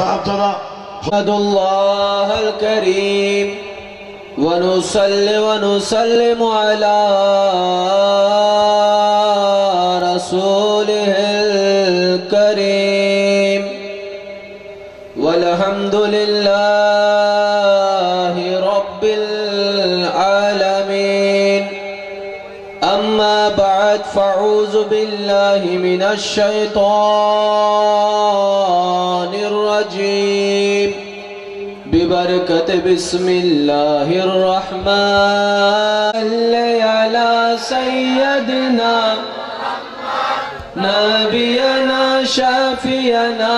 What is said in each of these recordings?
الله الكريم ونصلي ونسلم على رسوله الكريم والحمد لله رب العالمين أما بعد فأعوذ بالله من الشيطان الرجيم ببركة بسم الله الرحمن على سيدنا نبينا شافينا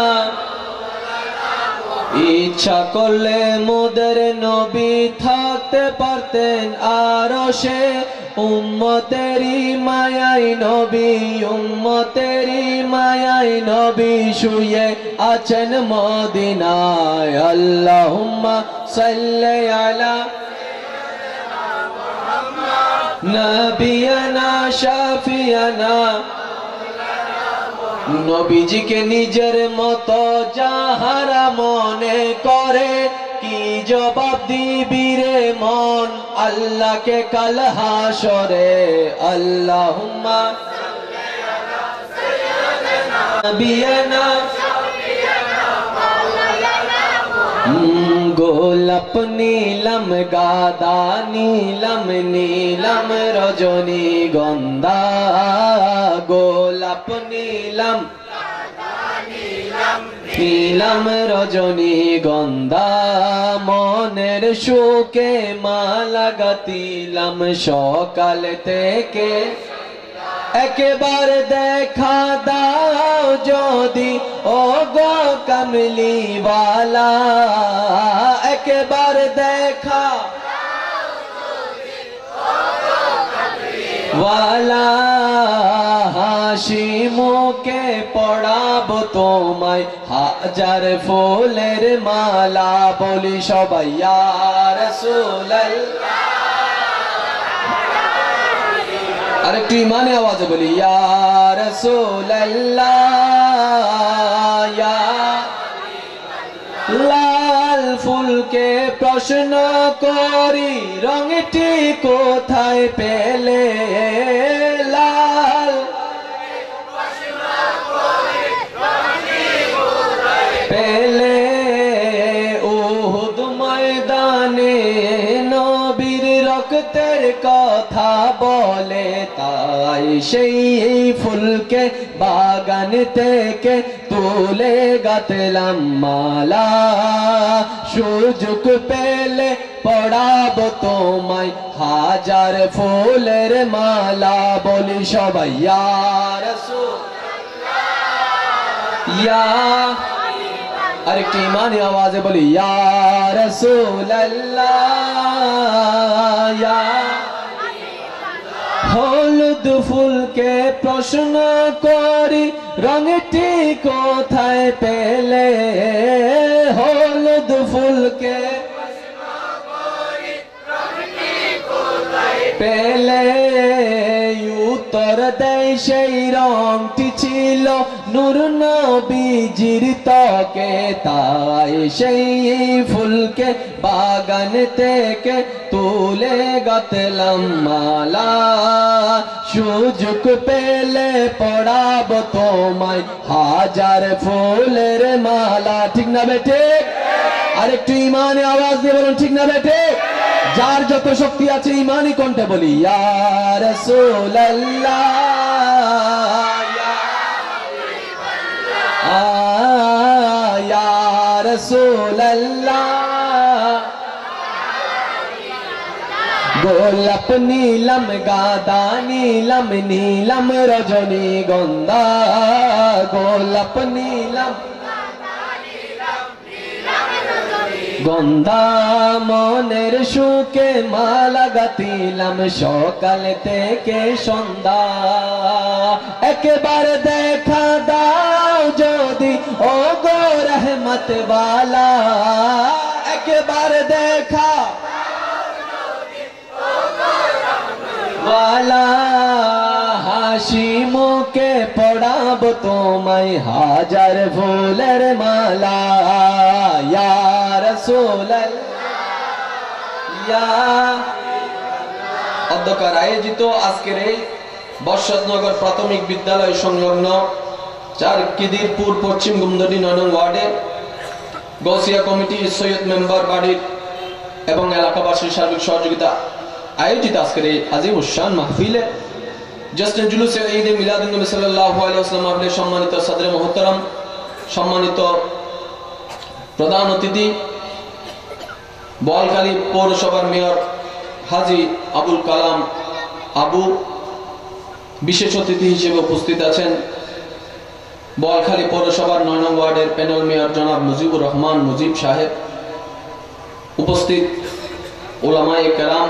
ইচ্ছা করলে মোদের নবী থাকতে পারতেন আরশে উম্মতেরি মায়াই নবী উম্মতেরি মায়াই নবী শুয়ে আছেন মদিনায় আল্লাহুম্মা সাল্লি আলা নবিয়ানা শাফিয়ানা নবীজিকে নিজের মতো যাহারা মনে করে কি জবাব দিবি রে মন আল্লাহকে কাল হাসরে আল্লাহুম্মা সাল্লি আলা সাইয়্যিদিনা নবিয়ানা শাফিয়ানা মাওলানা গোলাপ নীলম গাদা নীলম নীলম রজনী গন্ধা গোলাপ নীলম নীলম রজনী গন্ধা মনের শোকে মালা গাতিলাম সকাল থেকে একবার দেখা দাও যদি ও গো কমলিওয়ালা একবার দেখা ওয়ালা হাসি মুখে পড়াবো তোমায় হাজার ফুলের মালা বলি সবাই ইয়া রাসূলুল্লাহ আরেকটু ইমানে আওয়াজে বলি ইয়া রাসূলুল্লাহ ইয়া লাল ফুলকে প্রশ্ন করি রঙটি কোথায় পেলে লাল পেলে উহুদ ময়দানে নবীর রক্তের কথা বলে তাই সেই ফুলকে বাগান থেকে তুলে গাঁথলাম মালা সুযোগ পেলে পড়াবো তোমায় হাজার ফুলের মালা বলি সবাই ইয়া রাসূলুল্লাহ ইয়া আরেকটি ইমানি আওয়াজে বলি ইয়া রাসূলুল্লাহ ইয়া হলুদ ফুলকে প্রশ্ন করি রঙটি কোথায় পেলে হলুদ ফুলকে পেলে উত্তর দেয় সেই রংটি ছিল নূর নবীজির ত্বকে তাই সেই ফুলকে বাগান থেকে তুলে গাঁথলাম মালা সুযোগ পেলে পড়াবো তোমায় হাজার ফুলের মালা ঠিক না বেঠে আরেকটু ইমানে আওয়াজ দিয়ে বলুন ঠিক না বেঠে যার যত শক্তি আছে ইমানি কণ্ঠে বলি ইয়া রাসূলুল্লাহ ইয়া রাসূলুল্লাহ গোলাপ নীলম গাদা নীলম নীলম রজনী গন্ধা গোলাপ নীলম গন্ধা মনের সুখে মালা গাঁথিলাম সকাল থেকে সন্ধ্যা একবার দেখা দাও যদি ও গো রহমত वाला একবার দেখা वाला হাসি মুখে পড়াবো তোমায় হাজার ফুলের মালা রাসূলাল্লাহ ইয়া অধ্যক্ষের আয়োজিত আজকের এই বর্ষাদনগর প্রাথমিক বিদ্যালয় সংলগ্ন 4 কিদিরপুর পশ্চিম গুমদড়ি 9 নং ওয়ার্ডে গৌসিয়া কমিটি সৈয়দ মেম্বার বাড়ির এবং এলাকাবাসীর সার্বিক সহযোগিতা আয়োজিত আজকের এই আজিম উশান মাহফিলে জশ্নে জুলুসে ঈদে মিলাদুন নবী সাল্লাল্লাহু আলাইহি ওয়াসাল্লাম আপনাদের সম্মানিত সদরে মুহতারাম, সম্মানিত প্রধান অতিথি বোয়ালখালী পৌরসভার মেয়র হাজী আবুল কালাম আবু, বিশেষ অতিথি হিসেবে উপস্থিত আছেন বোয়ালখালী পৌরসভার 9 নং ওয়ার্ডের প্যানেল মেয়র জনাব মুজিবুর রহমান মুজিব সাহেব, উপস্থিত উলামায়ে কেরাম,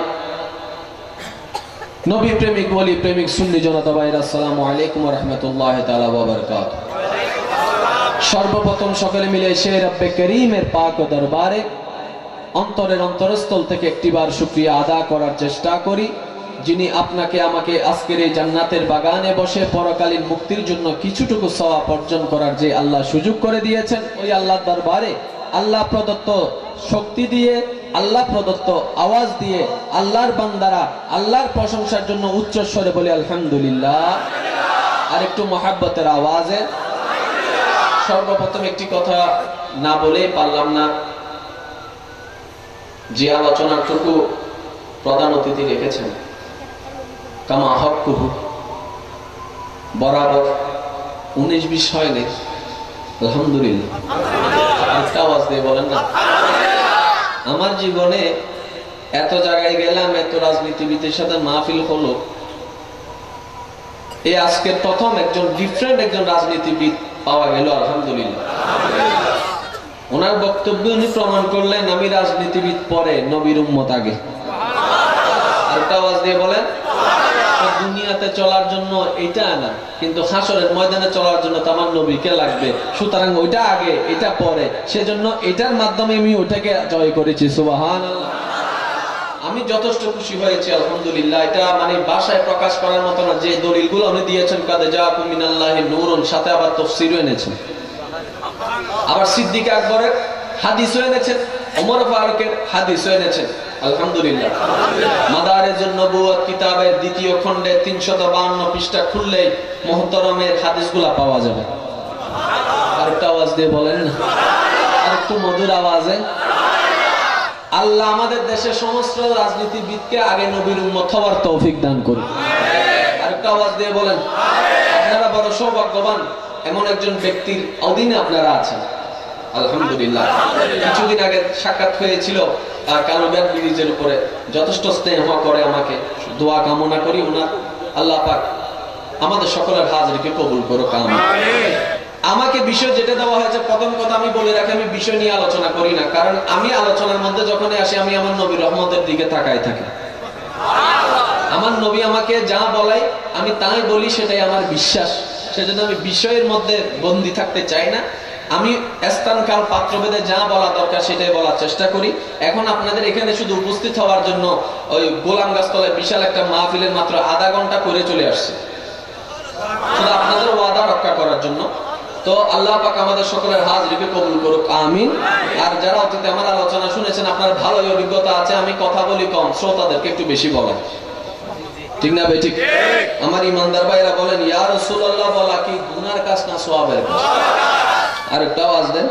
নবী প্রেমিক ওলি প্রেমিক সুন্নি জনতা ভাইরা, আসসালামু আলাইকুম ওয়া রাহমাতুল্লাহি তাআলা ওয়া বারাকাতুহু। সর্বপ্রথম সকলে মিলে সেই রব্বে করিমের পাক দরবারে অন্তরের অন্তরস্থল থেকে একটিবার শুকরিয়া আদা করার চেষ্টা করি, যিনি আপনাকে আমাকে আজকের এই জান্নাতের বাগানে বসে পরকালীন মুক্তির জন্য কিছুটুকু সওয়াব অর্জন করার যে আল্লাহ সুযোগ করে দিয়েছেন, ওই আল্লাহর দরবারে আল্লাহ প্রদত্ত শক্তি দিয়ে, আল্লাহ প্রদত্ত আওয়াজ দিয়ে আল্লাহর বান্দারা আল্লাহর প্রশংসার জন্য উচ্চ স্বরে বলে আলহামদুলিল্লাহ। আর একটু মহাব্বতের আওয়াজে সর্বপ্রথম একটি কথা না বলেই পারলাম না, যে আলোচনাটুকু প্রধান অতিথি রেখেছেন কামা হক্কুহু বরাবর 19-20 হয়নি, আলহামদুলিল্লাহ। একটা আওয়াজ দিয়ে বলেন না। আমার জীবনে এত জায়গায় গেলাম, এত রাজনীতিবিদের সাথে মাহফিল হলো, এই আজকে প্রথম একজন ডিফারেন্ট একজন রাজনীতিবিদ পাওয়া গেল, আলহামদুলিল্লাহ। ওনার বক্তব্য উনি প্রমাণ করলেন আমি রাজনীতিবিদ পরে, নবীর উম্মত আগে। আরেকটা আওয়াজ দিয়ে বলেন। দুনিয়াতে চলার জন্য এটা না, কিন্তু হাসরের ময়দানে চলার জন্য তো আমার নবীকে লাগবে, সুতরাং ওইটা আগে এটা পরে, সেজন্য এটার মাধ্যমে আমি ওটাকে জয় করেছি। সুবহানাল্লাহ। আমি যথেষ্ট খুশি হয়েছি, আলহামদুলিল্লাহ। এটা মানে ভাষায় প্রকাশ করার মতো না, যে দলিলগুলো উনি দিয়েছেন কাদে জাআকুম মিনাল্লাহি নূরুন, সাথে আবার তাফসীরও এনেছেন, আবার সিদ্দিক আকবরের হাদিসও এনেছেন, ওমর ফারুকের হাদিসও এনেছেন, আলহামদুলিল্লাহ। মাদারেজুন নবুওয়াত কিতাবের 2য় খণ্ডে 352 পৃষ্ঠা খুললেই মুহতারামের হাদিসগুলো পাওয়া যাবে। আরেকটা আওয়াজ দিয়ে বলেন না, আরেকটু মধুর আওয়াজে। আল্লাহ আমাদের দেশের সমস্ত রাজনীতিবিদকে আগে নবীর উম্মত হওয়ার তৌফিক দান করুন। আরেকটা আওয়াজ দিয়ে বলেন। আপনারা বড় সৌভাগ্যবান, এমন একজন ব্যক্তির অধীনে আপনারা আছেন, আলহামদুলিল্লাহ। কিছুদিন আগে সাক্ষাৎ হয়েছিল কালুবিয়ার ব্রিজের উপরে, যথেষ্ট স্নেহ করে আমাকে, দোয়া কামনা করি ওনার, আল্লাহ পাক আমাদের সকলের হাজরিকে কবুল করুক, আমিন। আমাকে বিষয় যেটা দেওয়া হয়েছে, প্রথম কথা আমি বলে রাখি, আমি বিষয় নিয়ে আলোচনা করি না, কারণ আমি আলোচনার মধ্যে যখনই আসি আমি আমার নবীর রহমতের দিকে তাকাই থাকি। আমার নবী আমাকে যা বলায় আমি তাই বলি, সেটাই আমার বিশ্বাস, সেজন্য আমি বিষয়ের মধ্যে বন্দী থাকতে চাই না। আমি স্থান কাল পাত্রভেদে যা বলা দরকার সেটাই বলার চেষ্টা করি। এখন আপনাদের এখানে শুধু উপস্থিত হওয়ার জন্য ওই গোলাম গাছতলায় বিশাল একটা মাহফিলের মাত্র আধা ঘন্টা করে চলে আসছে, শুধু আপনাদের ওয়াদা রক্ষা করার জন্য। তো আল্লাহ পাক আমাদের সকলের হাজরিকে কবুল করুক, আমিন। আর যারা অতীতে আমার আলোচনা শুনেছেন, আপনার ভালোই অভিজ্ঞতা আছে, আমি কথা বলি কম, শ্রোতাদেরকে একটু বেশি বলেন, ঠিক না ভাই? ঠিক। আমার ইমানদার ভাইরা বলেন ইয়া রাসূলুল্লাহ বলা কি গুনার কাজ না সওয়াবের কাজ? আরেকটা আওয়াজ দেন।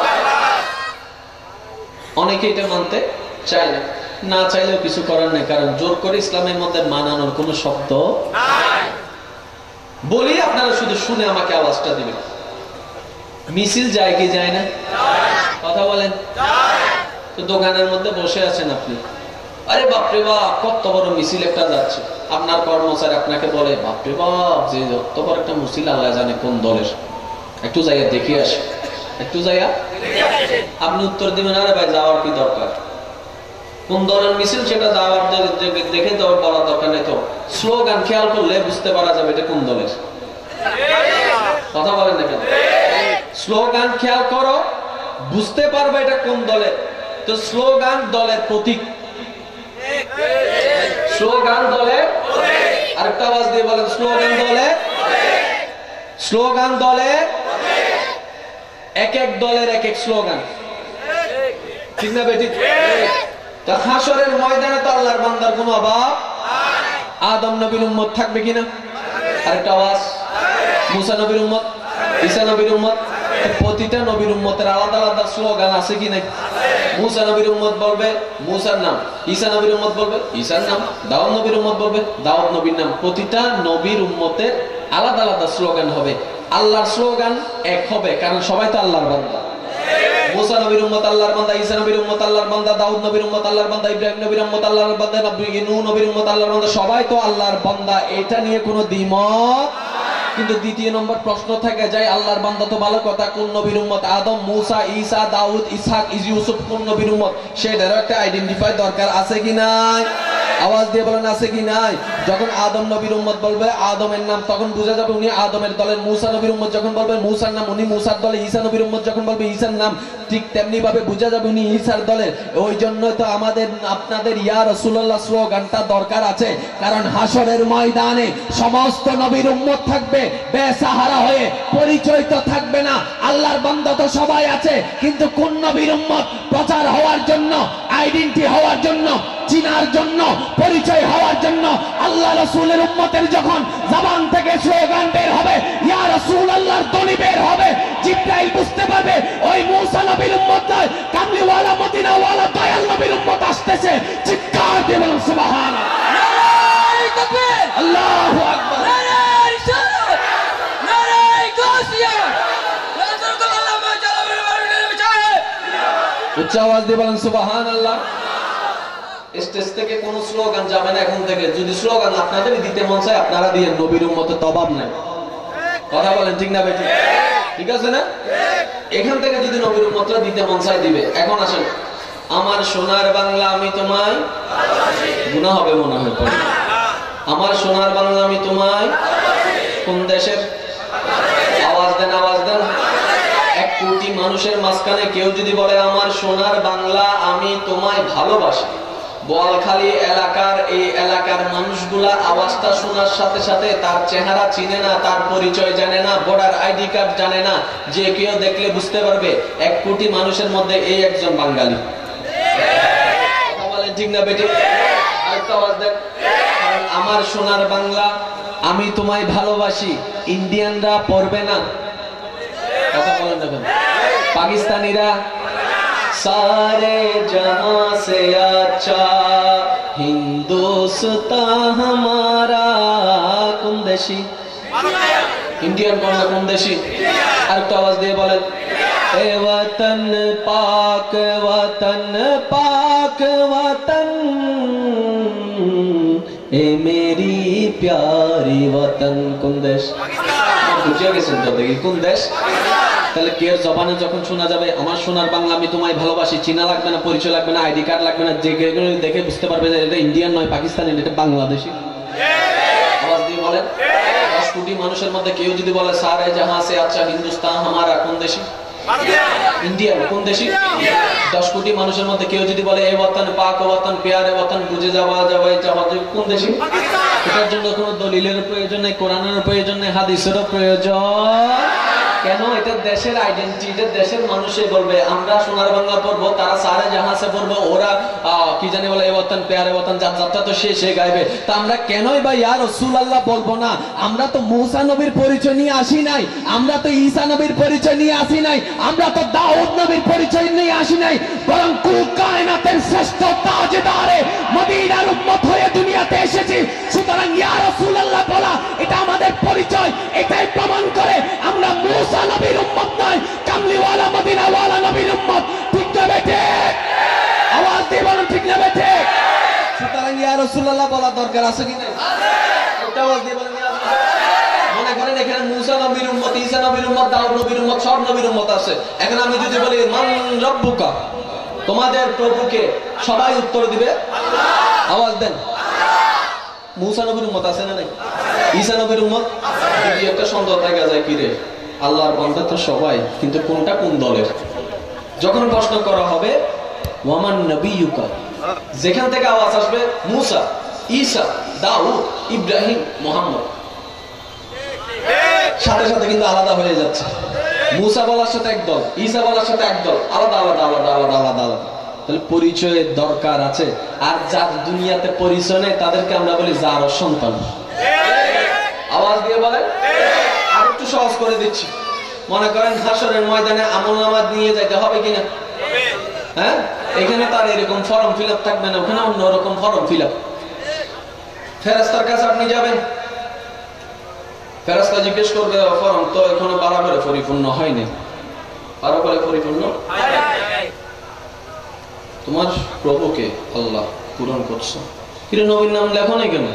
অনেকে এটা মানতে চায় না, না চাইলেও কিছু করার নেই, কারণ জোর করে ইসলামের মধ্যে মানানোর কোনো শব্দ নাই। বলি আপনারা শুধু শুনে আমাকে আওয়াজটা দিবেন। মিছিল যায় কি যায় না? কথা বলেন। তো দোকানের মধ্যে বসে আছেন আপনি, আরে বাপরে বাপ কত বড় মিছিল একটা যাচ্ছে, আপনার কর্মচারী আপনাকে বলে বাপরে বাপ যে যত বড় একটা মিছিল, আল্লাহ জানে কোন দলের, একটু যাইয়া দেখে আসে, একটু যাইয়া। আপনি উত্তর দিবেন আরে ভাই যাওয়ার কি দরকার, কোন দলের মিছিল সেটা যাওয়ার দেখে তো বলা দরকার নেই। তো স্লোগান খেয়াল করলে বুঝতে পারা যাবে এটা কোন দলের। কথা বলেন দেখেন, স্লোগান খেয়াল করো, বুঝতে পারবে এটা কোন দলের। তো স্লোগান দলের প্রতীক, স্লোগান দলের। আরেকটা আওয়াজ দিয়ে বলেন স্লোগান দলের। স্লোগান দলের, এক এক দলের এক এক স্লোগান। ঠিক না বেটি? তা হাসরের ময়দানে তো আল্লাহর বান্দার কোনো অভাব। আদম নবীর উম্মত থাকবে কিনা? আরেকটা আওয়াজ। মুসা নবীর উম্মত, ঈসা নবীর উম্মত। প্রতিটা নবীর উম্মতের আলাদা আলাদা স্লোগান আছে কি নাই? মুসা নবীর উম্মত বলবে মুসার নাম, ঈসা নবীর উম্মত বলবে ঈসার নাম, দাউদ নবীর উম্মত বলবে দাউদ নবীর নাম। প্রতিটা নবীর উম্মতের আলাদা আলাদা স্লোগান হবে। আল্লাহর স্লোগান এক হবে, কারণ সবাই তো আল্লাহর বান্দা। মুসা নবীর উম্মত আল্লাহর বান্দা, ঈসা নবীর উম্মত আল্লাহর বান্দা, দাউদ নবীর উম্মত আল্লাহর বান্দা, ইব্রাহিম নবীর উম্মত আল্লাহর বান্দা, নূহ নবীর উম্মত আল্লাহর বান্দা, সবাই তো আল্লাহর বান্দা। এটা নিয়ে কোনো দ্বিমত। কিন্তু দ্বিতীয় নম্বর প্রশ্ন থেকে যায়, আল্লাহর বান্দা তো ভালো কথা, কোন নবীর উম্মত? আদম, মুসা, ঈসা, দাউদ, ইসহাক, ইউসুফ কোন নবীর উম্মত? সেটারও একটা আইডেন্টিফাই দরকার আছে কি নাই? আওয়াজ দিয়ে বলেন আছে কি নাই? যখন আদম নবীর উম্মত বলবে আদমের নাম, তখন বোঝা যাবে উনি আদমের দলের। মুসা নবীর উম্মত যখন বলবে মুসার নাম, উনি মুসার দলে। ঈসা নবীর উম্মত যখন বলবে ঈসার নাম, ঠিক তেমনি ভাবে বোঝা যাবে উনি ঈসার দলের। ওই জন্য তো আমাদের আপনাদের ইয়া রাসূলুল্লাহ স্লোগানটা দরকার আছে, কারণ হাসরের ময়দানে সমস্ত নবীর উম্মত থাকবে বেসাহারা হয়ে, পরিচয় তো থাকবে না। আল্লাহর বান্দা তো সবাই আছে, কিন্তু কোন নবীর উম্মত? প্রচার হওয়ার জন্য, আইডেন্টি হওয়ার জন্য, চিনার জন্য, পরিচয় হওয়ার জন্য আল্লাহ রাসূলের উম্মতের যখন জবান থেকে স্লোগান বের হবে, ইয়া রাসূলুল্লাহর ধ্বনি বের হবে, জিবরাইল বুঝতে পারবে ওই মুসা নবীর উম্মত নয়, কামলিওয়ালা মদিনাওয়ালা দয়াল নবীর উম্মত আসতেছে। চিৎকার দিয়ে বলুন সুবহানাল্লাহ। নারে তাকবীর, আল্লাহু আকবার, নারে রিসালাত, নারে গাসিয়া, রাসূলুল্লাহ উচ্চ আওয়াজ দিয়ে বলুন সুবহানাল্লাহ। স্টেজ থেকে কোন স্লোগান যাবে না এখন থেকে। যদি স্লোগান আপনাদের দিতে মন চায় আপনারা দিয়ে, নবীর উম্মতের তবাব নাই। কথা বলেন ঠিক না বেটি? ঠিক আছে না? এখান থেকে যদি নবীর উম্মতরা দিতে মন চায় দিবে। এখন আসেন, আমার সোনার বাংলা আমি তোমায় ভালোবাসি। গুনাহ হবে মনে হয় পরে। আমার সোনার বাংলা আমি তোমায়, কোন দেশের? আওয়াজ দেন, আওয়াজ দেন। 1 কোটি মানুষের মাঝখানে কেউ যদি বলে আমার সোনার বাংলা আমি তোমায় ভালোবাসি, বোয়ালখালী এলাকার এই এলাকার মানুষগুলা আওয়াজটা শোনার সাথে সাথে তার চেহারা চিনে না, তার পরিচয় জানে না, ভোটার আইডি কার্ড জানে না, যে কেউ দেখলে বুঝতে পারবে 1 কোটি মানুষের মধ্যে এই একজন বাঙালি। কথা বলেন ঠিক না বেটি? আরেকটা আওয়াজ দেন। আমার সোনার বাংলা আমি তোমায় ভালোবাসি ইন্ডিয়ানরা পড়বে না। কথা বলেন দেখেন, পাকিস্তানিরা सारे जहां से अच्छा हिंदुस्तान हमारा, কোন দেশি? ইন্ডিয়ান কোন দেশি? আরেকটা আওয়াজ দিয়ে বলেন, এ ওয়াতন পাক, ওয়াতন পাক, ওয়াতন এ মেরি প্যারি ওয়াতন। কোন দেশ? বুঝে গেছেন তো? দেখি কোন দেশ? তাহলে কের জবানে যখন শোনা যাবে আমার সোনার বাংলা আমি তোমায় ভালোবাসি, চিনা লাগবে না, পরিচয় লাগবে না, আইডি কার্ড লাগবে না, যে কেউ দেখে বুঝতে পারবে যে এটা ইন্ডিয়ান নয়, পাকিস্তানি, এটা বাংলাদেশি। আওয়াজ দিয়ে বলেন। 10 কোটি মানুষের মধ্যে কেউ যদি বলে সারে জাহাं से अच्छा हिंदुस्तान हमारा, কোন দেশি? ইন্ডিয়ান। কোন দেশি? 10 কোটি মানুষের মধ্যে কেউ যদি বলে এ ওয়াতন পাক, ওয়াতন প্যারে ওয়াতন, বুঝে যাওয়া যাবে কোন দেশি? এটার জন্য কোনো দলিলের প্রয়োজন নেই, কোরআনের প্রয়োজন নেই, হাদিসেরও প্রয়োজন কেন? এটা দেশের আইডেন্টিটি, এটা দেশের মানুষই বলবে। আমরা সোনার বাংলা পড়বো, তারা সারে জাহাঁ সে পড়বো, ওরা কি জানি বলে এ ওয়াতন প্যারে ওয়াতন, যাত্রা তো সে গাইবে। তা আমরা কেনই বা ইয়া রাসূলুল্লাহ বলবো না? আমরা তো মুসা নবীর পরিচয় নিয়ে আসি নাই, আমরা তো ঈসা নবীর পরিচয় নিয়ে আসি নাই, আমরা তো দাউদ নবীর পরিচয় নিয়ে আসি নাই, বরং কুল কায়নাতের শ্রেষ্ঠ তাজদারে মদিনার উম্মত হয়ে দুনিয়াতে এসেছি। সুতরাং ইয়া রাসূলুল্লাহ বলা এটা আমাদের পরিচয়। এটাই প্রমাণ করে আমরা মুসা নবীর উম্মত নয়, কামলিওয়ালা মদিনাওয়ালা নবীর উম্মত। ঠিক না বেটে? আওয়াজ দিয়ে বলুন ঠিক না বেটে? সুতরাং ইয়া রাসূলুল্লাহ বলা দরকার আছে কি নাই? একটা আওয়াজ দিয়ে বলেন ইয়া রাসূলুল্লাহ। মনে করেন এখানে মুসা নবীর উম্মত, ঈসা নবীর উম্মত, দাউদ নবীর উম্মত, সব নবীর উম্মত আছে। এখন আমি যদি বলি মান রব্বুকা, তোমাদের প্রভুকে, সবাই উত্তর দিবে আল্লাহ। আওয়াজ দেন। মুসা নবীর উম্মত আছে না নাই? ঈসা নবীর উম্মত আছে। একটা সন্দেহ দেখা যায়, কি রে আল্লাহর বান্দা তো সবাই, কিন্তু কোনটা কোন দলের? যখন প্রশ্ন করা হবে ওয়ামান নবিয়ুকা, যেখান থেকে আওয়াজ আসবে মুসা, ঈসা, দাউদ, ইব্রাহিম, মুহাম্মদ, সাথে সাথে কিন্তু আলাদা হয়ে যাচ্ছে। মুসা বলার সাথে একদল, ঈসা বলার সাথে একদল, আলাদা আলাদা আলাদা আলাদা আলাদা আলাদা। তাহলে পরিচয়ের দরকার আছে। আর যার দুনিয়াতে পরিচয় নেই তাদেরকে আমরা বলি যার সন্তান। আওয়াজ দিয়ে বলেন। আর একটু সহজ করে দিচ্ছি, মনে করেন হাসরের ময়দানে আমলনামা নিয়ে যাইতে হবে কিনা? হ্যাঁ, এখানে তার এরকম ফর্ম ফিল আপ থাকবে না, ওখানে অন্যরকম ফর্ম ফিল আপ। ফেরেশতার কাছে আপনি যাবেন, ফেরেশতা জিজ্ঞেস করবে ফর্ম তো এখনো বরাবর পরিপূর্ণ হয়নি, বরাবর পরিপূর্ণ তোমার প্রভুকে আল্লাহ পূরণ করছো, কিন্তু নবীর নাম লেখো না কেন?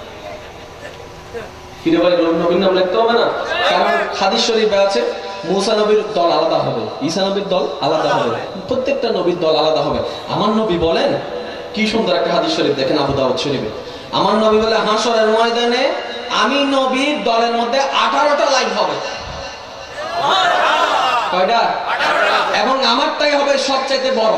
কিরে ভাই, নবীর নাম লিখতে হবে না? কারণ হাদিস শরীফে আছে মুসা নবীর দল আলাদা হবে, ঈসা নবীর দল আলাদা হবে, প্রত্যেকটা নবীর দল আলাদা হবে। আমার নবী বলেন, কি সুন্দর একটা হাদিস শরীফ দেখেন আবু দাউদ শরীফে, আমার নবী বলে হাসরের ময়দানে আমি নবীর দলের মধ্যে 18টা লাইন হবে। কয়টা? এবং আমারটাই হবে সবচাইতে বড়।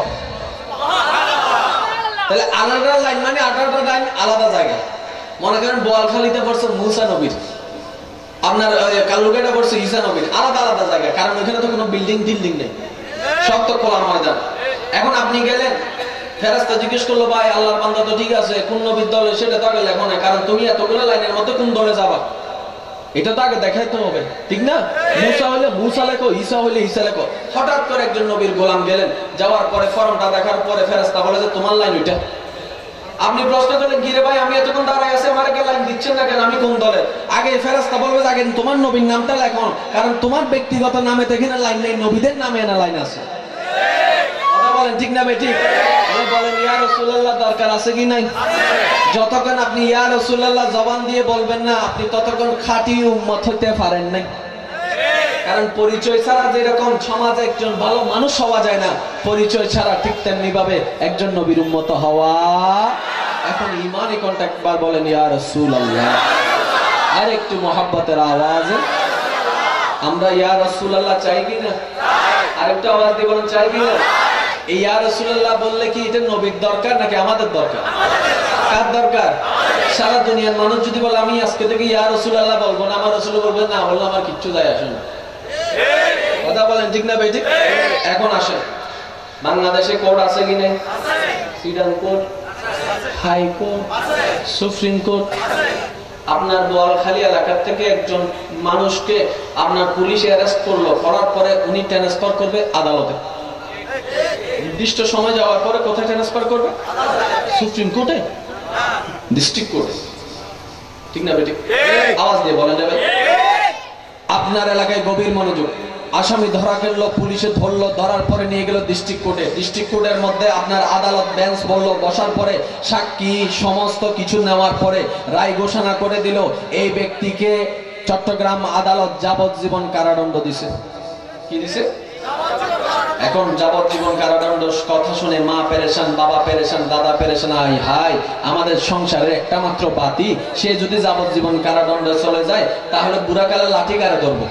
তাহলে আলাদা লাইন মানে 18টা লাইন আলাদা জায়গায়। মনে করেন বোয়ালখালীতে পড়ছে মুসা নবীর, আপনার কালুরঘাটে পড়ছে ঈসা নবীর, আলাদা আলাদা জায়গায়, কারণ ওখানে তো কোনো বিল্ডিং নেই, সব তো খোলা ময়দান। এখন আপনি গেলেন, ফেরেশতা জিজ্ঞেস করলো ভাই আল্লাহর বান্দা তো ঠিক আছে, কোন নবীর দলে সেটা তো আগে লেখো না, কারণ তুমি এতগুলো লাইনের মধ্যে কোন দলে যাবা এটা তো আগে দেখাইতে হবে, ঠিক না? মুসা হলে মুসা লেখো, ঈসা হলে ঈসা লেখো। হঠাৎ করে একজন নবীর গোলাম গেলেন, যাওয়ার পরে ফর্মটা দেখার পরে ফেরেশতা বলে যে তোমার লাইন ওইটা। আপনি প্রশ্ন করলেন গিরে ভাই আমি এতক্ষণ দাঁড়ায় আছি, আমার কে লাইন দিচ্ছেন না কেন, আমি কোন দলের? আগে ফেরেশতা বলবে যে আগে তোমার নবীর নামটা লেখো, কারণ তোমার ব্যক্তিগত নামে তো এখানে লাইন নেই, নবীদের নামে এনা লাইন আছে। কথা বলেন ঠিক না বেঠিক? বলেন ইয়া রাসূলুল্লাহ দরকার আছে কি নাই? যতক্ষণ আপনি ইয়া রাসূলুল্লাহ জবান দিয়ে বলবেন না, আপনি ততক্ষণ খাঁটি উম্মত হতে পারেন নাই। কারণ পরিচয় ছাড়া যেরকম সমাজে একজন ভালো মানুষ হওয়া যায় না, পরিচয় ছাড়া ঠিক তেমনি ভাবে একজন নবীর উম্মত হওয়া। এখন ইমানি কন্টাক্ট বার বলেন ইয়া রাসূলুল্লাহ, আর একটু মহব্বতের আওয়াজে আমরা ইয়া রাসূলুল্লাহ চাই কি না? আরেকটু আওয়াজ দিয়ে বলেন চাই কি না? এই ইয়া রাসূলুল্লাহ বললে কি এটা নবীর দরকার নাকি আমাদের দরকার? কার দরকার? সারা দুনিয়ার মানুষ যদি বলে আমি আজকে থেকে ইয়া রাসূলুল্লাহ বলবো না, আমার রাসূল বলবেন না, বললে আমার কিচ্ছু যায় আসে না। কথা বলেন ঠিক না ভাই? ঠিক। এখন আসে বাংলাদেশে কোর্ট আছে কি নেই? সিডান court, high court, supreme court. আপনার বোয়ালখালী এলাকার থেকে একজন মানুষকে আপনার পুলিশ অ্যারেস্ট করলো, করার পরে উনি ট্রান্সফার করবে আদালতে। নির্দিষ্ট সময় যাওয়ার পরে কোথায় ট্রান্সফার করবে? সুপ্রিম কোর্টে, ডিস্ট্রিক্ট কোর্টে, ঠিক না বেটি? আওয়াজ দিয়ে বলেন যাবে। আপনার এলাকায় গভীর মনোযোগ, আসামি ধরা খেললো, পুলিশে ধরলো, ধরার পরে নিয়ে গেল ডিস্ট্রিক্ট কোর্টে। ডিস্ট্রিক্ট কোর্টের মধ্যে আপনার আদালত বেঞ্চ বললো, বসার পরে সাক্ষী সমস্ত কিছু নেওয়ার পরে রায় ঘোষণা করে দিল, এই ব্যক্তিকে চট্টগ্রাম আদালত যাবজ্জীবন কারাদণ্ড দিছে। কি দিছে? এখন যাবজ্জীবন কারাদণ্ড কথা শুনে মা পেরেশান, বাবা পেরেশান, দাদা পেরেশান। আই হাই, আমাদের সংসারের একটা মাত্র বাতি, সে যদি যাবজ্জীবন কারাদণ্ডে চলে যায় তাহলে বুড়াকালে লাঠি কারে ধরবো?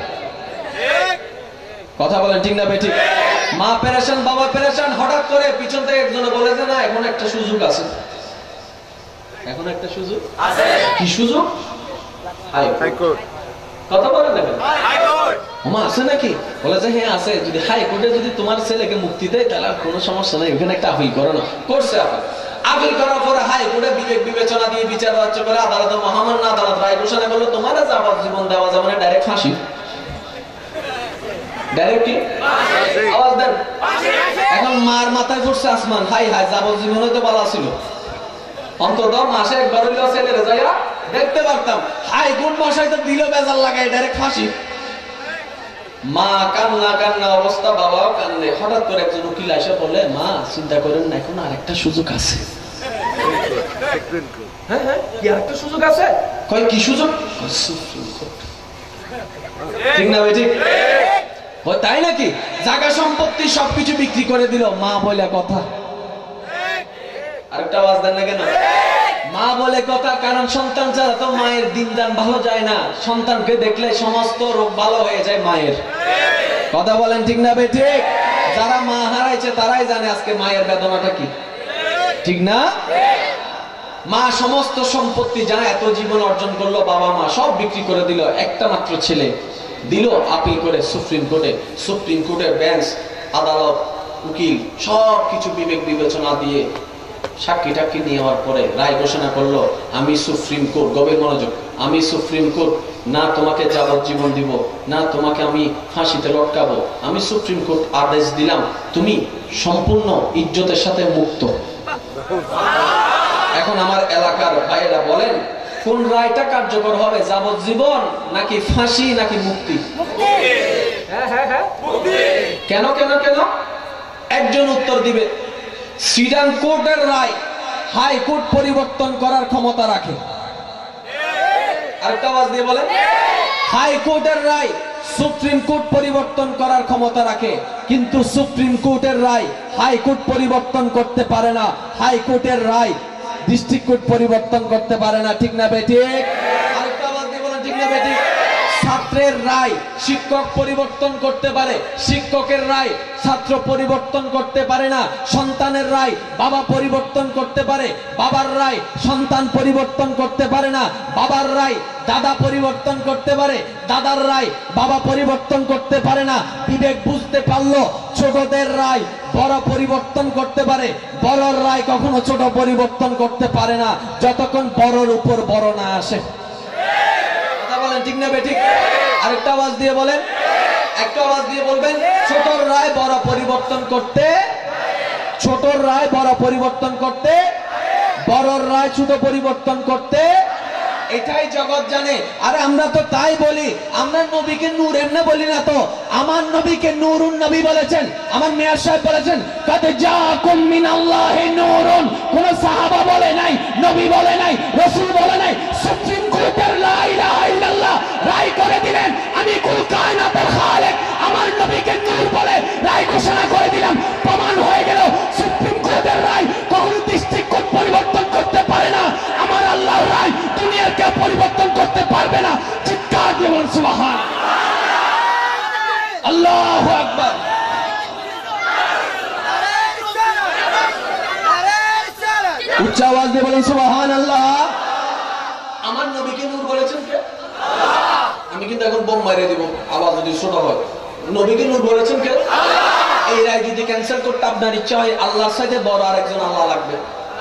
কথা বলেন ঠিক না বেঠিক? মা পেরেশান, বাবা পেরেশান। হঠাৎ করে পিছন থেকে একজন বলে যে না এখন একটা সুযোগ আছে, এখন একটা সুযোগ আছে। কি সুযোগ? হাইকোর্ট। কথা বলেন না কেন? ওমা আছে নাকি? বলে যে হ্যাঁ আছে। যদি হাইকোর্টে যদি তোমার ছেলেকে মুক্তি দেয় তাহলে কোনো সমস্যা নেই, ওখানে একটা আপিল করো না। করছে আপিল, আপিল করার পরে হাইকোর্টে বিবেক বিবেচনা দিয়ে বিচার হচ্ছে করে আদালত, মহামান্য আদালত রায় ঘোষণা করলো তোমার যাবজ্জীবন দেওয়া যাবে না, ডাইরেক্ট ফাঁসি। ডাইরেক্ট কি? আওয়াজ দেন। এখন মার মাথায় পড়ছে আসমান, হাই হাই যাবজ্জীবন হয়তো ভালো ছিল, অন্তত মাসে একবার হইলেও ছেলেরে যাইয়া দেখতে পারতাম। হাইকোর্ট মশাই তো দিল বেজার লাগাই ডাইরেক্ট ফাঁসি। মা কান্না কান্না অবস্থা, বাবাও কান্দে। হঠাৎ করে একজন উকিল এসে বলে মা চিন্তা করেন না, এখন আরেকটা সুযোগ আছে। হ্যাঁ হ্যাঁ, কি আরেকটা সুযোগ আছে? কয় কি সুযোগ? Supreme court. ঠিক না ভাই? ঠিক। তাই নাকি? জায়গা সম্পত্তি সবকিছু বিক্রি করে দিল, মা বলে কথা। আরেকটা আওয়াজ দেন না কেন? মা বলে কথা, কারণ সন্তান ছাড়া তো মায়ের দিনদান ভালো যায় না। সন্তানকে দেখলে সমস্ত রোগ ভালো হয়ে যায় মায়ের। কথা বলেন ঠিক না বেঠিক? যারা মা হারাইছে তারাই জানে আজকে মায়ের বেদনাটা কি, ঠিক না? মা সমস্ত সম্পত্তি যা এত জীবন অর্জন করলো, বাবা মা সব বিক্রি করে দিল, একটা মাত্র ছেলে দিল আপিল করে সুপ্রিম কোর্টে। সুপ্রিম কোর্টের বেঞ্চ আদালত উকিল সবকিছু বিবেক বিবেচনা দিয়ে সাক্ষী টাক্ষী নেওয়ার পরে রায় ঘোষণা করলো, আমি সুপ্রিম কোর্ট, গভীর মনোযোগ, আমি সুপ্রিম কোর্ট না তোমাকে যাবজ্জীবন দিব, না তোমাকে আমি ফাঁসিতে লটকাবো, আমি সুপ্রিম কোর্ট আদেশ দিলাম তুমি সম্পূর্ণ ইজ্জতের সাথে মুক্ত। এখন আমার এলাকার ভাইয়েরা বলেন, কোন রায়টা কার্যকর হবে, যাবজ্জীবন নাকি ফাঁসি নাকি মুক্তি? কেন কেন কেন? একজন উত্তর দিবে, সিডাং কোর্টের রায় হাইকোর্ট পরিবর্তন করার ক্ষমতা রাখে। আরেকটা আওয়াজ দিয়ে বলেন, হাইকোর্টের রায় সুপ্রিম কোর্ট পরিবর্তন করার ক্ষমতা রাখে, কিন্তু সুপ্রিম কোর্টের রায় হাইকোর্ট পরিবর্তন করতে পারে না, হাইকোর্টের রায় ডিস্ট্রিক্ট কোর্ট পরিবর্তন করতে পারে না। ঠিক না বেঠিক? আরেকটা আওয়াজ দিয়ে বলেন, ঠিক না বেঠিক? ছাত্রের রায় শিক্ষক পরিবর্তন করতে পারে, শিক্ষকের রায় ছাত্র পরিবর্তন করতে পারে না। সন্তানের রায় বাবা পরিবর্তন করতে পারে, বাবার রায় সন্তান পরিবর্তন করতে পারে না। বাবার রায় দাদা পরিবর্তন করতে পারে, দাদার রায় বাবা পরিবর্তন করতে পারে না। বিবেক বুঝতে পারলো ছোটদের রায় বড় পরিবর্তন করতে পারে, বড়র রায় কখনো ছোট পরিবর্তন করতে পারে না যতক্ষণ বড়র উপর বড় না আসে। বলেন ঠিক না বেঠিক? আরেকটা আওয়াজ দিয়ে বলেন, একটা আওয়াজ দিয়ে বলবেন, ছোটর রায় বড় পরিবর্তন করতে, ছোটর রায় বড় পরিবর্তন করতে, বড়র রায় ছোট পরিবর্তন করতে। এটাই জগৎ জানে। আরে আমরা তো তাই বলি, আমরা নবীকে নূর এমনি বলি না তো, আমার নবীকে নূরুন নবী বলেছেন। আমার মেয়ার সাহেব বলেছেন, কাদ জাকুম মিনাল্লাহি নূরুন। কোন সাহাবা বলে নাই, নবী বলে নাই, রাসূল বলে নাই, সুপ্রিম কোর্টের লা ইলাহা ইল্লাল্লাহ রায় করে দিলেন, আমি কুল কায়নাতের খালিক আমার নবীকে নূর বলে রায় ঘোষণা করে দিলাম। প্রমাণ হয়ে গেল সুপ্রিম কোর্টের রায় কখনো ডিস্ট্রিক্ট কোর্ট পরিবর্তন করতে পারে না। আমার আল্লাহর রায় দুনিয়ার কেউ পরিবর্তন করতে পারবে না। চিৎকার দিয়ে বলুন সুবহান আল্লাহু আকবার। উচ্চ আওয়াজ দিয়ে বলুন সুবহান আল্লাহ। আমার নবীকে নূর বলেছেন কে? আমি কিন্তু এখন বোম মারিয়ে দিব আওয়াজ যদি ছোট হয়। নবীকে নূর বলেছেন কে? এই রায় যদি ক্যান্সেল করতে আপনার ইচ্ছা হয়, আল্লাহর সাথে বড় আরেকজন আল্লাহ লাগবে।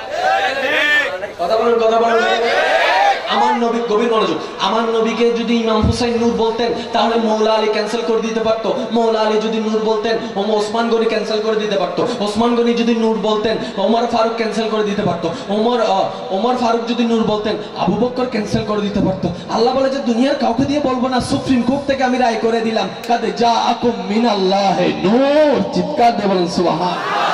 কথা বলেন, কথা বলেন। আমার নবী, গভীর মনোযোগ, আমার নবীকে যদি ইমাম হুসাইন নূর বলতেন তাহলে মৌলা আলী ক্যান্সেল করে দিতে পারতো। মৌলা আলী যদি নূর বলতেন ওসমান গনি ক্যান্সেল করে দিতে পারতো। ওসমান গনি যদি নূর বলতেন ওমর ফারুক ক্যান্সেল করে দিতে পারতো। ওমর ফারুক যদি নূর বলতেন আবু বকর ক্যান্সেল করে দিতে পারতো। আল্লাহ বলে যে দুনিয়ার কাউকে দিয়ে বলবো না, সুপ্রিম কোর্ট থেকে আমি রায় করে দিলাম। কাদ জাআকুম মিনাল্লাহি নূর। চিৎকার দিয়ে বলেন সুবহান।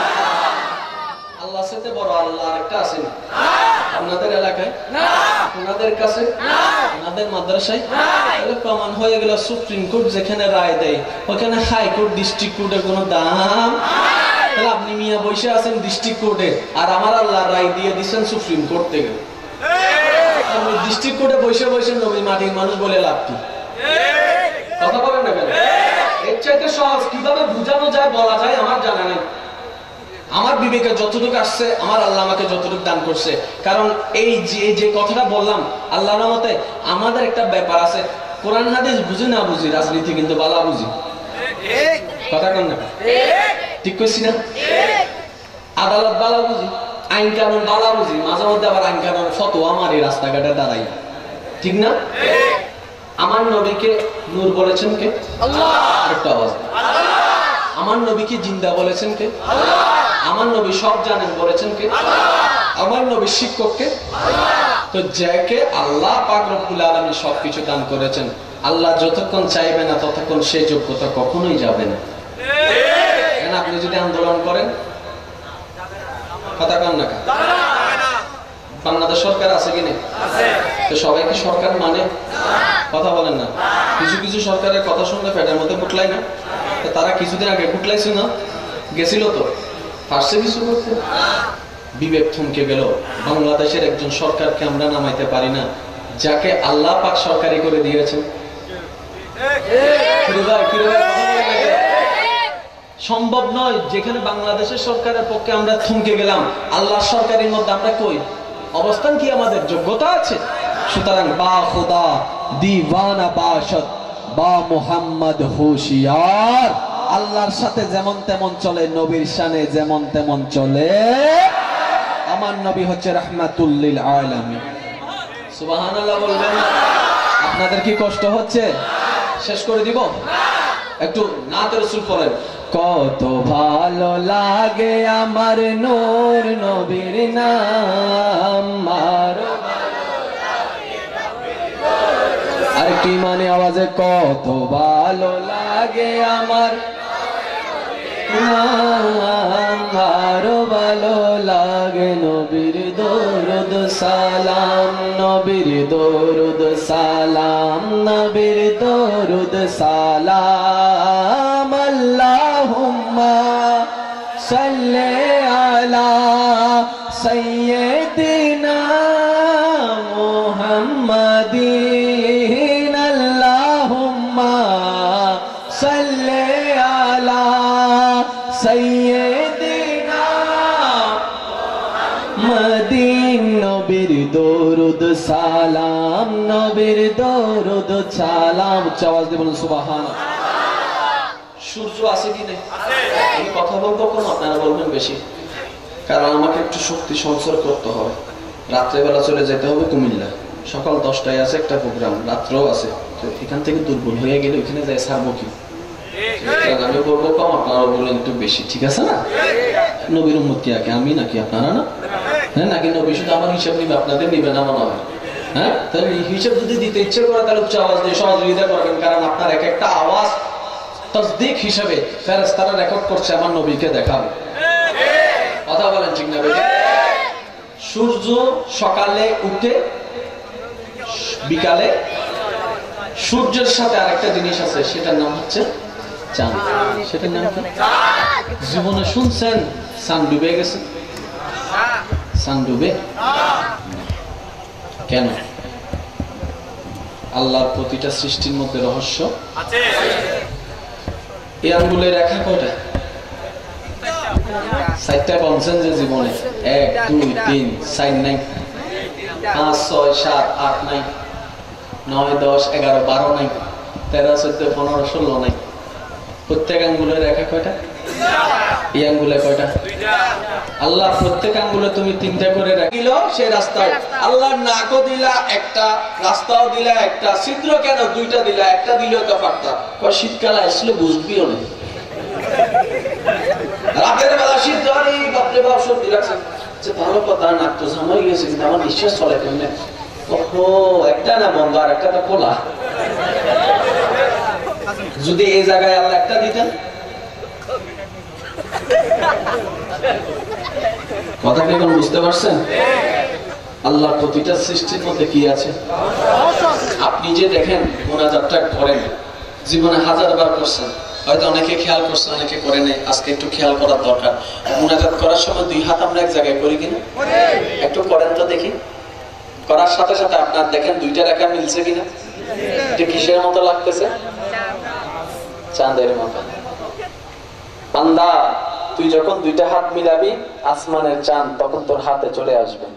আল্লাহর সাথে বড় আল্লাহ আরেকটা আছে না? আপনাদের এলাকায় না, আপনাদের কাছে না, আপনাদের মাদ্রাসায় না। তাহলে প্রমাণ হয়ে গেল সুপ্রিম কোর্ট যেখানে রায় দেয় ওখানে হাইকোর্ট ডিস্ট্রিক্ট কোর্টের কোনো দাম। তাহলে আপনি মিয়া বসে আছেন ডিস্ট্রিক্ট কোর্টে, আর আমার আল্লাহ রায় দিয়ে দিচ্ছেন সুপ্রিম কোর্ট থেকে। আপনি ডিস্ট্রিক্ট কোর্টে বসে বসে নবী মাটির মানুষ বলে লাভ কি? কথা বলেন না কেন? এর চাইতে সহজ কিভাবে বুঝানো যায় বলা যায় আমার জানা নেই। আমার বিবেকে যতটুকু আসছে আমার আল্লাহ আমাকে যতটুকু দান করছে। কারণ এই যে কথাটা বললাম, আল্লাহর রহমতে আমাদের একটা ব্যাপার আছে, কোরআন হাদিস বুঝি না বুঝি, রাজনীতি কিন্তু বালা বুঝি। কথা কন না? ঠিক কইছি না? আদালত বালা বুঝি, আইন কানুন বালা বুঝি, মাঝে মধ্যে আবার আইন কানুন ফতোয়া মারি রাস্তাঘাটে দাঁড়াই। ঠিক না? আমার নবীকে নূর বলেছেন কে? আল্লাহ। একটা আওয়াজ। আমার নবীকে জিন্দা বলেছেন কে? আল্লাহ। আমার নবী সব জানেন বলেছেন কে? আল্লাহ। আমার নবী শিক্ষক কে? আল্লাহ। তো যাকে আল্লাহ পাক রব্বুল আলামিন সবকিছু দান করেছেন, আল্লাহ যতক্ষণ চাইবে না ততক্ষণ সেই যোগ্যতা কখনোই যাবে না। কেন? আপনি যদি আন্দোলন করেন, কথা কান না, বাংলাদেশ সরকার আছে কিনা? তো সবাই কি সরকার মানে? কথা বলেন না। কিছু কিছু সরকারের কথা শুনলে পেটের মধ্যে ফুটলাই না? তারা কিছুদিন আগে ফুটলাইছে না, গেছিল তো পারছে কিছু করতে? বিবেক থমকে গেল। বাংলাদেশের একজন সরকারকে আমরা নামাইতে পারি না যাকে আল্লাহ পাক সরকারি করে দিয়েছেন। সম্ভব নয়। যেখানে বাংলাদেশের সরকারের পক্ষে আমরা থমকে গেলাম, আল্লাহর সরকারের মধ্যে আমরা কই? অবস্থান কি আমাদের যোগ্যতা আছে? সুতরাং বা খুদা দিওয়ানা বাশত বা মুহাম্মদ হুশিয়ার। আল্লাহর সাথে যেমন তেমন চলে, নবীর শানে যেমন তেমন চলে। আমার নবী হচ্ছে রাহমাতুল লিল আলামিন। সুবহানাল্লাহ বলবেন না? আপনাদের কি কষ্ট হচ্ছে? শেষ করে দিব, একটু নাতে রাসূল পড়েন। কত ভালো লাগে আমার নূর নবীর নাম, মারো আর কি মানে আওয়াজে, কত ভালো লাগে আমার আরো ভালো লাগে নবীর দরুদ সালাম, নবীর দরুদ সালাম, নবীর দরুদ সালাম। আল্লাহুম্মা সাল্লি আলা সাইয়্যিদিনা মুহাম্মাদিন, আল্লাহুম্মা সাল্লি আলা সাইয়্যিদিনা মুহাম্মাদিন, নবীর দরুদ সালাম, নবীর দরুদ সালাম। আওয়াজ দিয়ে বলুন সুবহানাল্লাহ। সূর্য আছে কি নেই? আমি কথা বলবো কম, আপনারা বলবেন বেশি, কারণ আমাকে একটু শক্তি সঞ্চয় করতে হবে। রাত্রেবেলা চলে যেতে হবে কুমিল্লা, সকাল 10টায় আছে একটা প্রোগ্রাম, রাত্রেও আছে। তো এখান থেকে দুর্বল হয়ে গেলে ওইখানে যাই ছাড়বো কি? আমি বলবো কম, আপনারা বলবেন একটু বেশি, ঠিক আছে না? নবীর উম্মত কি আগে আমি নাকি আপনারা না? হ্যাঁ, নাকি নবী শুধু আমার হিসাব নিবে, আপনাদের নিবে না মনে হয়? হ্যাঁ, তাহলে হিসাব যদি দিতে ইচ্ছে করে তাহলে উচ্চ আওয়াজ দিয়ে সহযোগিতা করবেন, কারণ আপনার এক একটা আওয়াজ তাসদীক হিসেবে ফেরেশতারা রেকর্ড করছে আমার নবীকে দেখাবে। কথা বলেন ঠিক না? সূর্য সকালে উঠে বিকালে, সূর্যের সাথে আরেকটা জিনিস আছে, সেটার নাম হচ্ছে চাঁদ। সেটার নাম কি? জীবনে শুনছেন চাঁদ ডুবে গেছে? চাঁদ ডুবে কেন? আল্লাহর প্রতিটা সৃষ্টির মধ্যে রহস্য আছে। এই আঙ্গুলের রেখা কয়টা? 4টা বলছেন যে জীবনে 1 2 3 4 নাই, 5 6 7 8 নাই, 9 10 11 12 নাই, 13 14 15 16 নাই। প্রত্যেক আঙ্গুলের রেখা কয়টা? এই আঙ্গুলে কয়টা? আল্লাহ প্রত্যেক আঙ্গুলে তুমি 3টা করে রাখিল। সেই রাস্তায় আল্লাহর নাকও দিলা একটা, রাস্তাও দিলা একটা, ছিদ্র কেন 2টা দিলা? একটা দিলেও তো পারতা। শীতকাল আসলে বুঝবিও না, রাতের বেলা শীত ধরে বাপরে বাপ সর্দি রাখছে, ভালো কথা, নাক তো জামাই গেছে, কিন্তু আমার নিঃশ্বাস চলে কেমনে? ওহো, একটা না বন্ধ আর একটা তো খোলা। যদি এই জায়গায় আল্লাহ একটা দিতেন, কথা কি এখন বুঝতে পারছেন? আল্লাহর প্রতিটা সৃষ্টির মধ্যে কি আছে? আপনি যে দেখেন মোনাজাতটা করেন, জীবনে 1000 বার করছেন, হয়তো অনেকে খেয়াল করছেন, অনেকে করে নাই। আজকে একটু খেয়াল করার দরকার। মোনাজাত করার সময় 2 হাত আমরা এক জায়গায় করি কিনা? একটু করেন তো দেখি। করার সাথে সাথে আপনার দেখেন 2টা রেখা মিলছে কিনা? এটা কিসের মতো লাগতেছে? চাঁদের মতো। বান্দা, তুই যখন 2টা হাত মিলাবি আসমানের চাঁদ তখন তোর হাতে চলে আসবে।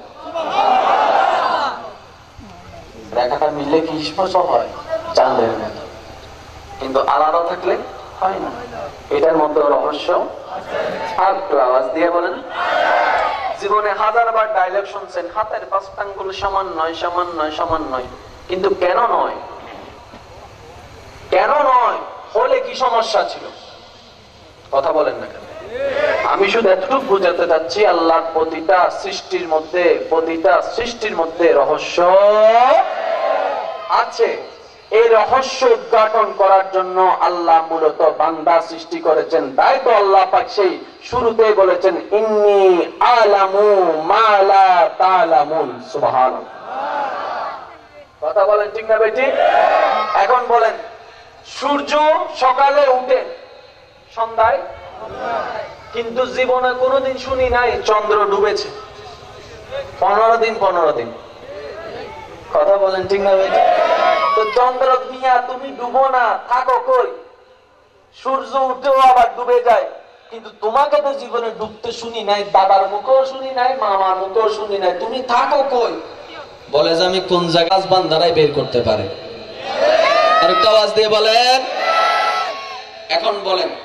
রেখাটা মিললে কি স্পর্শ হয়? চাঁদের মতো। কিন্তু আলাদা থাকলে হয় না। এটার মধ্যে রহস্য। আর একটু আওয়াজ দিয়ে বলেন। জীবনে 1000 বার ডায়লগ শুনছেন, হাতের 5টা আঙ্গুল সমান নয়, সমান নয়, সমান নয়। কিন্তু কেন নয়? কেন নয়? হলে কি সমস্যা ছিল? কথা বলেন না কেন? আমি শুধু এতটুকু বুঝাতে চাচ্ছি, আল্লাহর প্রতিটা সৃষ্টির মধ্যে রহস্য আছে। এই রহস্য উদ্ঘাটন করার জন্য আল্লাহ মূলত বান্দা সৃষ্টি করেছেন। তাই তো আল্লাহ পাক সেই শুরুতেই বলেছেন, ইন্নী আলামু মা লা তা'লামুন। সুবহানাল্লাহ। কথা বলেন ঠিক না বেটি? এখন বলেন, সূর্য সকালে উঠে সন্ধ্যায়, কিন্তু জীবনে কোনোদিন শুনি নাই চন্দ্র ডুবেছে। 15 দিন। কথা বলেন ঠিক না বেটি? তো চন্দ্র মিয়া তুমি ডুবো না, থাকো কই? সূর্য উঠেও আবার ডুবে যায়, কিন্তু তোমাকে তো জীবনে ডুবতে শুনি নাই, দাদার মুখেও শুনি নাই, মামার মুখেও শুনি নাই, তুমি থাকো কই? বলে যে আমি কোন জায়গায় বান্দারাই বের করতে পারে। আরেকটা আওয়াজ দিয়ে বলেন। এখন বলেন,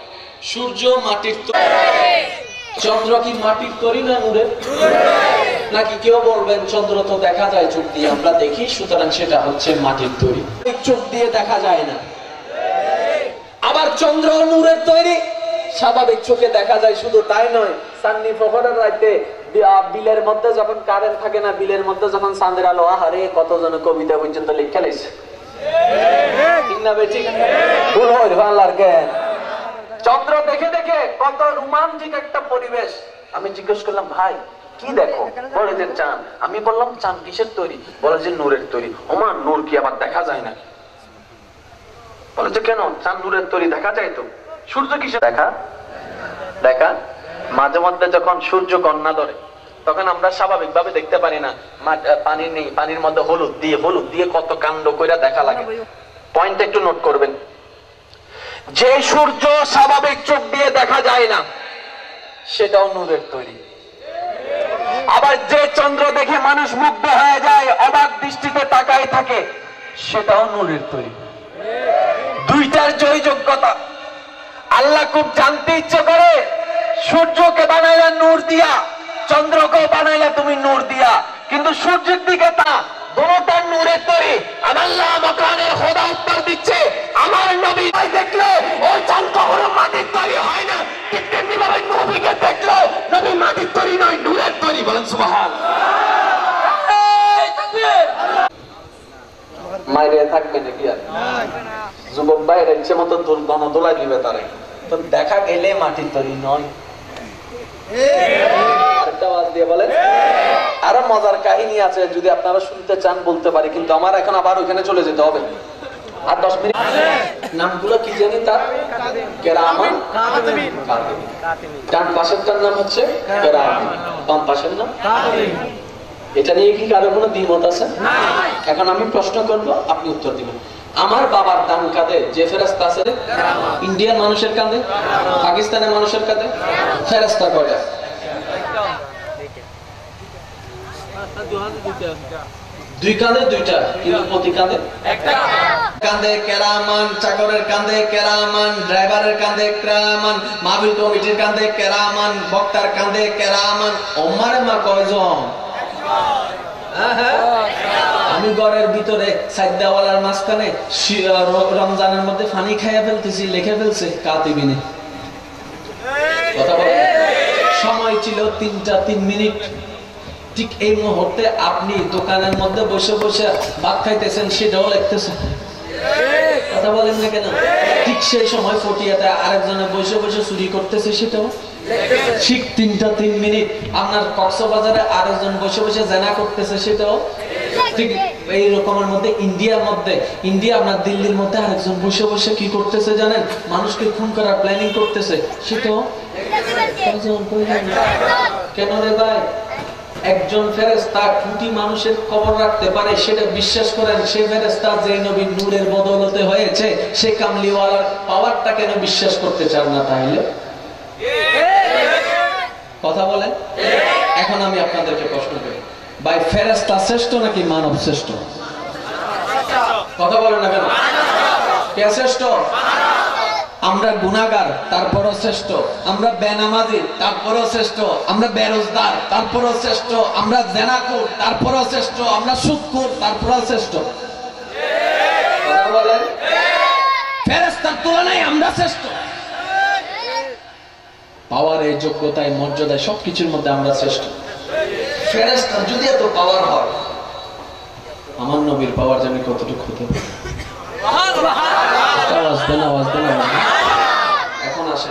সূর্য মাটির তৈরি, চন্দ্র কি মাটির তৈরি না নূরের? নাকি কেউ বলবেন চন্দ্র তো দেখা যায় চোখ দিয়ে, আমরা দেখি, সুতরাং সেটা হচ্ছে মাটির তৈরি, চোখ দিয়ে দেখা যায় না। আবার চন্দ্র নূরের তৈরি, স্বাভাবিক চোখে দেখা যায়, শুধু তাই নয়, চাঁদনি প্রহরের রাতে বিলের মধ্যে যখন কারেন্ট থাকে না, বিলের মধ্যে যখন চাঁদের আলো, আহারে কতজন কবিতা পর্যন্ত লিখে লাইছে, ঠিক না বেটি? ভুল হয় বাংলার জ্ঞান। চন্দ্র দেখে দেখে কত রোমান্টিক একটা পরিবেশ। আমি জিজ্ঞেস করলাম, ভাই কি দেখো? বলে যে চাঁদ। আমি বললাম, চাঁদ কিসের তৈরি? বলে যে নূরের তৈরি। ওমা, নূর কি আবার দেখা যায় না? বলে যে কেন? চাঁদ নূরের তৈরি, দেখা যায় তো। সূর্য কিসে দেখা? দেখা মাঝে মধ্যে যখন সূর্য কন্যা ধরে, তখন আমরা স্বাভাবিক ভাবে দেখতে পারি না, পানি নেই, পানির মধ্যে হলুদ দিয়ে কত কাণ্ড কইরা দেখা লাগে। পয়েন্ট একটু নোট করবেন, যে সূর্য স্বাভাবিক চোখ দিয়ে দেখা যায় না, সেটাও নূরের তৈরি। আবার যে চন্দ্র দেখে মানুষ মুগ্ধ হয়ে যায়, অবাক দৃষ্টিতে তাকায় থাকে, সেটাও নূরের তৈরি। দুইটার জয়যোগ্যতা। আল্লাহ খুব জানতে ইচ্ছে করে, সূর্যকে বানাইলা নূর দিয়া, চন্দ্রকেও বানাইলা তুমি নূর দিয়া, কিন্তু সূর্যের দিকে তা দুটোটার নূরের তৈরি। আল্লাহ মাকানে খোদা উত্তর দিচ্ছে, আমার নবী দেখলে ওই চাঁদ কখনো মাটির তৈরি হয় না, ঠিক তেমনি ভাবে নবীকে দেখলে নবী মাটির তৈরি নয়, নূরের তৈরি। বলেন সুবহানাল্লাহ। মাইরে থাকবে নাকি আর? যুবক ভাইয়ের ইচ্ছে মতো গণদোলা দিবে তারে, তো দেখা গেলে মাটির তৈরি নয়। আরো মজার কাহিনী আছে, যদি আপনারা শুনতে চান বলতে পারি, কিন্তু আমার এখন আবার ওখানে চলে যেতে হবে আর 10 মিনিট। নামগুলো কি জানি তার? কেরামান কাতিবিন। ডান পাশেরটার নাম হচ্ছে কেরামান, বাম পাশের নাম কাতিবিন। এটা নিয়ে কি কারো কোনো দ্বিমত আছে? এখন আমি প্রশ্ন করব, আপনি উত্তর দিবেন। আমার বাবার ডান কাঁধে যে ফেরেশতা আছে, ইন্ডিয়ান মানুষের কাঁধে, পাকিস্তানের মানুষের কাঁধে ফেরেশতা কয়টা? দুই কাঁধে দুইটা, কিন্তু প্রতি কাঁধে একটা। কাঁধে কেরামান, চাকরের কাঁধে কেরামান, ড্রাইভারের কাঁধে কেরামান, মাহফিল কমিটির কাঁধে কেরামান, বক্তার কাঁধে কেরামান। ওমারে মা কয়জন? আমি ঘরের ভিতরে সাইদাওয়ালার মাঝখানে রমজানের মধ্যে পানি খাইয়া ফেলতেছি, লিখে ফেলছে কাতিবিনে। কথা বলে, সময় ছিল 3টা 3 মিনিট। ঠিক এই মুহূর্তে আপনি দোকানের মধ্যে বসে বসে ভাত খাইতেছেন, সেটাও লিখতেছেন। কথা বলেন না কেন? ঠিক সেই সময় ফটিয়াতে আরেকজনে বসে বসে চুরি করতেছে, সেটাও ঠিক 3টা 3 মিনিট। আপনার কক্সবাজারে আরেকজন বসে বসে জেনা করতেছে, সেটাও ঠিক এই রকমের মধ্যে। ইন্ডিয়া আপনার দিল্লির মধ্যে আরেকজন বসে বসে কি করতেছে জানেন? মানুষকে খুন করার প্ল্যানিং করতেছে, সেটাও। কেন রে ভাই? একজন ফেরেশতা কোটি মানুষের খবর রাখতে পারে, সেটা বিশ্বাস করেন। সে ফেরেশতা যে নবীর নূরের বদৌলতে হয়েছে, সে কামলিওয়ালার পাওয়ারটা কেন বিশ্বাস করতে চান না তাহলে? কথা বলেন। এখন আমি আপনাদেরকে প্রশ্ন করি, ভাই ফেরেশতা শ্রেষ্ঠ নাকি মানব শ্রেষ্ঠ? কথা বলেন না কেন? কে শ্রেষ্ঠ? আমরা গুনাহগার, তারপরও শ্রেষ্ঠ। আমরা বেনামাজি, তারপরও শ্রেষ্ঠ। আমরা বেরোজগার, তারপরও শ্রেষ্ঠ। আমরা জেনাখোর, তারপরও শ্রেষ্ঠ। আমরা সুদখোর, তারপরও শ্রেষ্ঠ। কথা বলেন। ফেরেশতার তুলনায় আমরা শ্রেষ্ঠ। পাওয়ারে, যোগ্যতায়, মর্যাদায়, সবকিছুর মধ্যে আমরা শ্রেষ্ঠ। ফেরেশতার যদি এত পাওয়ার হয়, আমার নবীর পাওয়ার জানি কতটুকু হতে পারে। এখন আসে,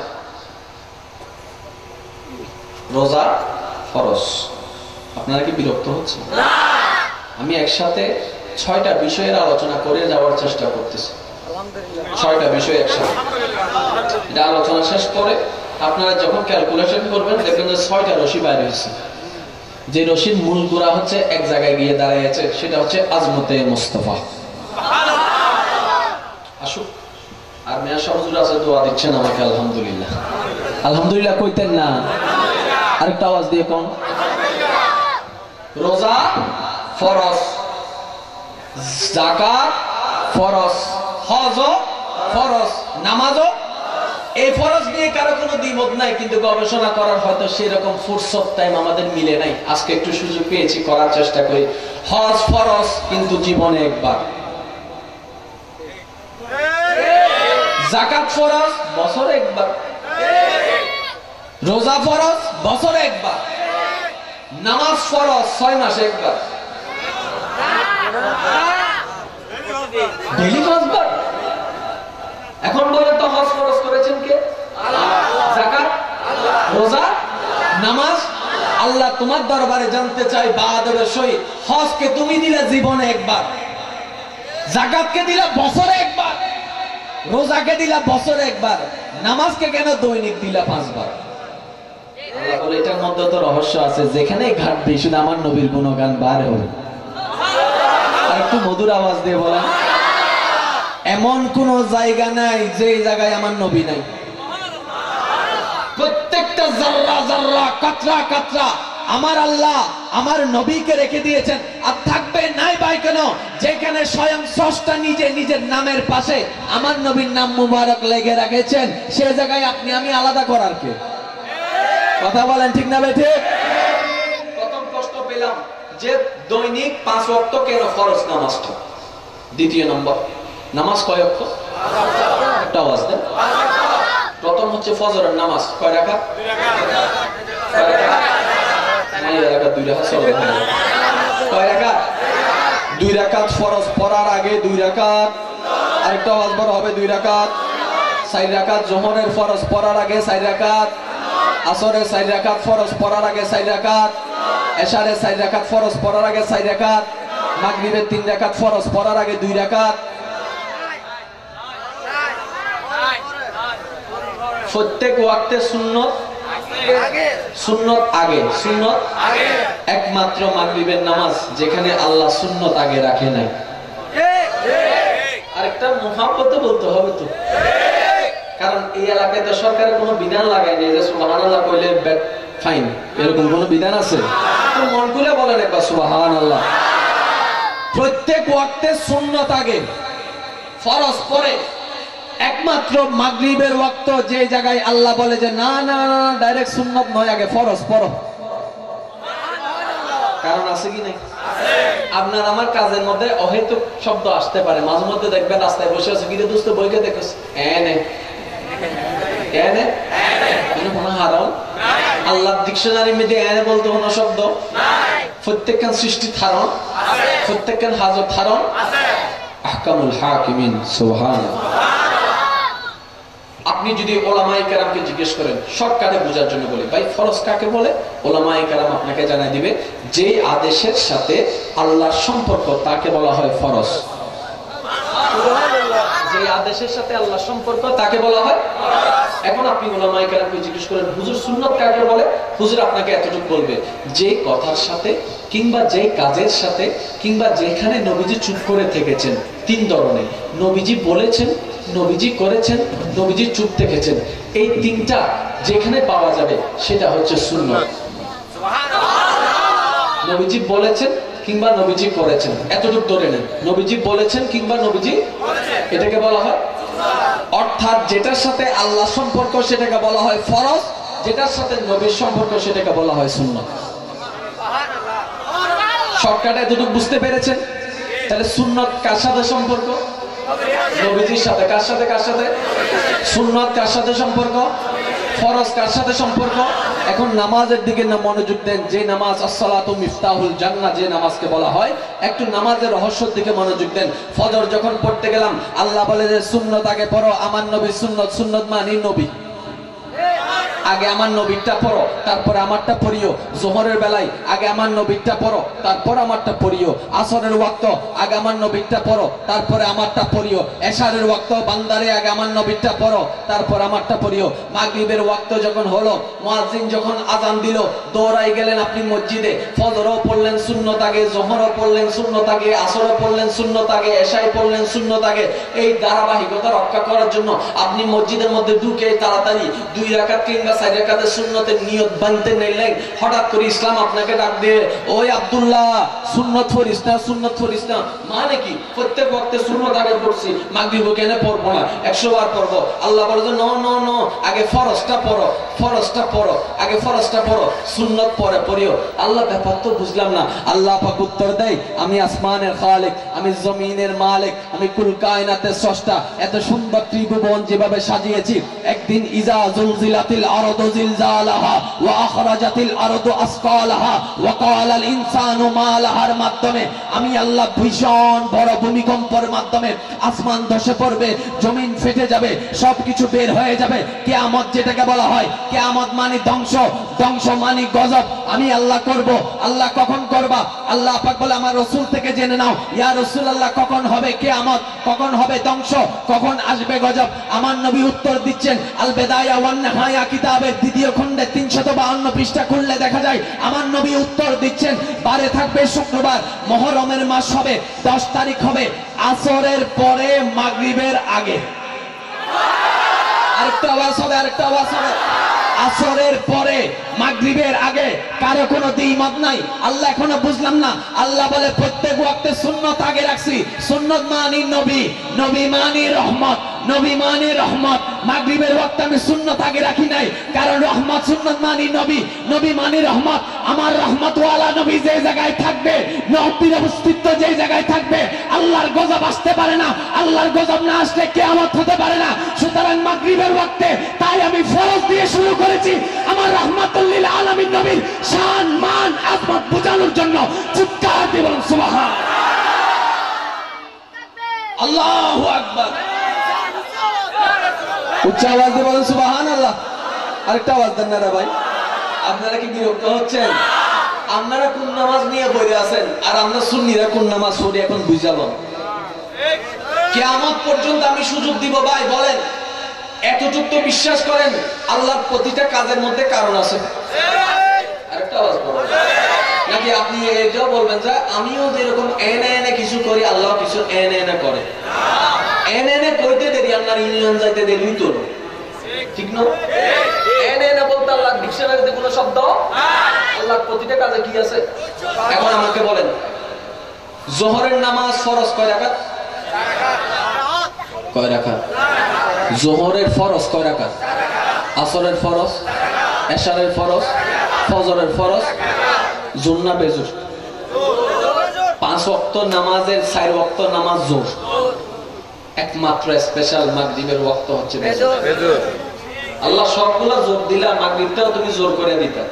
রোজা ফরজ। আপনারা কি বিরক্ত হচ্ছে? আমি একসাথে 6টা বিষয়ের আলোচনা করে যাওয়ার চেষ্টা করতেছি। 6টা বিষয় একসাথে। এটা আলোচনা শেষ করে আপনারা যখন ক্যালকুলেশন করবেন, দেখবেন যে 6টা রশি বাইরে হয়েছে। যে রশির মূল গোড়া হচ্ছে এক জায়গায় গিয়ে দাঁড়িয়েছে, সেটা হচ্ছে আজমতে মুস্তাফা। আসুক। আর মেয়া সহজুর আছে, দোয়া দিচ্ছেন আমাকে, আলহামদুলিল্লাহ। আলহামদুলিল্লাহ কইতেন না? আরেকটা আওয়াজ দিয়ে কোন? রোজা ফরজ, যাকাত ফরজ, হজ ফরজ, নামাজও এই ফরজ নিয়ে কারো কোনো দ্বিমত নাই, কিন্তু গবেষণা করার হয়তো সেরকম ফুরসত টাইম আমাদের মিলে নাই। আজকে একটু সুযোগ পেয়েছি, করার চেষ্টা করি। হজ ফরজ, কিন্তু জীবনে একবার। যাকাত ফরজ, বছরে একবার। রোজা ফরজ, বছরে একবার। নামাজ ফরজ, 6 মাসে একবার। ডেইলি 5 বার। এখন বলেন তো হজ ফরজ করেছেন কে? যাকাত, রোজা, নামাজ আল্লাহ। তোমার দরবারে জানতে চাই বাহাদুরের সহিত, হজকে তুমি দিলে জীবনে একবার, যাকাতকে দিলা বছরে একবার, রোজাকে দিলা বছরে একবার, নামাজকে কেন দৈনিক দিলা 5 বার? আল্লাহ বলে এটার মধ্যে তো রহস্য আছে, যেখানে ঘাটবে শুধু আমার নবীর গুণগান বার হবে। আর একটু মধুর আওয়াজ দিয়ে বলেন, এমন কোন জায়গা নাই যে জায়গায় আমার নবী নাই। প্রত্যেকটা জাররা জাররা, কাতরা কাতরা আমার আল্লাহ আমার নবীকে রেখে দিয়েছেন। আর থাকবে নাই ভাই কেন? যেখানে স্বয়ং স্রষ্টা নিজে নিজের নামের পাশে আমার নবীর নাম মুবারক লেগে রেখেছেন, সে জায়গায় আপনি আমি আলাদা করার কে? কথা বলেন ঠিক না ভাই? ঠিক। প্রথম কষ্ট পেলাম যে দৈনিক 5 ওয়াক্ত কেন ফরজ নামাজটা। দ্বিতীয় নম্বর, নামাজ কয় ওয়াক্ত? একটা আওয়াজ দেন। প্রথম হচ্ছে ফজরের নামাজ, কয় রাকাত? 2 রাকাত। নাই রাকাত, 2 রাকাত চলে। কয় রাকাত? 2 রাকাত ফরজ পড়ার আগে 2 রাকাত, আরেকটা আওয়াজ বড় হবে, 2 রাকাত। 4 রাকাত যোহরের ফরজ পড়ার আগে 4 রাকাত, আসরের 4 রাকাত ফরজ পড়ার আগে 4 রাকাত, এশারের 4 রাকাত ফরজ পড়ার আগে 4 রাকাত, মাগরিবের 3 রাকাত ফরজ পড়ার আগে 2 রাকাত। প্রত্যেক ওয়াক্তে সুন্নত আগে, সুন্নত আগে, সুন্নত আগে। একমাত্র মাগরিবের নামাজ যেখানে আল্লাহ সুন্নত আগে রাখে নাই। আরেকটা মুহাব্বতে বলতে হবে তো, কারণ এই এলাকায় তো সরকারের কোনো বিধান লাগায় নেই যে সুবহানাল্লাহ কইলে ফাইন, এরকম কোনো বিধান আছে? তো মন খুলে বলেন একবার সুবহানাল্লাহ। প্রত্যেক ওয়াক্তে সুন্নত আগে, ফরজ পরে। একমাত্র মাগরিবের ওয়াক্ত যে জায়গায় আল্লাহ বলে যে না না না, ডাইরেক্ট সুন্নত নয়, আগে ফরজ পড়ো। কারণ আছে কি নাই? আপনার আমার কাজের মধ্যে অহেতুক শব্দ আসতে পারে। মাঝে মধ্যে দেখবেন রাস্তায় বসে আছে, কিরে দোস্ত বইকে দেখছ, এনে এনে কোনো হারাম? আল্লাহ ডিকশনারি মধ্যে এনে বলতে কোনো শব্দ নাই। প্রত্যেকখান সৃষ্টি ধারণ, প্রত্যেকখান হাজত ধারণ। আহকামুল হাকিমিন, সুবহানাল্লাহ। আপনি যদি ওলামায়ে কেরামকে জিজ্ঞেস করেন, শর্টকাটে বোঝার জন্য বলি, ভাই ফরজ কাকে বলে? ওলামায়ে কেরাম আপনাকে জানাই দিবে, যে আদেশের সাথে আল্লাহর সম্পর্ক তাকে বলা হয় ফরজ। যে আদেশের সাথে আল্লাহর সম্পর্ক তাকে বলা হয় ফরজ। এখন আপনি ওলামায়ে কেরামকে জিজ্ঞেস করেন, হুজুর সুন্নাত কাকে বলে? হুজুর আপনাকে এতটুকু বলবে, যে কথার সাথে কিংবা যে কাজের সাথে কিংবা যেখানে নবীজি চুপ করে থেকেছেন। 3 ধরনের, নবীজি বলেছেন, নবীজি করেছেন, নবীজি চুপ থেকেছেন। এই 3টা যেখানে পাওয়া যাবে সেটা হচ্ছে সুন্নাত। নবীজি বলেছেন কিংবা নবীজি করেছেন, এতটুকু ধরে নেন। নবীজি বলেছেন কিংবা নবীজি করেছেন, এটাকে বলা হয় অর্থাৎ যেটার সাথে আল্লাহ সম্পর্ক সেটাকে বলা হয় ফরজ, যেটার সাথে নবীর সম্পর্ক সেটাকে বলা হয় সুন্নাত। শর্টকাটে এতটুকু বুঝতে পেরেছেন? তাহলে সুন্নাত কার সাথে সম্পর্ক? নবীজির সাথে। কার সাথে? কার সাথে? সুন্নাত কার সাথে সম্পর্ক? ফরজ কার সাথে সম্পর্ক? এখন নামাজের দিকে না মনোযোগ দেন। যে নামাজ আসসালাতু মিফতাহুল জান্নাহ, যে নামাজকে বলা হয়, একটু নামাজের রহস্যের দিকে মনোযোগ দেন। ফজর যখন পড়তে গেলাম, আল্লাহ বলে যে সুন্নাত আগে পড়ো, আমার নবীর সুন্নাত। সুন্নাত মানে নবী, আগে আমার নবীরটা পড়ো, তারপরে আমারটা পড়িও। যোহরের বেলায় আগে আমার নবীরটা পড়ো, তারপর আমারটা পড়িও। আসরের ওয়াক্ত আগে আমার নবীরটা পড়ো, তারপরে আমারটা পড়িও। এশারের ওয়াক্ত বান্দারে আগে আমার নবীরটা পড়ো, তারপর আমারটা পড়িও। মাগরিবের ওয়াক্ত যখন হলো, মুয়াজ্জিন যখন আযান দিল, দৌড়াই গেলেন আপনি মসজিদে। ফজরও পড়লেন সুন্নত আগে, যোহরও পড়লেন সুন্নত আগে, আসরও পড়লেন সুন্নত আগে, এশাই পড়লেন সুন্নত আগে। এই ধারাবাহিকতা রক্ষা করার জন্য আপনি মসজিদের মধ্যে ঢুকে তাড়াতাড়ি 2 রাকাত কিংবা রাকাত 4 রাকাতের সুন্নতের নিয়ত বানতে নিলেন, হঠাৎ করে ইসলাম আপনাকে ডাক দিয়ে, ওই আব্দুল্লাহ সুন্নত পড়িস না, সুন্নত পড়িস না। মানে কি? প্রত্যেক ওয়াক্তে সুন্নত আগে পড়ছি, মাগরিব কেন পড়বো না, 100 বার পড়বো। আল্লাহ বলে যে নো, আগে ফরজটা পড়ো, ফরজটা পড়ো, আগে ফরজটা পড়ো, সুন্নত পরে পড়িও। আল্লাহ ব্যাপার তো বুঝলাম না। আল্লাহ পাক উত্তর দেয়, আমি আসমানের খালিক, আমি জমিনের মালিক, আমি কুল কায়নাতের স্রষ্টা। এত সুন্দর ত্রিভুবন যেভাবে সাজিয়েছি, একদিন ইজা জুলজিলাতিল আরদু জিলজালাহা ওয়া আখরাজাতিল আরদু আসকালাহা ওয়া ক্বালাল ইনসানু মা লাহার মাধ্যমে আমি আল্লাহ ভীষণ বড় ভূমিকম্পের মাধ্যমে আসমান ধসে পড়বে, জমিন ফেটে যাবে, সবকিছু বের হয়ে যাবে। কিয়ামত যেটাকে বলা হয়, কিয়ামত মানে ধ্বংস, ধ্বংস মানে গজব আমি আল্লাহ করব। আল্লাহ কখন করবা? আল্লাহ পাক বলে আমার রাসূল থেকে জেনে নাও, ইয়া রাসূলুল্লাহ কখন হবে কিয়ামত, কখন হবে ধ্বংস, কখন আসবে গজব? আমার নবী উত্তর দিচ্ছেন, আল বিদায়া ওয়ান নিহায়া কিতাবের 2য় খণ্ডে 352 পৃষ্ঠা খুললে দেখা যায় আমার নবী উত্তর দিচ্ছেন, বারে থাকবে শুক্রবার, মুহররমের মাস হবে, 10 তারিখ হবে, আসরের পরে মাগরিবের আগে। আরেকটা আওয়াজ হবে, আরেকটা আওয়াজ হবে। আসরের পরে মাগরিবের আগে। কারো কোনো দ্বিমত নাই। আল্লাহ এখনো বুঝলাম না। আল্লাহ বলে প্রত্যেক ওয়াক্তে সুন্নত আগে রাখছি। সুন্নত মানি নবী, নবী মানি রহমত, নবী মানি রহমত। মাগরিবের ওয়াক্তে আমি সুন্নত আগে রাখি নাই, কারণ রহমত সুন্নত মানি নবী, নবী মানি রহমত। আমার রহমত ওয়ালা নবী যে জায়গায় থাকবে, নবীর অস্তিত্ব যে জায়গায় থাকবে, আল্লাহর গজব আসতে পারে না। আল্লাহর গজব না আসলে কিয়ামত হতে পারে না। সুতরাং মাগরিবের ওয়াক্তে তাই আমি ফরজ দিয়ে শুরু করেছি, আমার রাহমাতুল লিল আলামিন নবীর শান মান আযমত বোঝানোর জন্য। চিৎকার দিয়ে বলুন সুবহান আল্লাহু আকবার। উচ্চ আওয়াজ দিয়ে বলুন সুবহানাল্লাহ। আরেকটা আওয়াজ দেন না রে ভাই। আপনারা কি বিরক্ত হচ্ছেন? আপনারা কোন নামাজ নিয়ে বইরে আছেন আর আমরা সুন্নিরা কোন নামাজ পড়ি এখন বুঝালাম। কিয়ামত পর্যন্ত আমি সুযোগ দিব ভাই, বলেন এতটুকু তো বিশ্বাস করেন আল্লাহর প্রতিটা কাজের মধ্যে কারণ আছে। আরেকটা আওয়াজ বলুন। নাকি আপনি এটাও বলবেন যে আমিও যেরকম এনে কিছু করি, আল্লাহ কিছু এনে করে। এনে কইতে দেরি, আপনার ইউনিয়ন যাইতে দেরি তো ঠিক না? এনে বলতে আল্লাহ ডিকশনারিতে কোনো শব্দ, আল্লাহর প্রতিটা কাজে কি আছে? এখন আমাকে বলেন, জোহরের নামাজ ফরজ কয় রাকাত? কয় রাকাত? জোহরের ফরজ কয় রাকাত? আসরের ফরজ, এশারের ফরজ, ফজরের ফরজ, জোর না বেজোর? 5 ওয়াক্ত নামাজের 4 ওয়াক্ত নামাজ জোর, একমাত্র স্পেশাল মাগরিবের ওয়াক্ত হচ্ছে বেজোর। আল্লাহ সবগুলা জোর দিলা, মাগরিবটাও তুমি জোর করে দিতা।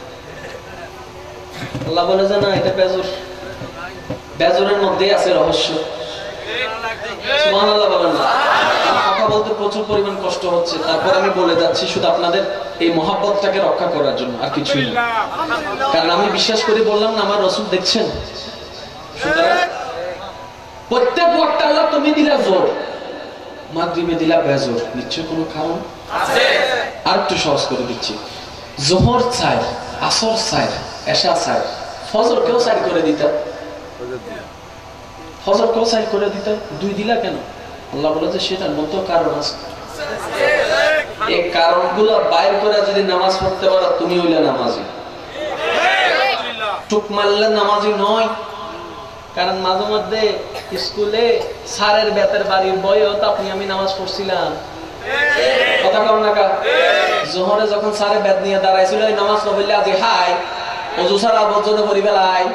আল্লাহ বলে যে না, এটা বেজোর, বেজোরের মধ্যেই আছে রহস্য। সুবহানাল্লাহ বলেন না। কথা বলতে প্রচুর পরিমাণ কষ্ট হচ্ছে, তারপর আমি বলে যাচ্ছি শুধু আপনাদের এই মহব্বতটাকে রক্ষা করার জন্য, আর কিছুই না। কারণ আমি বিশ্বাস করে বললাম না, আমার রাসূল দেখছেন। সুতরাং প্রত্যেক ওয়াক্তে আল্লাহ তুমি দিলা জোর, মাগরিবে দিলা বেজোর, নিশ্চয় কোনো কারণ আছে। আর একটু সহজ করে দিচ্ছি, জোহর 4, আসর 4, এশা 4, ফজর কেউ 4 করে দিতা, ফজর কেউ 4 করে দিতা, 2 দিলা কেন? আল্লাহ বলে যে সেটার মতো কারণ আছে। এই কারণগুলো বাইর করে যদি নামাজ পড়তে পারো, তুমি হইলে নামাজি। টুক মারলে নামাজি নয়। কারণ মাঝে মধ্যে স্কুলে স্যারের বেতের বাড়ির বইও তো আপনি আমি নামাজ পড়ছিলাম, কথা কম না কা? জোহরে যখন স্যারের বেত নিয়ে দাঁড়াইছিল, নামাজ না বললে আজি হাই অজু ছাড়া বজ্জনে পড়ি বেলায়,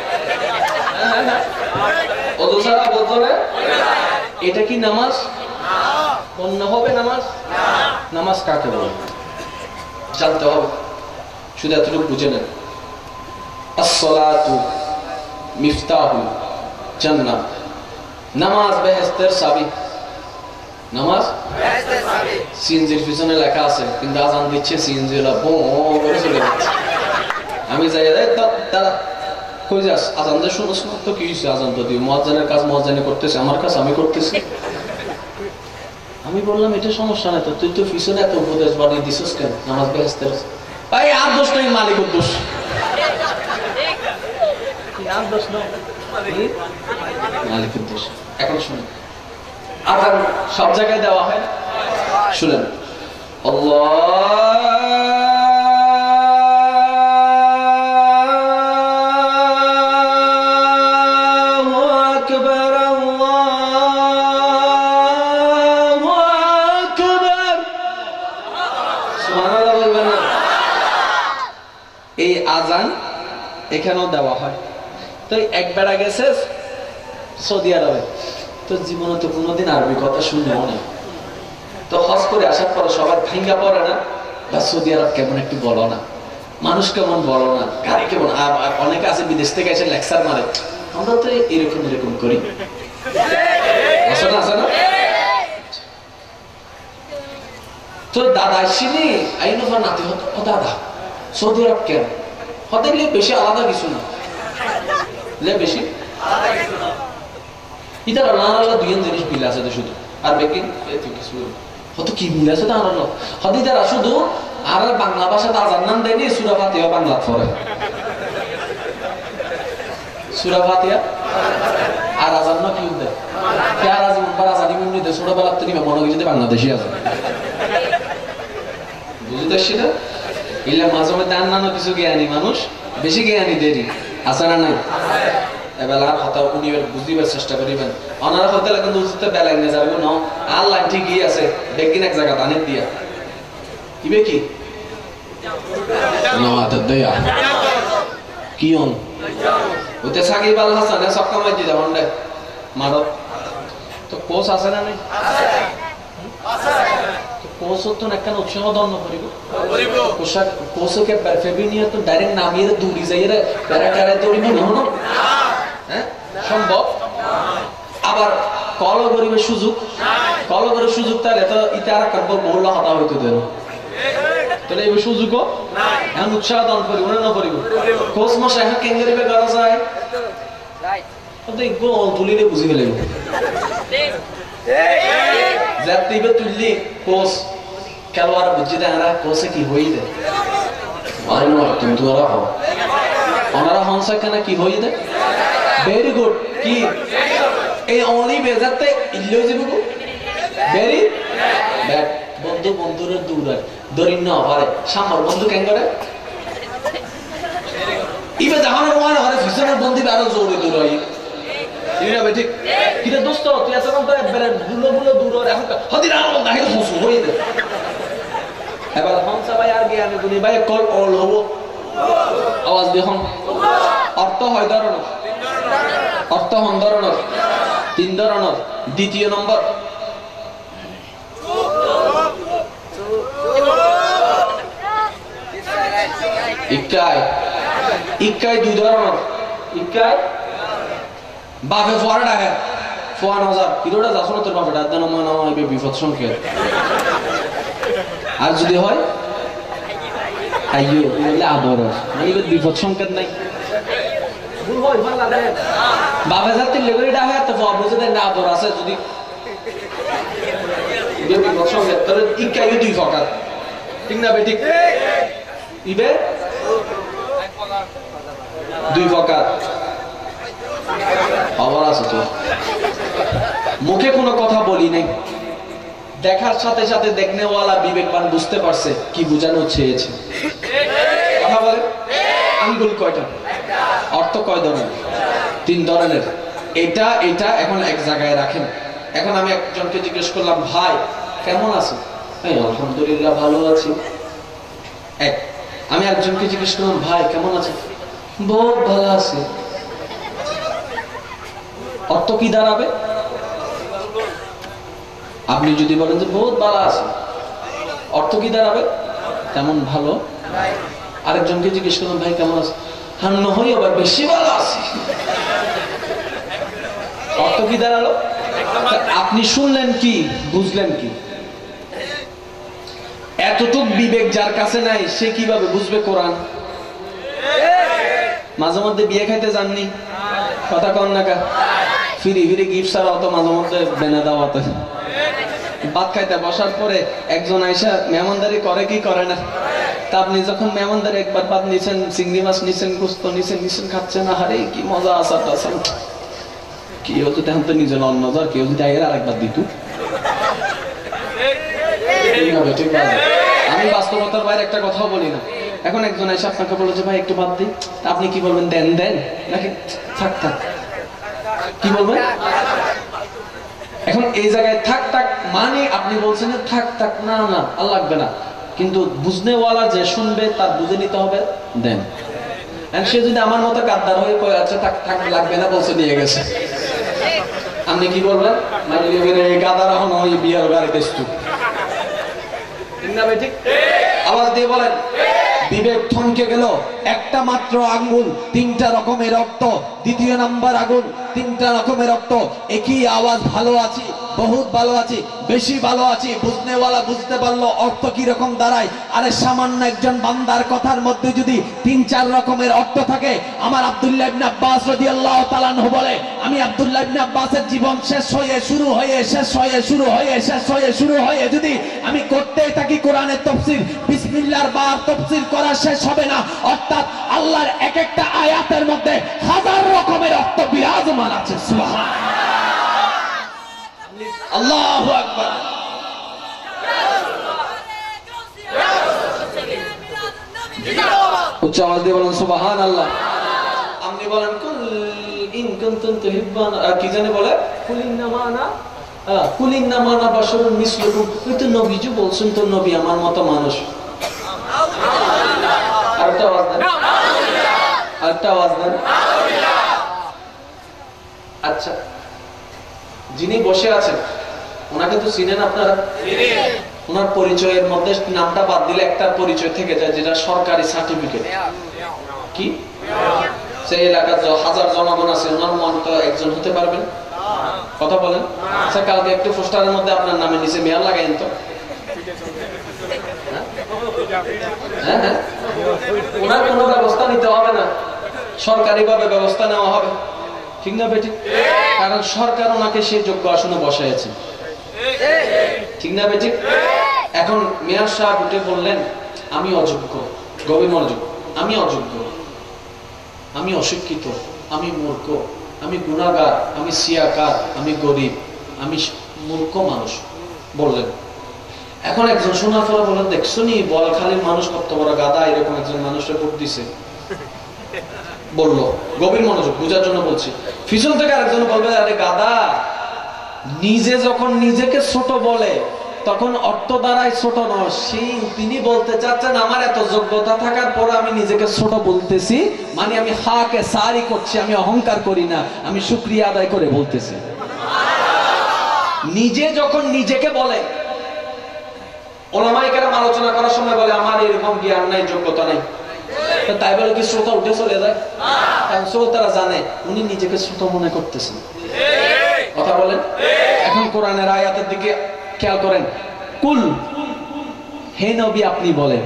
অজু ছাড়া বজ্জনে, এটা কি নামাজ? অন্য হবে নামাজ? নামাজ কাকে বলে জানতে হবে, শুধু এতটুকু বুঝে নেন। আসসালাতু মিফতাহুল জান্নাহ, নামাজ বেহেশতের চাবি। নামাজ বেহেশতের চাবি। সিএনজির পিছনে লেখা আছে, কিন্তু আজান দিচ্ছে সিএনজিরা বো করে চলে যাচ্ছে। আমি যাই দাদা কই যাস? আজান দিয়ে শুনোস না তো? কি হয়েছে? আজান তো দিও, মুয়াজ্জিনের কাজ মুয়াজ্জিনে করতেছে, আমার কাজ আমি করতেছি। আমি বললাম এটা সমস্যা নাই তো, তুই তো পিছনে এত উপদেশ বানিয়ে দিছিস কেন? নামাজ বেহেশতের। ভাই আর দোষ নাই, মালিকের দোষ। আর দোষ নয়, মালিকের দোষ। এখন শুনুন, আজান সব জায়গায় দেওয়া হয় না, শুনেন। আল্লাহু আকবার, আল্লাহু আকবার। সুবহানাল্লাহ বলবেন না? এই আজান এখানেও দেওয়া হয়। তো একবার গেছে সৌদি আরবে, তো জীবনে তো কোনোদিন আরবি কথা শুনেও না। তো হজ করে আসার পর সবার ভাঙ্গা পড়ে না, বা সৌদি আরব কেমন একটু বলো না, মানুষ কেমন বলো না, গাড়ি কেমন। অনেকে আছে বিদেশ থেকে এসে লেকচার মারে, আমরা তো এরকম এরকম করি, আছে না আছে না? তো দাদা আসিনি আইন নাতি হতো, ও দাদা সৌদি আরব কেন হতে গেলে বেশি আলাদা কিছু না, বেশি ইতার আল্লাহ আল্লাহ দুই জিনিস মিলে আছে তো শুধু, আর বেকিং কিছু হয়তো কি মিলে আছে তা আল্লাহ হতে তারা শুধু আর বাংলা ভাষাতে আজান নাম দেয়নি, সূরা ফাতিহা বাংলা পড়ে, সূরা ফাতিহা আর আজান না কি দেয় কে আর আজ মুম্বার আজানি মুন্নি দেয় ছোটবেলা তো নিবে মনে যদি বাংলাদেশি আছে বুঝতেছি না। ইল্লা মাঝে মধ্যে অন্যান্য কিছু জ্ঞানী মানুষ বেশি জ্ঞানী দেরি আছে না নাই, এবেলা কথা উনি বুঝিবার চেষ্টা করিবেন। ওনারা হতে কিন্তু উচিত বেলায় নিয়ে যাবে ন, আল্লাহ ঠিকই আছে বেগিন এক জায়গা দানের দিয়া কিবে কি কি হন ওতে সাকিব আল হাসানে সক্কা মাই দিদা হন্ডে মারো তো কোচ আছে না নাই, কোচ তো একটা উৎসাহ দন্ন করিব, কোচকে ফেবি নিয়ে তো ডাইরেক্ট নামিয়ে দৌড়ি যাই প্যারা ট্যারা দৌড়িব না, হ্যাঁ সম্ভব। আবার কল করিবে সুযোগ, কল করে সুযোগ তাহলে তো ইতারা করবো বহুলা হতা হইতে দেন, তাহলে এই সুযোগও এখন উৎসাহ দান করিব না করিব। কোচ মশাই এখন কেন করিবে করা যায় গোল তুলিলে বুঝি ফেলে যাত্রীবে তুললি কোচ খেলোয়াড় বুঝি দেয় কোচে কি হই দেয় কিন্তু ওনারা হংসা কেন কি হই দেয় ভেরি গুড কি এই অনলি বেজাতে ইল্লেও যাবে গো ভেরি ব্যাড। বন্ধু বন্ধুর দূর দরিন না পারে সামর বন্ধু কেন করে ইবে জাহানের ওয়ান হরে ফিসনের বন্ধু আরো জোরে দূর হয় ইনা বেটি কিরে দোস্ত তুই আছে কোন করে বেরে বুলো বুলো দূর আর এখন হদি না বল দাহি হসু হই দে এবার হংসা ভাই আর জ্ঞান গুনি ভাই কল অল হবো আওয়াজ দেখুন অর্থ হয় ধরনের, অর্থ হন ধরনের তিন ধরনের। দ্বিতীয় নম্বর ইকাই, ইকাই দুই ধরনের, ইকাই বাপে ফোয়ারা ডাকে ফোয়া নজার কিলোটা যাস না তোর বাপে ডাক দেন মনে হয় বিপদ সংকেত। আর যদি হয় আইয়ো বললে আদর বিপদ সংকেত নাই বাবা যাতে লেগুড়ি ডাকে তো বুঝে দেয় না আদর আছে যদি বিপদ সংকেত তোর ইকাই দুই ফকাত ঠিক না বেঠিক ইবে দুই ফকাত খবর আছে তো মুখে কোনো কথা বলি নাই, দেখার সাথে সাথে দেখনেওয়ালা বিবেকবান বুঝতে পারছে কি বোঝানো চেয়েছে। কথা বলে আঙ্গুল কয়টা, অর্থ কয় ধরনের, তিন ধরনের। এটা এটা এখন এক জায়গায় রাখেন। এখন আমি একজনকে জিজ্ঞেস করলাম ভাই কেমন আছো, আলহামদুলিল্লাহ ভালো আছি। এক আমি একজনকে জিজ্ঞেস করলাম ভাই কেমন আছে, বহুত ভালো আছে। অর্থ কি দাঁড়াবে? আপনি যদি বলেন যে বহুত ভালো আছে, অর্থ কি দাঁড়াবে? তেমন ভালো। আরেকজনকে জিজ্ঞেস করলাম ভাই কেমন আছে, হান্ন হই আবার বেশি ভালো আছে। অর্থ কি দাঁড়ালো? আপনি শুনলেন কি, বুঝলেন কি? এতটুক বিবেক যার কাছে নাই সে কিভাবে বুঝবে কোরআন? মাঝে মধ্যে বিয়ে খাইতে যাননি, কথা কন না কা ফিরি ফিরি গিফট ছাড়া অত মাঝে মধ্যে বেনা দাওয়াতে ভাত খাইতে বসার পরে একজন আইসা মেহমানদারি করে কি করে না? তা আপনি যখন মেহমানদারি একবার ভাত নিছেন, চিংড়ি মাছ নিছেন, গোস্ত নিছেন, খাচ্ছেন, আরে কি মজা আসার টাসার কেউ তো তেমন তো নিজের অন্নদার কেউ যদি আরেকবার দিত ঠিক আছে, আমি বাস্তবতার বাইরে একটা কথাও বলি না। এখন একজন এসে আপনাকে বলে যে ভাই একটু বাদ দিই, আপনি কি বলবেন? দেন দেন নাকি থাক থাক? কি বলবেন? এখন এই জায়গায় থাক থাক মানে আপনি বলছেন থাক থাক, না না আর লাগবে না, কিন্তু বুঝনেওয়ালা যে শুনবে তার বুঝে নিতে হবে দেন। সে যদি আমার মতো গাদ্দার হয়ে কয়ে আচ্ছা থাক থাক লাগবে না বলছে নিয়ে গেছে, আপনি কি বলবেন? মানে গাদার এখন ওই বিয়ের গাড়িতে ঠিক আওয়াজ দিয়ে বলেন। বিবেক থমকে গেল, একটা মাত্র আঙ্গুল তিনটা রকমের রক্ত, দ্বিতীয় নাম্বার আগুন তিনটা রকমের রক্ত, একই আওয়াজ, ভালো আছি, বহুত ভালো আছি, বেশি ভালো আছি, বুঝনেওয়ালা বুঝতে পারলো অর্থ কি রকম দাঁড়ায়। আরে সামান্য একজন বান্দার কথার মধ্যে যদি তিন চার রকমের অর্থ থাকে, আমার আব্দুল্লাহ ইবনে আব্বাস রাদিয়াল্লাহু তাআলা আনহু বলে, আমি আব্দুল্লাহ ইবনে আব্বাসের জীবন শেষ হয়ে শুরু হয়ে শেষ হয়ে শুরু হয়ে শেষ হয়ে শুরু হয়ে যদি আমি করতেই থাকি কোরআনের তাফসীর, বিসমিল্লাহর বার তাফসীর করা শেষ হবে না। অর্থাৎ আল্লাহর এক একটা আয়াতের মধ্যে হাজার রকমের অর্থ বিরাজমান আছে। সুবহানাল্লাহ, আল্লাহু আকবার। উচ্চ আওয়াজ দিয়ে বলেন সুবহানাল্লাহ। আপনি বলেন কুল ইন কুনতুম তুহিব্বুন, কি জানে বলে কুল ইন্নামা আনা বাশারুন মিসলুকুম, ওই তো নবীজি বলছেন তো নবী আমার মতো মানুষ। আরেকটা আওয়াজ দেন, আরেকটা আওয়াজ দেন। আচ্ছা, যিনি বসে আছেন ওনাকে তো চিনেন আপনারা? ওনার পরিচয়ের মধ্যে নামটা বাদ দিলে একটা পরিচয় থেকে যায়, যেটা সরকারি সার্টিফিকেট। কি? সেই এলাকার হাজার জনগণ আছে, ওনার মন তো একজন হতে পারবেন? কথা বলেন। আচ্ছা, কালকে একটু পোস্টারের মধ্যে আপনার নামে নিচে মেয়ার লাগাইন তো। হ্যাঁ হ্যাঁ, ওনার কোনো ব্যবস্থা নিতে হবে না, সরকারি ভাবে ব্যবস্থা নেওয়া হবে, ঠিক না বেটি? কারণ সরকার ওনাকে সেই যোগ্য আসনে বসাইছে, ঠিক না বেটি? এখন মেয়র সাহেব উঠে বললেন আমি অযোগ্য, গভীর মনোযোগ, আমি অযোগ্য, আমি অশিক্ষিত, আমি মূর্খ, আমি গুনাহগার, আমি সিয়াকার, আমি গরিব, আমি মূর্খ মানুষ বললেন। এখন একজন শোনা ফেলা বলেন দেখছো নি বলখালীর মানুষ কত বড় গাদা, এরকম একজন মানুষের ভোট দিছে বললো। গভীর মনোযোগ, বুঝার জন্য বলছি। পিছন থেকে আরেকজন বলবে আরে গাদা, নিজে যখন নিজেকে ছোট বলে তখন অর্থ দ্বারাই ছোট নয়, তিনি বলতে চাচ্ছেন আমার এত যোগ্যতা থাকার পর আমি নিজেকে ছোট বলতেছি, মানে আমি হাকে সারি করছি, আমি অহংকার করি না, আমি শুকরিয়া আদায় করে বলতেছি। নিজে যখন নিজেকে বলে, ওলামায়ে কেরাম আলোচনা করার সময় বলে আমার এরকম জ্ঞান নাই, যোগ্যতা নাই, তাই বলে কি শ্রোতা উঠে চলে যায়? কারণ শ্রোতারা জানে উনি নিজেকে ছোট মনে করতেছেন। কথা বলেন। এখন কোরআনের আয়াতের দিকে খেয়াল করেন। কুল, হে নবী আপনি বলেন।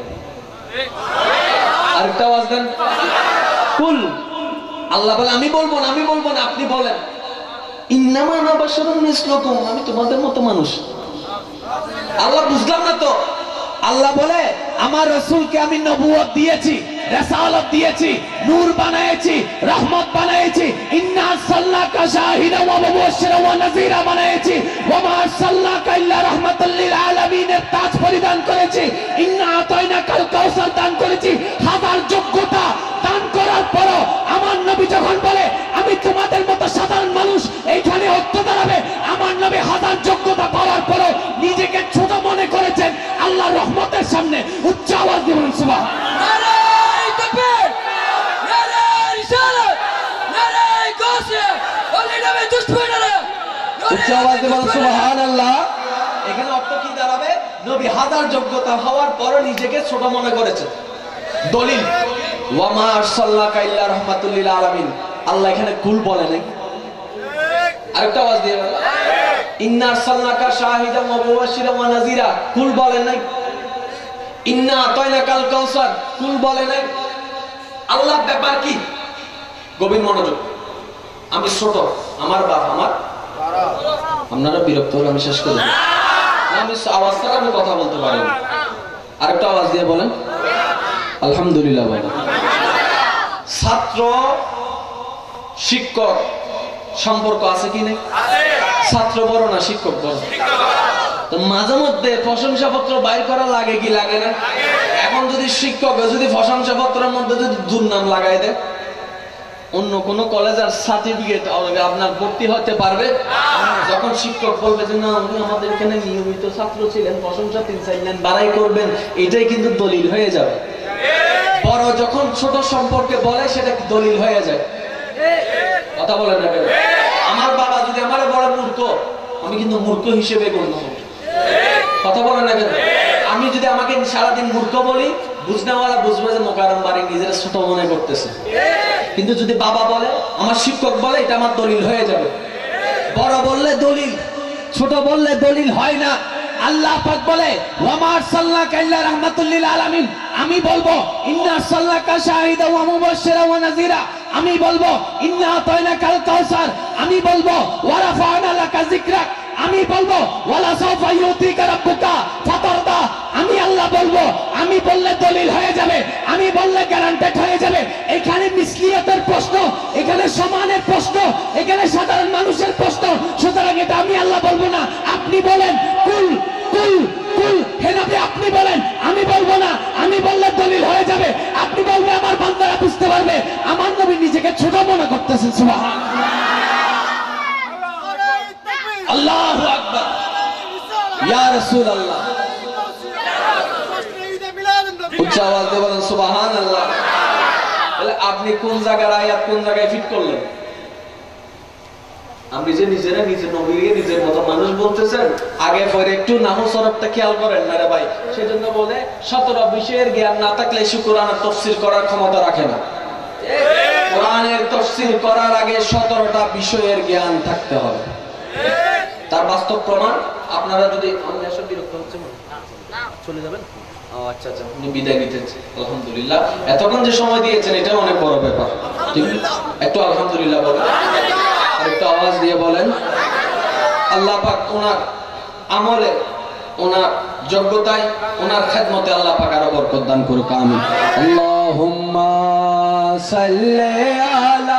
আরেকটা আওয়াজ দেন, কুল। আল্লাহ বলে আমি বলবো না, আমি বলবো না, আপনি বলেন। ইন্নামা আনা বাশারুন মিসলুকুম, আমি তোমাদের মতো মানুষ। আল্লাহ বুঝলাম না তো। আল্লাহ বলে আমার রাসূলকে আমি নবুয়ত দিয়েছি, রিসালাত দিয়েছি, নূর বানায়েছি, রহমত বানায়েছি, ইন্না আরসালনাকা শাহিদান ওয়া মুবাশশিরান ওয়া নাযীরা বানায়েছি, ওয়া মা আরসালনাকা ইল্লা রাহমাতাল লিল আলামিনের তাজ পরিধান করেছি, ইন্না আতাইনাকাল কাউসার দান করেছি। হাজার যোগ্যতা দান করার পরও আমার নবী যখন বলে আমি তোমাদের মতো সাধারণ মানুষ, এইখানে অর্থ দাঁড়াবে আমার নবী হাজার যোগ্যতা পাওয়ার পরও নিজেকে ছোট মনে করেছেন আল্লাহর রহমতের সামনে। উচ্চ আওয়াজ দিয়ে বলুন সুবহানাল্লাহ। নারায়ে তাকবীর, নারায়ে রিসালাত, নারায়ে গাউসিয়া, ওলি নবী দুশমনেরা। উচ্চ আওয়াজ দিয়ে বলুন সুবহানাল্লাহ। এখানে অর্থ কি দাঁড়াবে? নবী হাজার যোগ্যতা হওয়ার পরও নিজেকে ছোট মনে করেছেন। দলিল ওয়া মা আরসালনাকা ইল্লা রাহমাতুল লিল আলামিন। আল্লাহ এখানে কুল বলে নাই। আরেকটা আওয়াজ দিয়ে বলেন ইন্না আরসালনাকা শাহিদান ওয়া মুবাশশিরান ওয়া নাযীরা, কুল বলে নাই। ইন্না আতাইনাকাল কাউসার, কুল বলে নাই। আল্লাহ ব্যাপার কি? গভীর মনোযোগ। আমি ছোট, আমার বাপ আমার, আপনারা বিরক্ত হলে আমি শেষ করি। আমি আওয়াজ ছাড়া আমি কথা বলতে পারি না। আরেকটা আওয়াজ দিয়ে বলেন আলহামদুলিল্লাহ বলেন। ছাত্র শিক্ষক সম্পর্ক আছে কি নেই? ছাত্র বড় না শিক্ষক বড়? তো মাঝে মধ্যে প্রশংসাপত্র বাইর করা লাগে কি লাগে না? এখন যদি শিক্ষক যদি প্রশংসাপত্রের মধ্যে যদি দুর্নাম লাগাই দেয়, অন্য কোন কলেজ আর সার্টিফিকেট আপনার ভর্তি হতে পারবে? যখন শিক্ষক বলবে যে না উনি আমাদের এখানে নিয়মিত ছাত্র ছিলেন, প্রশংসা 3-4 লাইন বাড়াই করবেন, এটাই কিন্তু দলিল হয়ে যাবে। বড় যখন ছোট সম্পর্কে বলে সেটা দলিল হয়ে যায়। কথা বলেন না কেন? আমার বাবা যদি আমার বড় মূর্খ, আমি কিন্তু মূর্খ হিসেবে গণ্য হব। কথা বলেন না কেন? আমি যদি আমাকে সারাদিন মূর্খ বলি, বুঝনেওয়ালা বুঝবে যে মোকাররম বাড়ি নিজের ছোট মনে করতেছে। কিন্তু যদি বাবা বলে, আমার শিক্ষক বলে, এটা আমার দলিল হয়ে যাবে। বড় বললে দলিল, ছোট বললে দলিল হয় না। আল্লাহ পাক বলে ওয়ামা আরসালনাকা ইল্লা রাহমাতুল লিল আলামিন, আমি বলবো ইন্না আরসালনাকা শাহিদা ওয়া মুবাশশিরা ওয়া নাযিরা, আমি বলবো ইন্না আতাইনাকাল কাউসার, আমি বলবো ওয়া রাফা'না লাকা যিকরাক, আমি বলবো ওয়ালা সাওফা ইউতিকা রাব্বুকা ফাতারদা, আমি আল্লাহ বলবো। আমি বললে দলিল হয়ে যাবে, আমি বললে গ্যারান্টেড হয়ে যাবে। এখানে মিসলিয়াতের প্রশ্ন, এখানে সমানের প্রশ্ন, এখানে সাধারণ মানুষের প্রশ্ন। সুতরাং এটা আমি আল্লাহ বলবো না, আপনি বলেন। কুল কুল কুল, হে নবী আপনি বলেন, আমি বলবো না। আমি বললে দলিল হয়ে যাবে, আপনি বলবে, আমার বান্দারা বুঝতে পারবে আমার নবী নিজেকে ছোট মনে করতেছেন। সুবহানাল্লাহ, আল্লাহু আকবার, ইয়া রাসূলুল্লাহ। উচ্চ আওয়াজ দিয়ে বলেন সুবহানাল্লাহ। তাহলে আপনি কোন জায়গার আয়াত কোন জায়গায় ফিট করলেন? আপনি যে নিজেরা নিজের নবীকে নিজের মতো মানুষ বলতেছেন, আগে পরে একটু নাহু সরফটা খেয়াল করেন না রে ভাই। সেজন্য বলে 17 বিষয়ের জ্ঞান না থাকলে কোরআনের তাফসীর করার ক্ষমতা রাখে না। কোরআনের তাফসীর করার আগে 17টা বিষয়ের জ্ঞান থাকতে হবে। তার বাস্তব প্রমাণ আপনারা যদি এসব বিরক্ত হচ্ছে চলে যাবেন। আচ্ছা আচ্ছা, আপনি বিদায় নিতেন, আলহামদুলিল্লাহ। এতক্ষণ যে সময় দিয়েছেন এটা অনেক বড় ব্যাপার। ঠিক, একটু আলহামদুলিল্লাহ বলেন, আর একটু আওয়াজ দিয়ে বলেন। আল্লাহ পাক ওনার আমলে, ওনার যোগ্যতায়, ওনার খেদমতে আল্লাহ পাক আরো বরকত দান করুক, আমিন। আল্লাহুম্মা সাল্লি আলা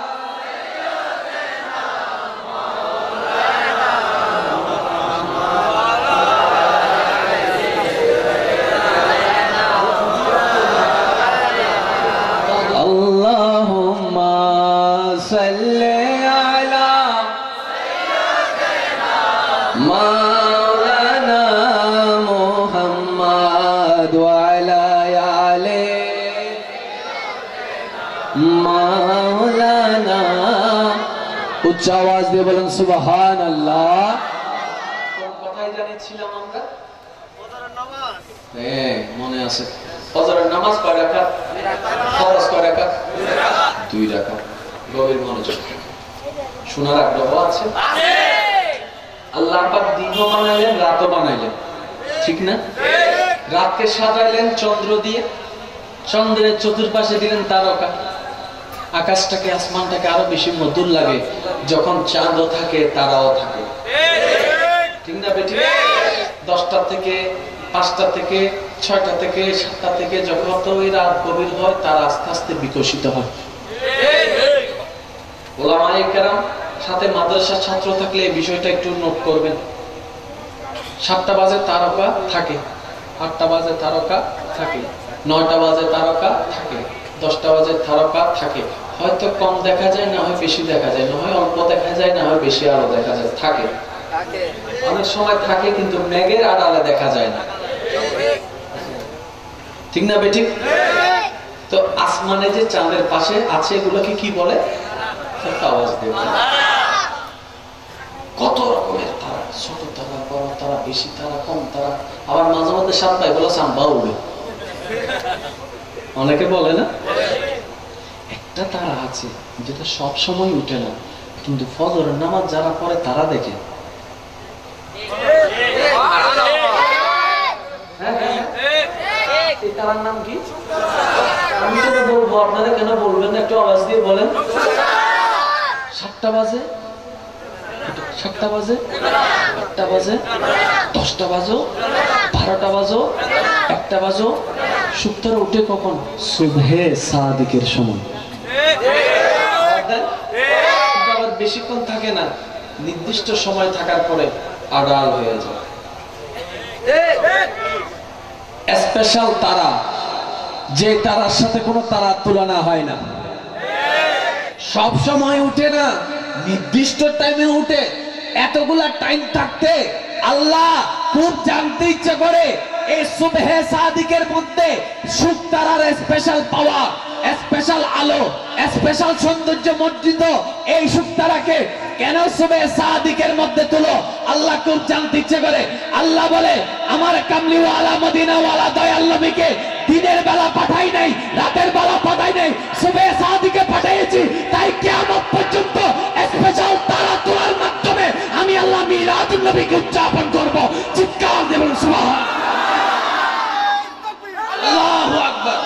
মাওলানা মুহাম্মদ ওয়া আলা আলি মাওলানা। উচ্চ আওয়াজ দিয়ে বলেন সুবহানাল্লাহ। কোন কথাই জানিয়েছিলাম আমরা? ফজরের নামাজ। হ্যাঁ, মনে আছে। ফজরের নামাজ কয় রাকাত? ফরজ কয় রাকাত? 2 রাকাত। গভীর মনোযোগ, শোনার আগ্রহ আছে? আল্লাহ পাক দিনও বানাইলেন, রাতও বানাইলেন, ঠিক না? রাতকে সাজাইলেন চন্দ্র দিয়ে, চন্দ্রের চতুর্পাশে দিলেন তারকা। আকাশটাকে, আসমানটাকে আরো বেশি মধুর লাগে যখন চাঁদও থাকে, তারাও থাকে, ঠিক না বেটি? 10টা থেকে 5টা থেকে 6টা থেকে 7টা থেকে যখন ওই রাত গভীর হয়, তারা আস্তে আস্তে বিকশিত হয়। ওলামায়ে কেরাম সাথে মাদ্রাসার ছাত্র থাকলে এই বিষয়টা একটু নোট করবেন। 7টা বাজে তারকা থাকে, 8টা বাজে তারকা থাকে, 9টা বাজে তারকা থাকে, 10টা বাজে তারকা থাকে। হয়তো কম দেখা যায়, না হয় বেশি দেখা যায়, না হয় অল্প দেখা যায়, না হয় বেশি আলো দেখা যায়, থাকে। অনেক সময় থাকে কিন্তু মেঘের আড়ালে দেখা যায় না, ঠিক না বেঠিক? তো আসমানে যে চাঁদের পাশে আছে এগুলোকে কি বলে? আওয়াজ দেব। কত রকমের তারা, ছোট তারা, বড় তারা, বেশি তারা, কম তারা, আবার মাঝে মধ্যে 7 পাই বলে সাম্বা উঠে। অনেকে বলে না, একটা তারা আছে যেটা সব সময় উঠে না, কিন্তু ফজরের নামাজ যারা পড়ে তারা দেখে। এই তারার নাম কি? আমি তো বলবো, আপনারা কেন বলবেন না? একটু আওয়াজ দিয়ে বলেন। 7টা বাজে, 7টা বাজে, 8টা বাজে, 10টা বাজো, 12টা বাজো, 1টা বাজো। সুপ্তরা উঠে কখন? সুবহে সাদিকের সময়। আবার বেশিক্ষণ থাকে না, নির্দিষ্ট সময় থাকার পরে আড়াল হয়ে যায়। স্পেশাল তারা, যে তারার সাথে কোনো তারার তুলনা হয় না, সব সময় উঠে না, নির্দিষ্ট টাইমে উঠে। এতগুলা টাইম থাকতে আল্লাহ খুব জানতে ইচ্ছা করে এই সুবহে সাদিকের মধ্যে শুকতারার স্পেশাল পাওয়ার, স্পেশাল আলো, স্পেশাল সৌন্দর্য মর্জিত এই শুকতারাকে কেন সুবহে সাদিকের মধ্যে তুলো? আল্লাহ খুব জানতে ইচ্ছে করে। আল্লাহ বলে, আমার কামলিওয়ালা মদিনাওয়ালা দয়াল নবীকে দিনের বেলা পাঠাই নাই, রাতের বেলা পাঠাই নাই, সুবহে সাদিকে পাঠিয়েছি। তাই কিয়ামত পর্যন্ত স্পেশাল তারা তোলার মাধ্যমে আমি আল্লাহ মিলাদুন নবীকে উদযাপন করব। চিৎকার দেবেন সুবহান আল্লাহু আকবার,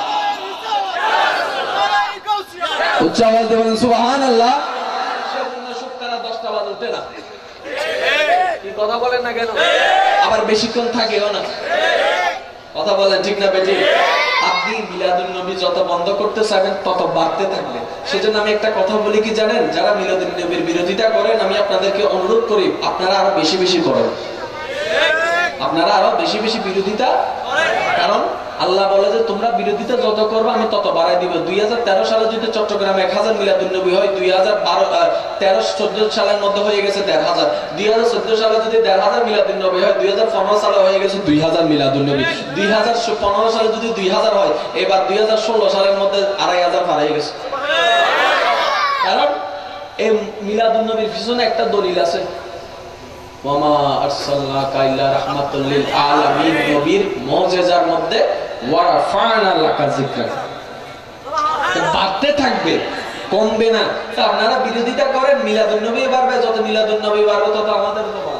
উচ্চ আওয়াজ দিয়ে বলেন সুবহানাল্লাহ। সেজন্য শুকতারা 10টা বাজে উঠে না। কি কথা বলেন না কেন? আবার বেশিক্ষণ থাকেও না। কথা বলেন ঠিক না বেটি? আপনি মিলাদুন নবী যত বন্ধ করতে চাইবেন তত বাড়তে থাকবে। সেজন্য আমি একটা কথা বলি কি জানেন, যারা মিলাদুন নবীর বিরোধিতা করেন, আমি আপনাদেরকে অনুরোধ করি আপনারা আরো বেশি বেশি করেন, আপনারা আরো বেশি বেশি বিরোধিতা। কারণ আল্লাহ বলে যে তোমরা বিরোধিতা যত করবে আমি তত বাড়াই দিব। 2013 সালে যদি চট্টগ্রামে 1000 মিলাদুন নবী হয়, 2013-14 সালের মধ্যে হয়ে গেছে 1500। 2014 সালে যদি 1500 মিলাদুন নবী হয়, 2015 সালে হয়ে গেছে 2000 মিলাদুন নবী। 2015 সালে যদি 2000 হয়, এবার 2016 সালের মধ্যে 2500 পার হয়ে গেছে। কারণ এই মিলাদুন নবীর পিছনে একটা দলিল আছে, ওয়ামা আরসালনাকা ইল্লা রাহমাতাল লিল আলামিন নবীর মুজিজার মধ্যে ওয়ারাফা'না লাকা যিকরাক। বাড়তে থাকবে, কমবে না। তা আপনারা বিরোধিতা করেন, মিলাদুন নবী বাড়বে, যত মিলাদুন নবী বাড়বে তত আমাদের বাড়বে।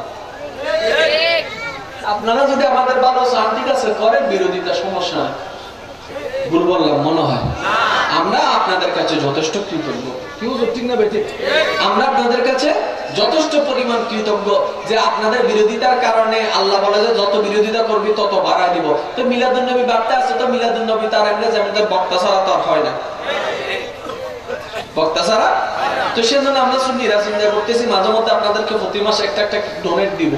আপনারা যদি আমাদের ভালো চান ঠিক আছে করেন বিরোধিতা, সমস্যা নাই। ভুল বললাম মনে হয়? আমরা আপনাদের কাছে যথেষ্ট কৃতজ্ঞ। কি হুজুর ঠিক না বেটি? আমরা আপনাদের কাছে যথেষ্ট পরিমাণ কৃতজ্ঞ যে আপনাদের বিরোধিতার কারণে আল্লাহ বলে যে যত বিরোধিতা করবি তত বাড়ায় দিব। তো মিলাদুন নবী বাড়তে আছে, তো মিলাদুন নবী তার এমনি যেমন বক্তা ছাড়া তো আর হয় না, বক্তা ছাড়া। তো সেজন্য আমরা সুন্নিরা চিন্তা করতেছি মাঝে মধ্যে আপনাদেরকে প্রতি মাসে একটা একটা ডোনেট দিব,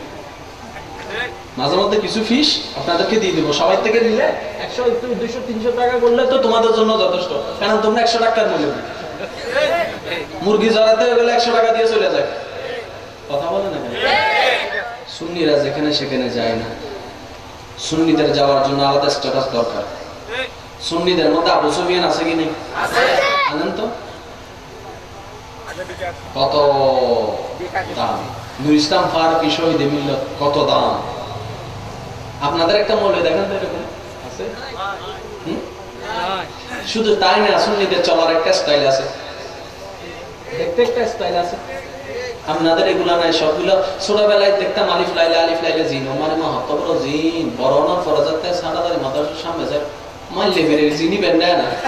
মাঝে মধ্যে কিছু ফিস আপনাদেরকে দিয়ে দিব। সবাই থেকে নিলে 100, 200, 300 টাকা করলে তো তোমাদের জন্য যথেষ্ট। কারণ তোমরা 100 টাকার মূল্য, মুরগি জড়াতে গেলে 100 টাকা দিয়ে চলে যায়। কথা বলে না? সুন্নিরা যেখানে সেখানে যায় না। সুন্নিদের যাওয়ার জন্য আলাদা স্ট্যাটাস দরকার। সুন্নিদের মধ্যে আবু সুফিয়ান আছে কি নেই? আনেন তো। কত দাম? নূর ইসলাম ফারুকী শহীদে মিল্লাত কত দাম? আপনাদের একটা মৌলবি দেখেন তো এরকম আছে? শুধু তাই না, সুন্নিদের চলার একটা স্টাইল আছে, দেখতে একটা স্টাইল আছে। আপনাদের এগুলা নাই। সবগুলো ছোটবেলায় দেখতাম আলিফ লাইলা জিন, আমার মা হত বড় জিন, বড় না ফরজাতে সাদাদারি মাদ্রাসার সামনে যায় মাইলে বেরে জিনি বেন্ডায় না।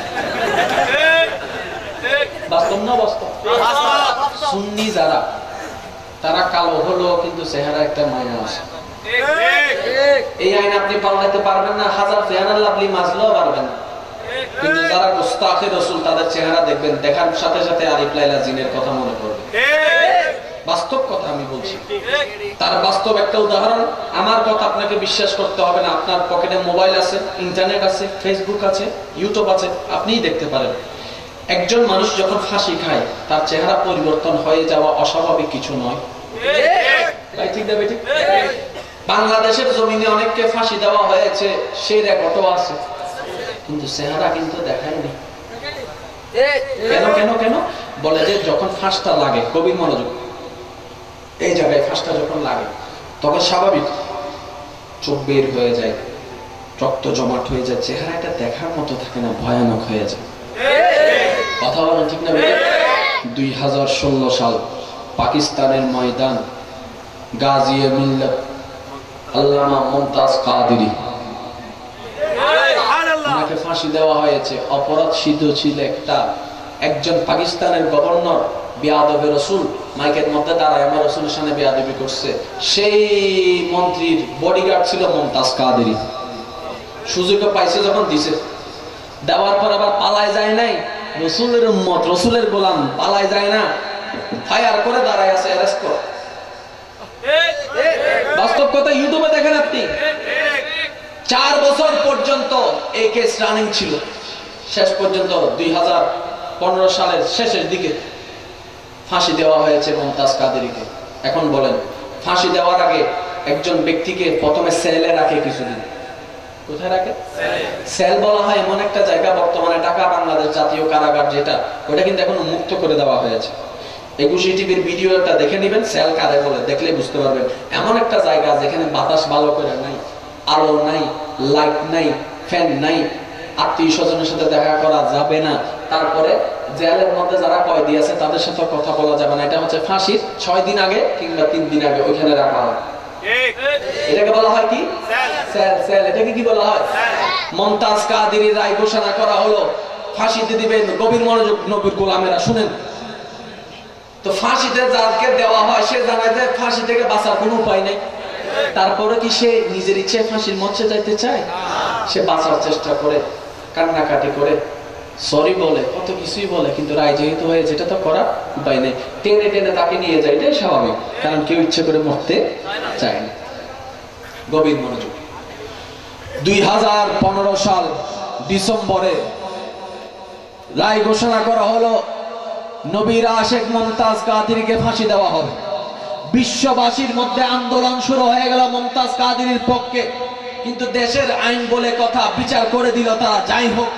বাস্তব না বাস্তব? সুন্নি যারা তারা কালো হলো কিন্তু চেহারা একটা মায়া আছে। এই আইন আপনি পাল্টাতে পারবেন না, হাজার ফেয়ানাল লাভলি মাজলেও পারবেন না। কিন্তু যারা গুস্তাখে রাসূল তাদের চেহারা দেখবেন, দেখার সাথে সাথে আলিফ লাইলা জিনের কথা মনে পড়বে। বাস্তব কথা আমি বলছি। তার বাস্তব একটা উদাহরণ। আমার কথা আপনাকে বিশ্বাস করতে হবে না। আপনার পকেটে মোবাইল আছে, ইন্টারনেট আছে, ফেসবুক আছে, ইউটিউব আছে, আপনিই দেখতে পারেন। একজন মানুষ যখন ফাঁসি খায় তার চেহারা পরিবর্তন হয়ে যাওয়া অস্বাভাবিক কিছু নয়। ভাই ঠিক না বেটি? বাংলাদেশের জমিনে অনেককে ফাঁসি দেওয়া হয়েছে, সেই রেকর্ডও আছে, কিন্তু চেহারা কিন্তু দেখায়নি। কেন কেন কেন বলে যে যখন ফাঁসটা লাগে, কবির মনোযোগ, এই জায়গায় ফাঁসটা যখন লাগে তখন স্বাভাবিক চোখ বের হয়ে যায়, রক্ত জমাট হয়ে যায়, চেহারাটা দেখার মতো থাকে না, ভয়ানক হয়ে যায়। কথা বলেন ঠিক না? 2016 সাল পাকিস্তানের ময়দান, গাজিয়ে মিল্লাত আল্লামা মুমতাজ কাদেরী, ওনাকে ফাঁসি দেওয়া হয়েছে। অপরাধ সিদ্ধ ছিল একটা, একজন পাকিস্তানের গভর্নর বেয়াদবে রসুল মাইকের মধ্যে দাঁড়ায় আমার রসুলের সামনে বেয়াদবি করছে। সেই মন্ত্রীর বডিগার্ড ছিল মুমতাজ কাদেরী। সুযোগ পাইছে যখন দিছে, দেওয়ার পর আবার পালায় যায় নাই। রসুলের উম্মত, রসুলের গোলাম, পালায় যায় না, ফায়ার করে দাঁড়ায় আছে, অ্যারেস্ট কর। বাস্তব কথা ইউটিউবে দেখেন আপনি। 4 বছর পর্যন্ত এই কেস রানিং ছিল। শেষ পর্যন্ত 2015 সালের শেষের দিকে ফাঁসি দেওয়া হয়েছে মমতাজ কাদেরীকে। এখন বলেন, ফাঁসি দেওয়ার আগে একজন ব্যক্তিকে প্রথমে সেলে রাখে কিছুদিন। কোথায় রাখে? সেল বলা হয় এমন একটা জায়গা, বর্তমানে ঢাকা বাংলাদেশ জাতীয় কারাগার যেটা, ওটা কিন্তু এখন মুক্ত করে দেওয়া হয়েছে। 21 টিভির ভিডিওটা দেখে নেবেন, সেল কারে বলে, দেখলে বুঝতে পারবেন। এমন একটা জায়গা যেখানে বাতাস ভালো করে নাই, আলো নাই, লাইট নাই, ফ্যান নাই, আত্মীয় স্বজনের সাথে দেখা করা যাবে না। তারপরে জেলের মধ্যে যারা কয়েদি আছে তাদের সাথে কথা বলা যাবে না। এটা হচ্ছে ফাঁসির 6 দিন আগে কিংবা 3 দিন আগে ওইখানে রাখা হয়। এটাকে বলা হয় কি? সেল। সেল। এটাকে কি বলা হয়? মমতাজ কাদেরী রায় ঘোষণা করা হলো, ফাঁসিতে দিবেন। গভীর মনোযোগ নবীর গোলামেরা শুনেন তো। ফাঁসিতে যাকে দেওয়া হয় সে জানায় যে ফাঁসি থেকে বাঁচার কোনো উপায় নেই। তারপরে কি সে নিজের ইচ্ছে ফাঁসির মঞ্চে যাইতে চায়? সে বাঁচার চেষ্টা করে, কান্নাকাটি করে, সরি বলে, কত কিছুই বলে, কিন্তু রায় যেহেতু হয়ে যেটা তো করার উপায় নেই। টেনে টেনে তাকে নিয়ে যায়, এটাই স্বাভাবিক, কারণ কেউ ইচ্ছে করে মরতে চায় না। গভীর মনোযোগ। 2015 সাল ডিসেম্বরে রায় ঘোষণা করা হলো, নবীর আশেক মমতাজ কাদেরীকে ফাঁসি দেওয়া হবে। বিশ্ববাসীর মধ্যে আন্দোলন শুরু হয়ে গেল মমতাজ কাদেরীর পক্ষে, কিন্তু দেশের আইন বলে কথা, বিচার করে দিল তারা। যাই হোক,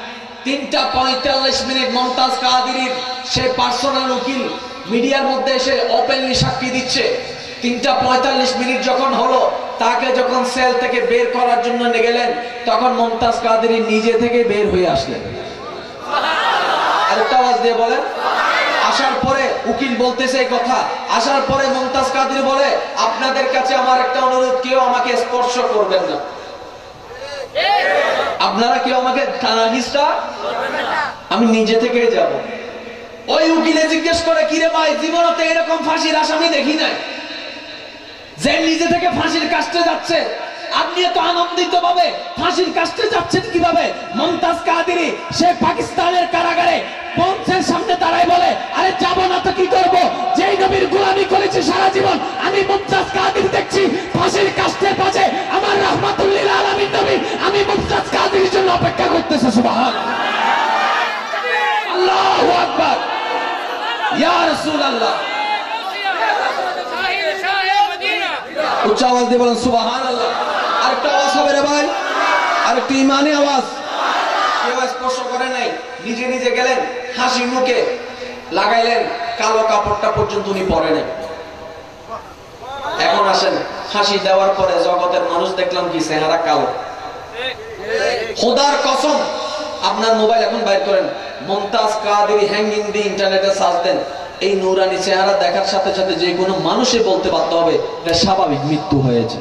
3:45 মমতাজ কাদেরীর সে পার্সোনাল উকিল মিডিয়ার মধ্যে এসে ওপেনলি সাক্ষী দিচ্ছে। 3:45 যখন হলো, তাকে যখন সেল থেকে বের করার জন্য নিয়ে গেলেন, তখন মমতাজ কাদেরী নিজে থেকে বের হয়ে আসলেন। আরেকটা আওয়াজ দিয়ে বলেন। আসার পরে উকিল বলতেছে এই কথা, আসার পরে মমতাজ কাদেরী বলে, আপনাদের কাছে আমার একটা অনুরোধ, কেউ আমাকে স্পর্শ করবেন না। আপনারা কেউ আমাকে থানা হিস্টা, আমি নিজে থেকে যাব। ওই উকিলে জিজ্ঞেস করে, কিরে ভাই, জীবনতে এরকম ফাঁসির আসামি দেখি নাই, যে নিজে থেকে ফাঁসির কাস্টে যাচ্ছে, আপনি এত আনন্দিত ভাবে ফাঁসির কাস্টে যাচ্ছেন কিভাবে? মমতাজ কাদেরী সে পাকিস্তানের কারাগারে পৌঁছের সামনে দাঁড়ায় বলে, আরে যাবো না তো কি করবো, যেই নবীর গোলামি করেছি সারা জীবন, আমি মমতাজ কাদেরী দেখছি ফাঁসির কাস্টের পাশে, আমার রাহমাতুল্লিল আলামিন নবী, আমি মমতাজ কাদেরীর জন্য অপেক্ষা করতেছি। সুবহানাল্লাহ, আল্লাহু আকবার, ইয়া রাসূলুল্লাহ। উচ্চ আওয়াজ দিয়ে বলেন সুবহানাল্লাহ। আরেকটা আওয়াজ হবে রে ভাই, আরেকটা ইমানি আওয়াজ। কেউ স্পর্শ করে নাই, নিজে নিজে গেলেন, হাসি মুখে লাগাইলেন, কালো কাপড়টা পর্যন্ত উনি পরে নেন। এখন আসেন, ফাঁসি দেওয়ার পরে জগতের মানুষ দেখলাম কি চেহারা কালো। খোদার কসম, আপনার মোবাইল এখন বাইর করেন, মমতাজ কাদেরী হ্যাঙ্গিং দিয়ে ইন্টারনেটে সার্চ দেন, এই নূরানি চেহারা দেখার সাথে সাথে যে কোনো মানুষই বলতে বাধ্য হবে এটা স্বাভাবিক মৃত্যু হয়েছে।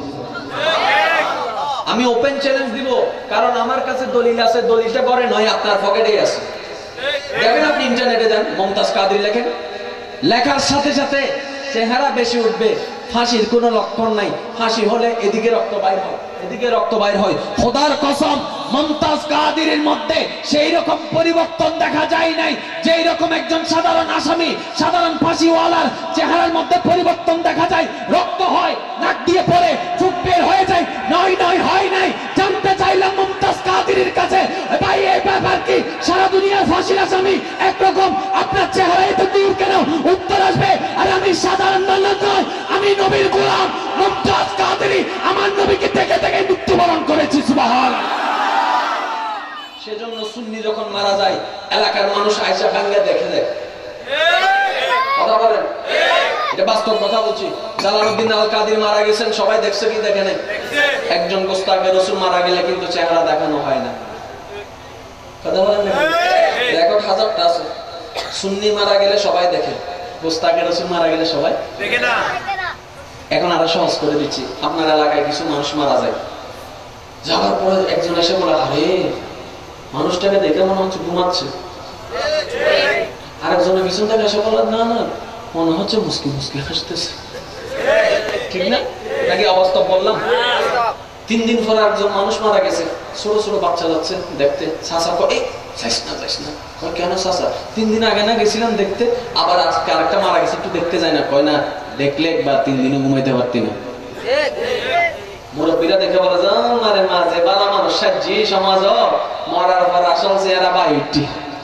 আমি ওপেন চ্যালেঞ্জ দিব, কারণ আমার কাছে দলিল আছে, দলিলটা করে নয় আপনার পকেটেই আছে। দেখেন আপনি ইন্টারনেটে যান, মমতাজ কাদেরী লেখেন, লেখার সাথে সাথে চেহারা বেশি উঠবে। ফাঁসির কোনো লক্ষণ নাই, ফাঁসি হলে এদিকে রক্ত বাইর হয়, এদিকে রক্ত বাইর হয়। খোদার কসম, মমতাজ কাদেরীর মধ্যে সেই রকম পরিবর্তন দেখা যায় নাই, যেই রকম একজন সাধারণ আসামি, সাধারণ ফাঁসিওয়ালার চেহারার মধ্যে পরিবর্তন দেখা যায়। রক্ত হয়, নাক দিয়ে পড়ে, চোখ বের হয়ে যায়। নয় নয়, হয় নাই। জানতে চাইলাম মমতাজ কাদেরীর কাছে, ভাই এই ব্যাপার কি? সারা দুনিয়ার ফাঁসির আসামি একরকম, আপনার চেহারা এত দূর কেন? উত্তর আসবে, আর আমি সাধারণ মানুষ নয়, আমি নবীর গোলাম মমতাজ কাদেরী, আমার নবীকে দেখে দেখে মৃত্যুবরণ করেছি। সুবহানাল্লাহ। সেজন্য সুন্নি যখন মারা যায়, এলাকার মানুষ আয়েশা ভাঙ্গা দেখে দেয়। কথা বলেন, এটা বাস্তব কথা বলছি। জালালউদ্দিন আল কাদের মারা গেছেন, সবাই দেখছে কি দেখে নাই? একজন গোস্তাকে রাসূল মারা গেলে কিন্তু চেহারা দেখানো হয় না। কথা বলেন না? রেকর্ড হাজারটা আছে। সুন্নি মারা গেলে সবাই দেখে, গোস্তাকে রাসূল মারা গেলে সবাই দেখে না। এখন আরো সহজ করে দিচ্ছি, আপনার এলাকায় কিছু মানুষ মারা যায়, যাওয়ার পরে একজন এসে বলে, আরে মানুষটাকে দেখে মনে হচ্ছে ঘুমাচ্ছে। আরেকজনের পিছন থেকে এসে বলে, না না, মনে হচ্ছে মুস্কি মুস্কি হাসতেছে। ঠিক না? নাকি অবস্থা বললাম? 3 দিন পরে একজন মানুষ মারা গেছে, ছোট ছোট বাচ্চা যাচ্ছে দেখতে, চাচা কয়, এই যাইস না যাইস না। কয় কেন চাচা? 3 দিন আগে না গেছিলাম দেখতে, আবার আজকে আরেকটা মারা গেছে, একটু দেখতে যায় না? কয় না, দেখলে একবার 3 দিনও ঘুমাইতে পারতি না। মুরব্বীরা দেখে বলে যে মারে মাঝে বালা মানুষ সাজি সমাজ মরার পর আসল চেহারা বাইটি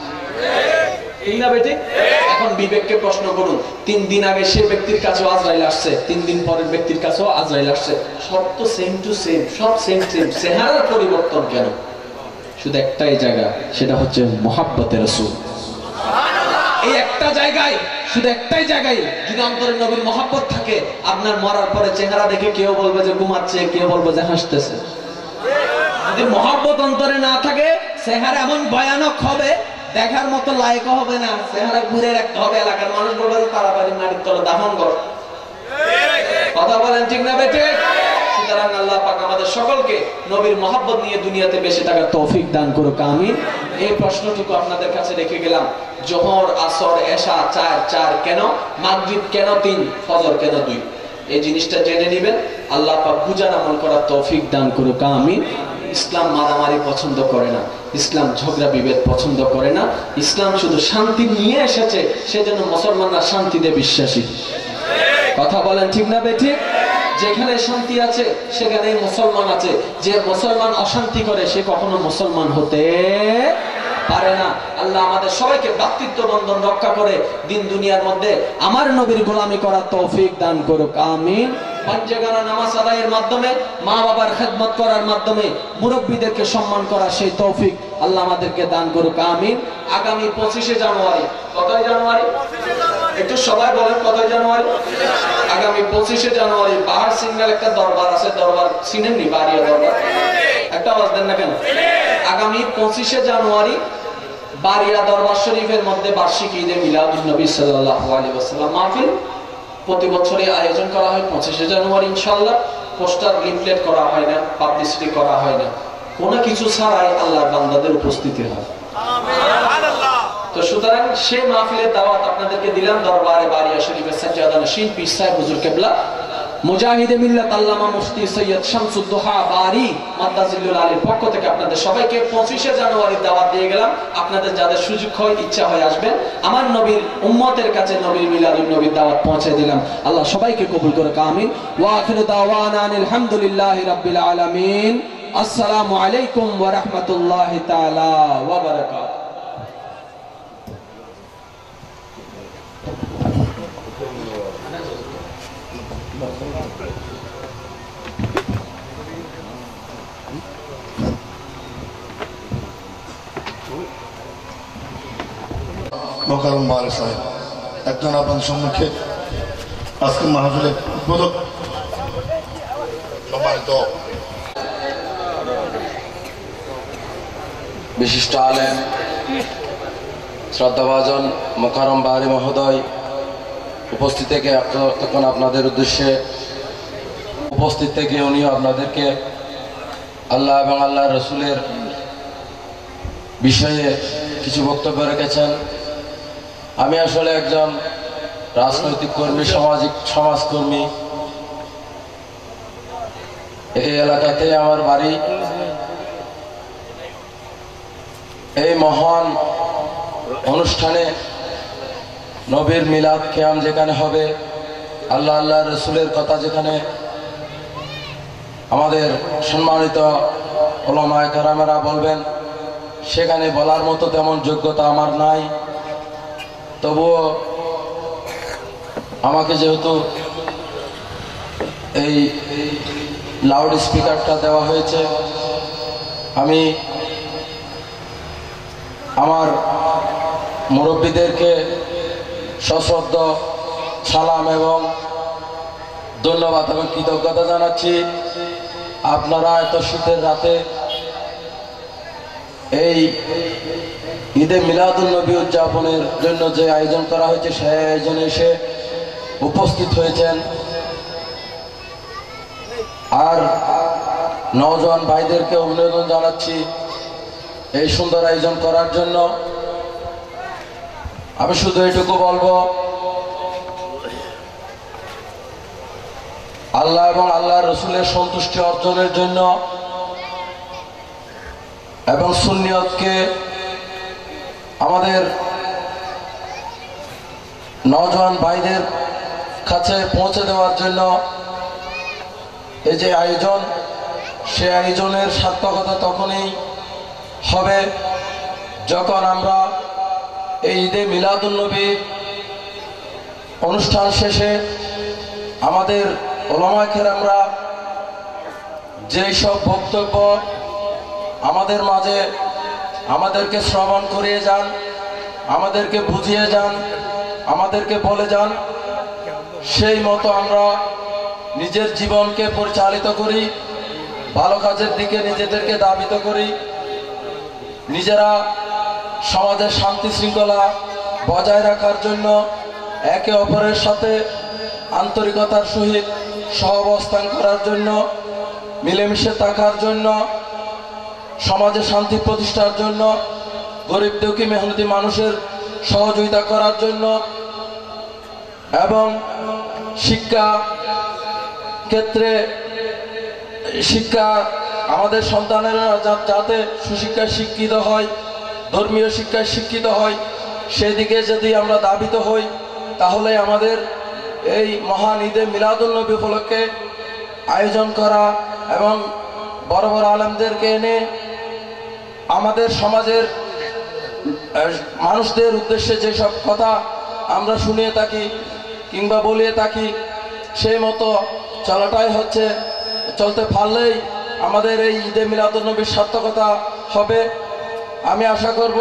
ঠিক না বেটি? এখন বিবেককে প্রশ্ন করুন, 3 দিন আগে সে ব্যক্তির কাছেও আজরাইল আসছে, 3 দিন পরের ব্যক্তির কাছেও আজরাইল আসছে, সব তো সেম টু সেম, সব সেম সেম, চেহারার পরিবর্তন কেন? শুধু একটাই জায়গা, সেটা হচ্ছে মুহাব্বতে রাসূল। এই একটা জায়গায়, শুধু একটাই জায়গায় যদি অন্তরে নবীর মহব্বত থাকে, আপনার মরার পরে চেহারা দেখে কেউ বলবে যে ঘুমাচ্ছে, কেউ বলবে যে হাসতেছে। যদি মহব্বত অন্তরে না থাকে, চেহারা এমন ভয়ানক হবে, দেখার মতো লায়ক হবে না, চেহারা ঘুরে রাখতে হবে, এলাকার মানুষ বলবে যে তাড়াতাড়ি মাটির তলে দাফন কর। কথা বলেন ঠিক না বেটে? সুতরাং আল্লাহ পাক আমাদের সকলকে নবীর মহব্বত নিয়ে দুনিয়াতে বেঁচে থাকার তৌফিক দান করুক, আমিন। এই প্রশ্নটুকু আপনাদের কাছে রেখে গেলাম, জোহর, আসর, এশা 4 কেন, মাগরিব কেন 3, ফজর কেন 2? এই জিনিসটা জেনে নেবেন। আল্লাহ পাক বুঝার আমল করার তৌফিক দান করুক, আমিন। ইসলাম মারামারি পছন্দ করে না, ইসলাম ঝগড়া বিভেদ পছন্দ করে না, ইসলাম শুধু শান্তি নিয়ে এসেছে, সেজন্য মুসলমানরা শান্তিতে বিশ্বাসী। কথা বলেন ঠিক না বেঠি? যেখানে শান্তি আছে সেখানে মুসলমান আছে, যে মুসলমান অশান্তি করে সে কখনো মুসলমান হতে পারে না। আল্লাহ আমাদের সবাইকে ভ্রাতৃত্ব বন্ধন রক্ষা করে দিন দুনিয়ার মধ্যে আমার নবীর গোলামি করার তৌফিক দান করুক, আমিন। পাঁচজাগানা নামাজ আদায়ের মাধ্যমে, মা বাবার খেদমত করার মাধ্যমে, মুরব্বীদেরকে সম্মান করার সেই তৌফিক আল্লাহ আমাদেরকে দান করুক, আমিন। আগামী 25শে জানুয়ারি, কতই জানুয়ারি? একটু সবাই বলেন কতই জানুয়ারি? আগামী 25শে জানুয়ারি বাহার সিগন্যাল একটা দরবার আছে, দরবার চিনেননি? বাড়িয়া দরবার, একটা আওয়াজ দেন না কেন? আগামী 25শে জানুয়ারি বাড়িয়া দরবার শরীফের মধ্যে বার্ষিক ঈদে মিলাদুন নবী সাল্লাল্লাহু আলাইহি ওয়াসাল্লাম মাহফিল প্রতি বছরই আয়োজন করা হয় 25শে জানুয়ারি ইনশাআল্লাহ। পোস্টার লিফলেট করা হয় না, পাবলিসিটি করা হয় না, কোনো কিছু ছাড়াই আল্লাহর বান্দাদের উপস্থিতি হয়। তো সুতরাং সেই মাহফিলের দাওয়াত আপনাদেরকে দিলাম। দরবারে বাড়িয়া শরীফের সাজ্জাদা নশীন পীর সাহেব হুজুর কিবলা মুজাহিদে মিল্লাত আল্লামা মুফতি সৈয়দ শামসুদ্দোহা বারি মাদ্দাজিল্লুল আলীর পক্ষ থেকে আপনাদের সবাইকে 25শে জানুয়ারির দাওয়াত দিয়ে গেলাম। আপনাদের যাদের সুযোগ হয়, ইচ্ছা হয় আসবেন। আমার নবীর উম্মতের কাছে নবীর মিলাদুন নবীর দাওয়াত পৌঁছে দিলাম। আল্লাহ সবাইকে কবুল করুক, আমিন। ওয়া আখিরু দাওয়ানা আলহামদুলিল্লাহি রাব্বিল আলামিন। আসসালামু আলাইকুম ওয়া রাহমাতুল্লাহি তাআলা ওয়া বারাকাতুহু। মোকাররম বারে সাহেব একজন আপনাদের সম্মুখে আজকে মাহফিলে উদ্বোধক সম্মানিত বিশিষ্ট আলেম শ্রদ্ধাভাজন মোকাররম বাহারি মহোদয় উপস্থিত থেকে তখন আপনাদের উদ্দেশ্যে উপস্থিত থেকে উনিও আপনাদেরকে আল্লাহ এবং আল্লাহ রসুলের বিষয়ে কিছু বক্তব্য রেখেছেন। আমি আসলে একজন রাজনৈতিক কর্মী, সমাজকর্মী। এই এলাকাতে আমার বাড়ি। এই মহান অনুষ্ঠানে নবীর মিলাদ কিয়াম যেখানে হবে, আল্লাহ আল্লাহ রসুলের কথা যেখানে আমাদের সম্মানিত উলামায়ে কেরামেরা বলবেন, সেখানে বলার মতো তেমন যোগ্যতা আমার নাই। তবুও আমাকে যেহেতু এই লাউড স্পিকারটা দেওয়া হয়েছে, আমি আমার মুরব্বীদেরকে সশ্রদ্ধ সালাম এবং ধন্যবাদ এবং কৃতজ্ঞতা জানাচ্ছি। আপনারা এত শীতের রাতে এই ঈদে মিলাদুন নবী উদযাপনের জন্য যে আয়োজন করা হয়েছে, সেই আয়োজনে এসে উপস্থিত হয়েছেন। আর নওজোয়ান ভাইদেরকে অভিনন্দন জানাচ্ছি এই সুন্দর আয়োজন করার জন্য। আমি শুধু এটুকু বলবো, আল্লাহ এবং আল্লাহ রসুলের সন্তুষ্টি অর্জনের জন্য এবং সুন্নিয়তকে আমাদের নওজোয়ান ভাইদের কাছে পৌঁছে দেওয়ার জন্য এই যে আয়োজন, সে আয়োজনের সার্থকতা তখনই হবে যখন আমরা এই ঈদে মিলাদুন্নবীর অনুষ্ঠান শেষে আমাদের ওলামায়ে কেরামরা যেই সব বক্তব্য আমাদের মাঝে আমাদেরকে শ্রবণ করিয়ে যান, আমাদেরকে বুঝিয়ে যান, আমাদেরকে বলে যান, সেই মতো আমরা নিজের জীবনকে পরিচালিত করি, ভালো কাজের দিকে নিজেদেরকে ধাবিত করি, নিজেরা সমাজের শান্তি শৃঙ্খলা বজায় রাখার জন্য একে অপরের সাথে আন্তরিকতার সহিত সহাবস্থান করার জন্য, মিলেমিশে থাকার জন্য, সমাজে শান্তি প্রতিষ্ঠার জন্য, গরিব দুঃখী মেহনতি মানুষের সহযোগিতা করার জন্য এবং শিক্ষা ক্ষেত্রে আমাদের সন্তানেরা যাতে সুশিক্ষায় শিক্ষিত হয়, ধর্মীয় শিক্ষায় শিক্ষিত হয়, সেদিকে যদি আমরা ধাবিত হই, তাহলে আমাদের এই মহান ঈদে মিলাদুন্নবী উপলক্ষে আয়োজন করা এবং বড় বড় আলেমদেরকে এনে আমাদের সমাজের মানুষদের উদ্দেশ্যে যেসব কথা আমরা শুনিয়ে থাকি কিংবা বলিয়ে থাকি, সেই মতো চলাটাই হচ্ছে, চলতে পারলেই আমাদের এই ঈদে মিলাদুন্নবীর সার্থকতা হবে। আমি আশা করব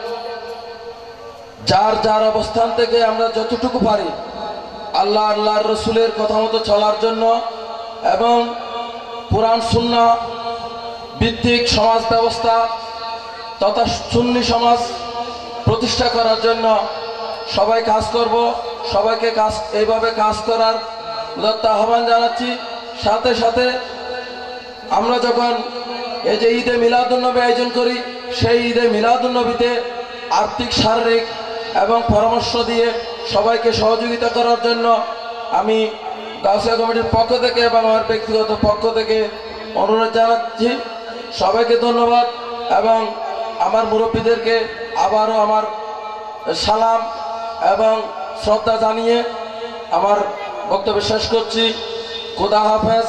যার যার অবস্থান থেকে আমরা যতটুকু পারি আল্লাহর রসুলের কথা মতো চলার জন্য এবং কোরআন সুন্নাহ ভিত্তিক সমাজ ব্যবস্থা তথা সুন্নি সমাজ প্রতিষ্ঠা করার জন্য সবাই কাজ করব। সবাইকে এইভাবে কাজ করার উদাত্ত আহ্বান জানাচ্ছি। সাথে সাথে আমরা যখন এই যে ঈদে মিলাদুন্নবী আয়োজন করি, সেই ঈদে মিলাদুন্নবীতে আর্থিক, শারীরিক এবং পরামর্শ দিয়ে সবাইকে সহযোগিতা করার জন্য আমি গাউসিয়া কমিটির পক্ষ থেকে এবং আমার ব্যক্তিগত পক্ষ থেকে অনুরোধ জানাচ্ছি। সবাইকে ধন্যবাদ এবং আমার মুরব্বীদেরকে আবারও আমার সালাম এবং শ্রদ্ধা জানিয়ে আমার বক্তব্য শেষ করছি। খোদা হাফেজ।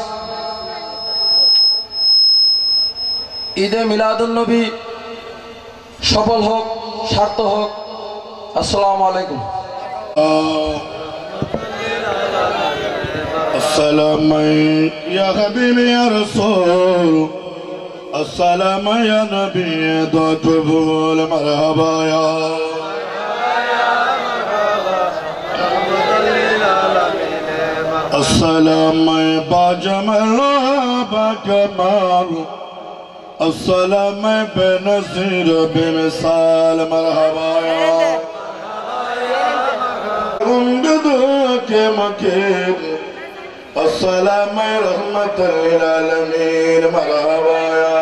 ঈদে মিলাদুন্নবী সফল হোক, সার্থক হোক। আসসালামু আলাইকুম। السلام يا حبيبي يا رسول، السلام يا نبي دعوة مرحبا يا السلام باجمل باكمال، السلام بنصير بمثال مرحبا يا بدوك مكين، السلام رحمة للعالمين مرحبا يا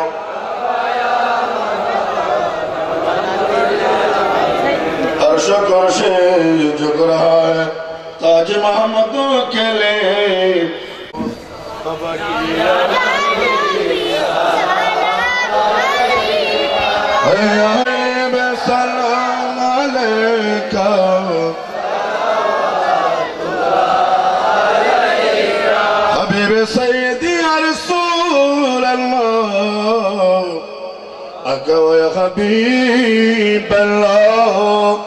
अर्श कर्शे झुक रहा है ताज मोहम्मद के लिए। सलाम अलैका हबीब सैयदी या रसूल अल्लाह, अका या हबीब अल्लाह,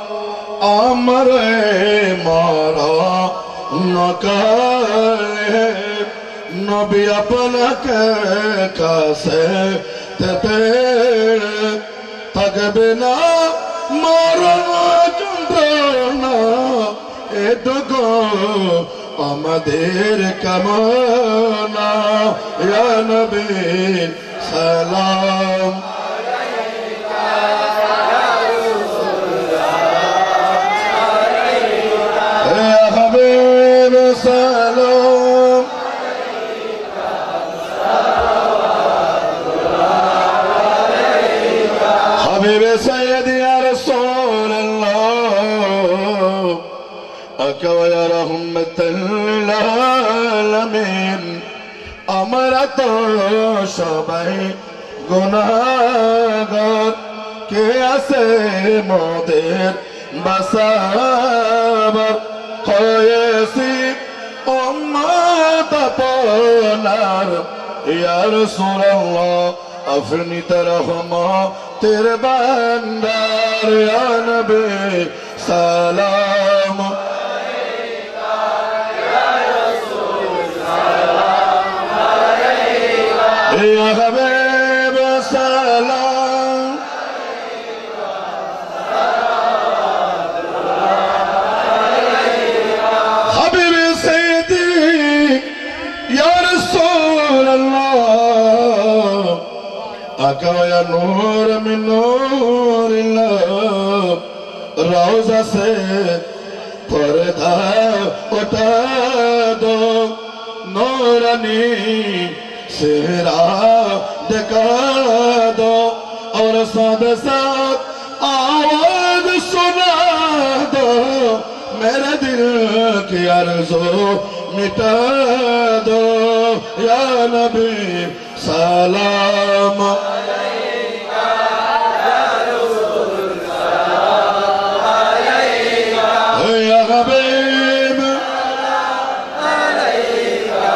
আমরে মারা নকালে নবী আপনাকে কাছে তেতে থাকবে না মরণ যন্ত্রণা, এটুকু আমাদের কামনা। ইয়া নবী সালাম سلام حبيب سيدي يا رسول الله، أكا يا رحمة للعالمين، أمرت সবাই গুনাহগার কে আছে মোদের বাসাবার হয়েছি উম্মত আপনার ইয়া রাসূলুল্লাহ আপনি তো রহমতের বান্দার ইয়া নবী সালাম আলাইকা ইয়া রাসূল সালাম আলাইকা ইয়া হাবিব সালাম হাবিব সাইয়্যিদি ইয়া রাসূলুল্লাহ आका या नूर में नूर रोजा से पर्दा उठा दो नूरानी सेहरा दिखा दो और साथ साथ आवाज सुना दो मेरे दिल की आरज़ू मिटा दो या नबी सलाम अलैका या रसूल सलाम अलैका या हबीब सलाम अलैका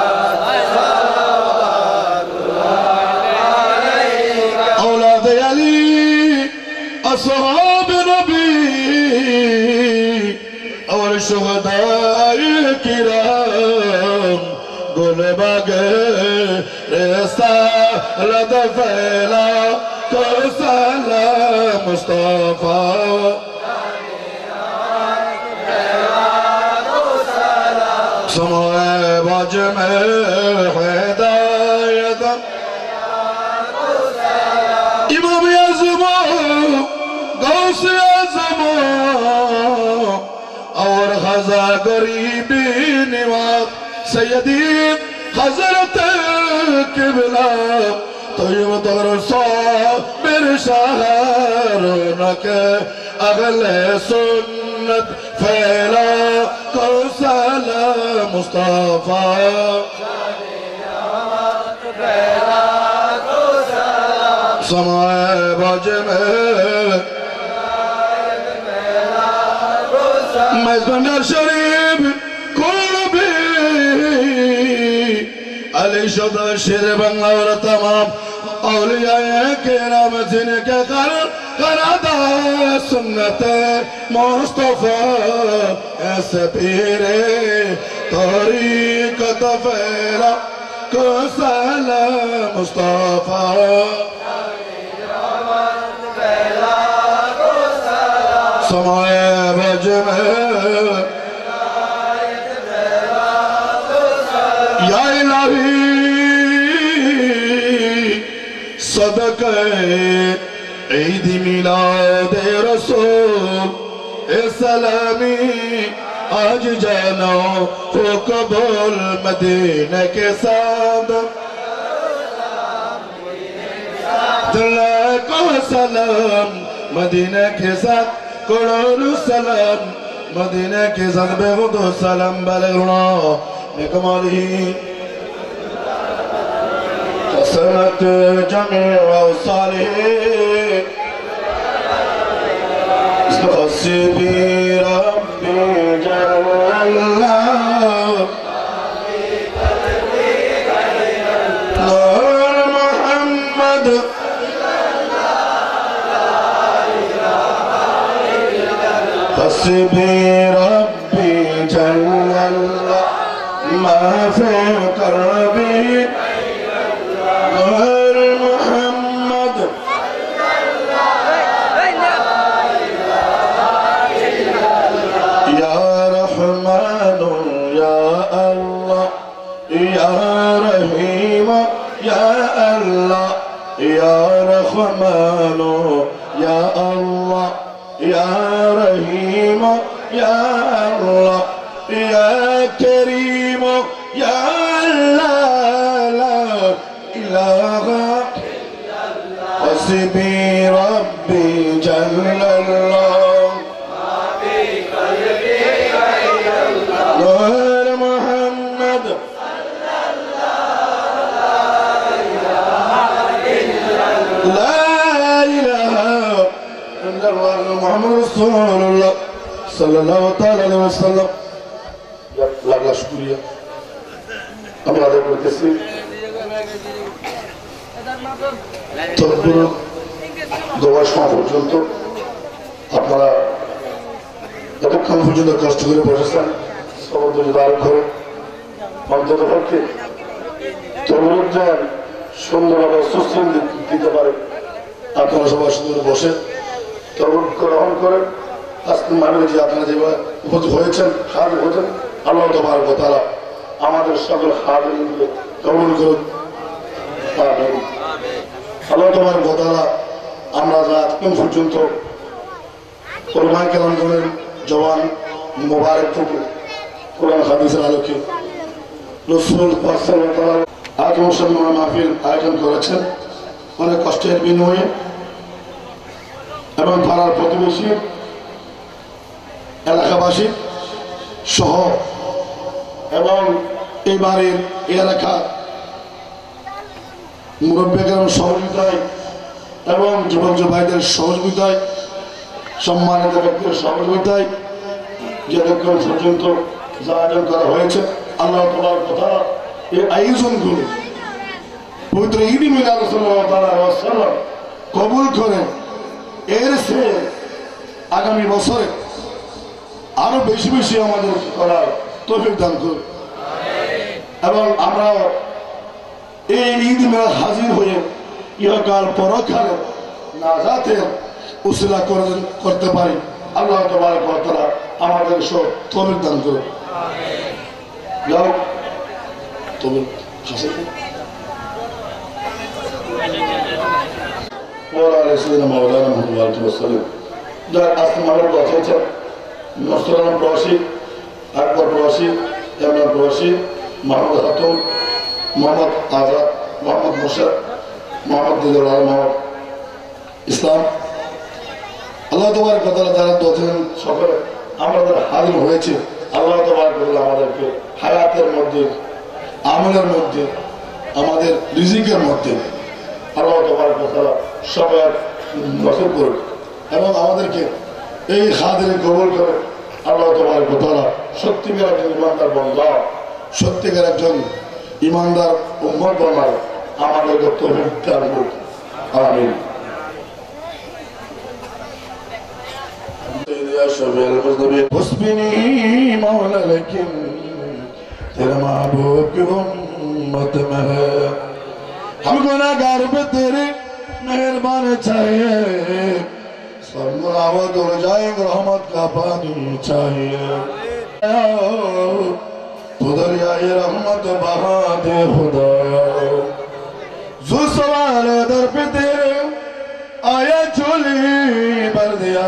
सल्लल्लाहु अलैका औलाद अली असहाब नबी और शुहदाए किराम गुलबागे रसालत फैला तो सलाम मुस्तफा समोए बाज में हिदायत इमाम आज़म गौस आज़म और खजा गरीबी निवाज सैयदी हजरत किबला तय्यब दर साबिर शहरों के अगले सुन्नत फैला को सलाम मुस्तफा समाए बाज में मजबंदर शरीफ अली शुदा शेर बंगला और तमाम औलिया के नाम जिनके करादा सुन्नत मुस्तफा ऐसे पीरे तरीक़त फैला को सलाम मुस्तफा समाए बज में या इलाही सदक़े ईद मिलाद रसूल ए सलामी आज जानो को कबूल मदीने के साथ दिल को सलाम मदीने के साथ करोड़ों सलाम मदीने के साथ बेगुदो सलाम बलगुना निकमाली कसरत जमे सालिह हस्बी रब्बी जल्ला नूर मोहम्मद हस्बी रब्बी जल्ला मा फी कर्बी नूर मोहम्मद या रहमान या अल्लाह या रहीम या अल्लाह या रहमान या अल्लाह या रहीम या अल्लाह या करीम या अल्लाह ला इलाहा हस्बी रब्बी जल्लल्लाह नूर मोहम्मद ला इलाहा इल्लल्लाह मुहम्मद रसूलुल्लाह सल्लल्लाहु अलैहि वसल्लम। लागला शुक्रिया। আমি আদায় করতেছি। তদপুর দেওয়ার সময় পর্যন্ত আপনারা এতক্ষণ পর্যন্ত কষ্ট করে বসেছেন, সবর যদি আরো করে অন্তত পক্ষে তরুণদের সুন্দরভাবে সুস্থির দিতে পারে। আপনারা সবাই সুন্দর বসে তরুণ গ্রহণ করেন। আজকে মানে যে আপনারা যেভাবে উপস্থিত হয়েছেন, হাজির হয়েছেন, আল্লাহ তাবারক ওয়া তাআলা আমাদের সকল হাজিরকে কবুল করুন। আমিন। আল্লাহ তাবারক ওয়া তাআলা আমরা যা এতক্ষণ পর্যন্ত কোরআন কালাম করেন জওয়ান মোবারক থেকে কোরআন হাদিসের আলোকে রাসূল পাক সাল্লাল্লাহু আলাইহি আত্মসম্মান মাহফিল আয়োজন করেছেন অনেক কষ্টের বিনিময়ে এবং পাড়ার প্রতিবেশী এলাকাবাসী সহ এবং এই বাড়ির এই এলাকার মুরব্বীদের সহযোগিতায় এবং যুবক ভাইদের সহযোগিতায় সম্মানিত ব্যক্তির সহযোগিতায় যতক্ষণ পর্যন্ত যা আয়োজন করা হয়েছে আল্লাহ তাআলার কথা এই আয়োজনগুলো পবিত্র ঈদ মিলাদ সাল্লাল্লাহু আলাইহি ওয়াসাল্লাম কবুল করে এর সে আগামী বছরে আরো বেশি বেশি আমাদের করার তৌফিক দান করুন এবং আমরা এই ঈদ মিলাদ হাজির হয়ে ইহকাল পরকালে নাজাতের উসিলা করতে পারি। আল্লাহ তাবারক ওয়া তাআলা আমাদের সব তৌফিক দান করুন। যাও তৌফিক হাসিল ওয়া রাসূলুল্লাহ মাওলানা মুহাম্মদ সাল্লাল্লাহু যার আসমানের কথা হচ্ছে নসরান প্রবাসী, আকবর প্রবাসী, এমন প্রবাসী, মোহাম্মদ খাতুন, মোহাম্মদ আজাদ, মোহাম্মদ মুশার, মোহাম্মদ দিদার মোহাম্মদ ইসলাম। আল্লাহ তাবারক ওয়া তাআলা যারা দোতেন সকলে আমরা যারা হাজির হয়েছে আল্লাহ তাবারক ওয়া তাআলা আমাদেরকে হায়াতের মধ্যে, আমলের মধ্যে, আমাদের রিজিকের মধ্যে আল্লাহ তাবারক ওয়া তাআলা সবার নসিব করুন এবং আমাদেরকে এই হাজিরে কবুল করে আল্লাহ তাবারক ওয়া তাআলা সত্যিকার একজন ইমানদার বান্দা, সত্যিকার একজন ইমানদার উম্মত বানায় আমাদেরকে তৌফিক দান করুন। আমিন। حسبني مولا लेकिन तेरा महबूब की उम्मत में है हम गुनाहगार पे तेरे मेहरबान चाहिए सब गुनाहों धुल जाएंगे रहमत का पानी चाहिए तो दरियाए रहमत बहा दे खुदाया जो सवाल दर पे तेरे आया चोली भर दिया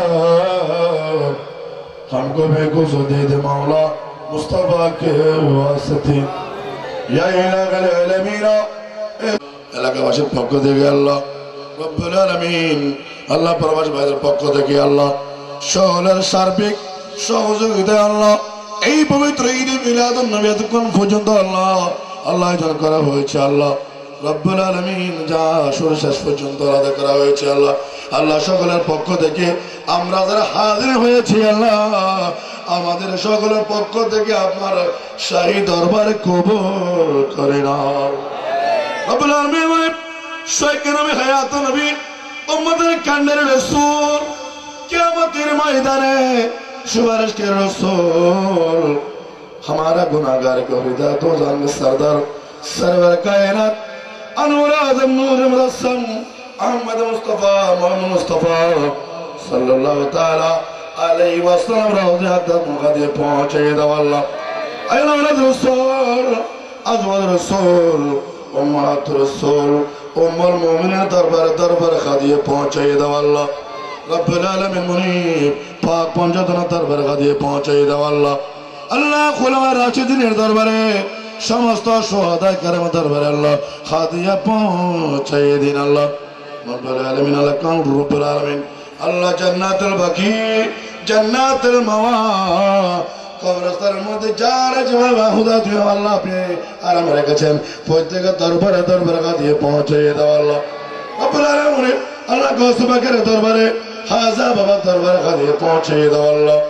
हमको बेगुज़ दे दे मौला मुस्तफा के वास्ते या इलाका अलमीना এলাকাবাসীর পক্ষ থেকে আল্লাহ রব্বুল আলামিন আল্লাহ প্রবাসী ভাইদের পক্ষ থেকে আল্লাহ সকলের সার্বিক সহযোগিতায় আল্লাহ এই পবিত্র ঈদ মিলাদুন নবী এতক্ষণ পর্যন্ত আল্লাহ আয়োজন করা হয়েছে আল্লাহ রব্বুল আলামিন যা শুরু শেষ পর্যন্ত আলাদা করা হয়েছে আল্লাহ সকলের পক্ষ থেকে আমরা যারা হাজির হয়েছি আল্লাহ আমাদের সকলের পক্ষ থেকে আপনার শাহী দরবারে কবুল করে নাও রব্বুল আলামিন শাইখে নবী হায়াত নবী উম্মতের কান্ডের রাসূল কিয়ামতের ময়দানে সুপারিশ के रसूल हमारा गुनाहगार को हिदायत दो जान सरदार सरवर कायनात अनवर आज़म नूर मुजस्सम अहमद मुस्तफा मोहम्मद मुस्तफा सल्लल्लाहु ताला अलैहि वसल्लम रोज़े तक मुक़द्दे पहुंचे दो अल्लाह अल्लाह रसूल अज़वाज रसूल उम्मत रसूल उम्मुल मोमिनीन दरबार खादिए पहुंचे दो अल्लाह रब्बुल आलमीन मुनीब पाक पंजतन दरबार खादिए पहुंचे दो अल्लाह अल्लाह खुलवा राशिदीन दरबारे समस्त शुहदा करम दरबारे अल्लाह खादिया पहुंचे दिन अल्लाह रब्बुल आलमीन रब्बुल आलमीन अल्लाह जन्नतुल बकी जन्नतुल मवा কবরস্থানের মধ্যে যারা যেভাবে হুদা তুই আল্লাহ আপনি আরাম রেখেছেন প্রত্যেকের দরবারে দিয়ে পৌঁছে দাও আল্লাহ রব্বুল আলামিন আল্লাহ গৌস পাকের দরবারে হাজা বাবার দরবারে দিয়ে পৌঁছে দাও আল্লাহ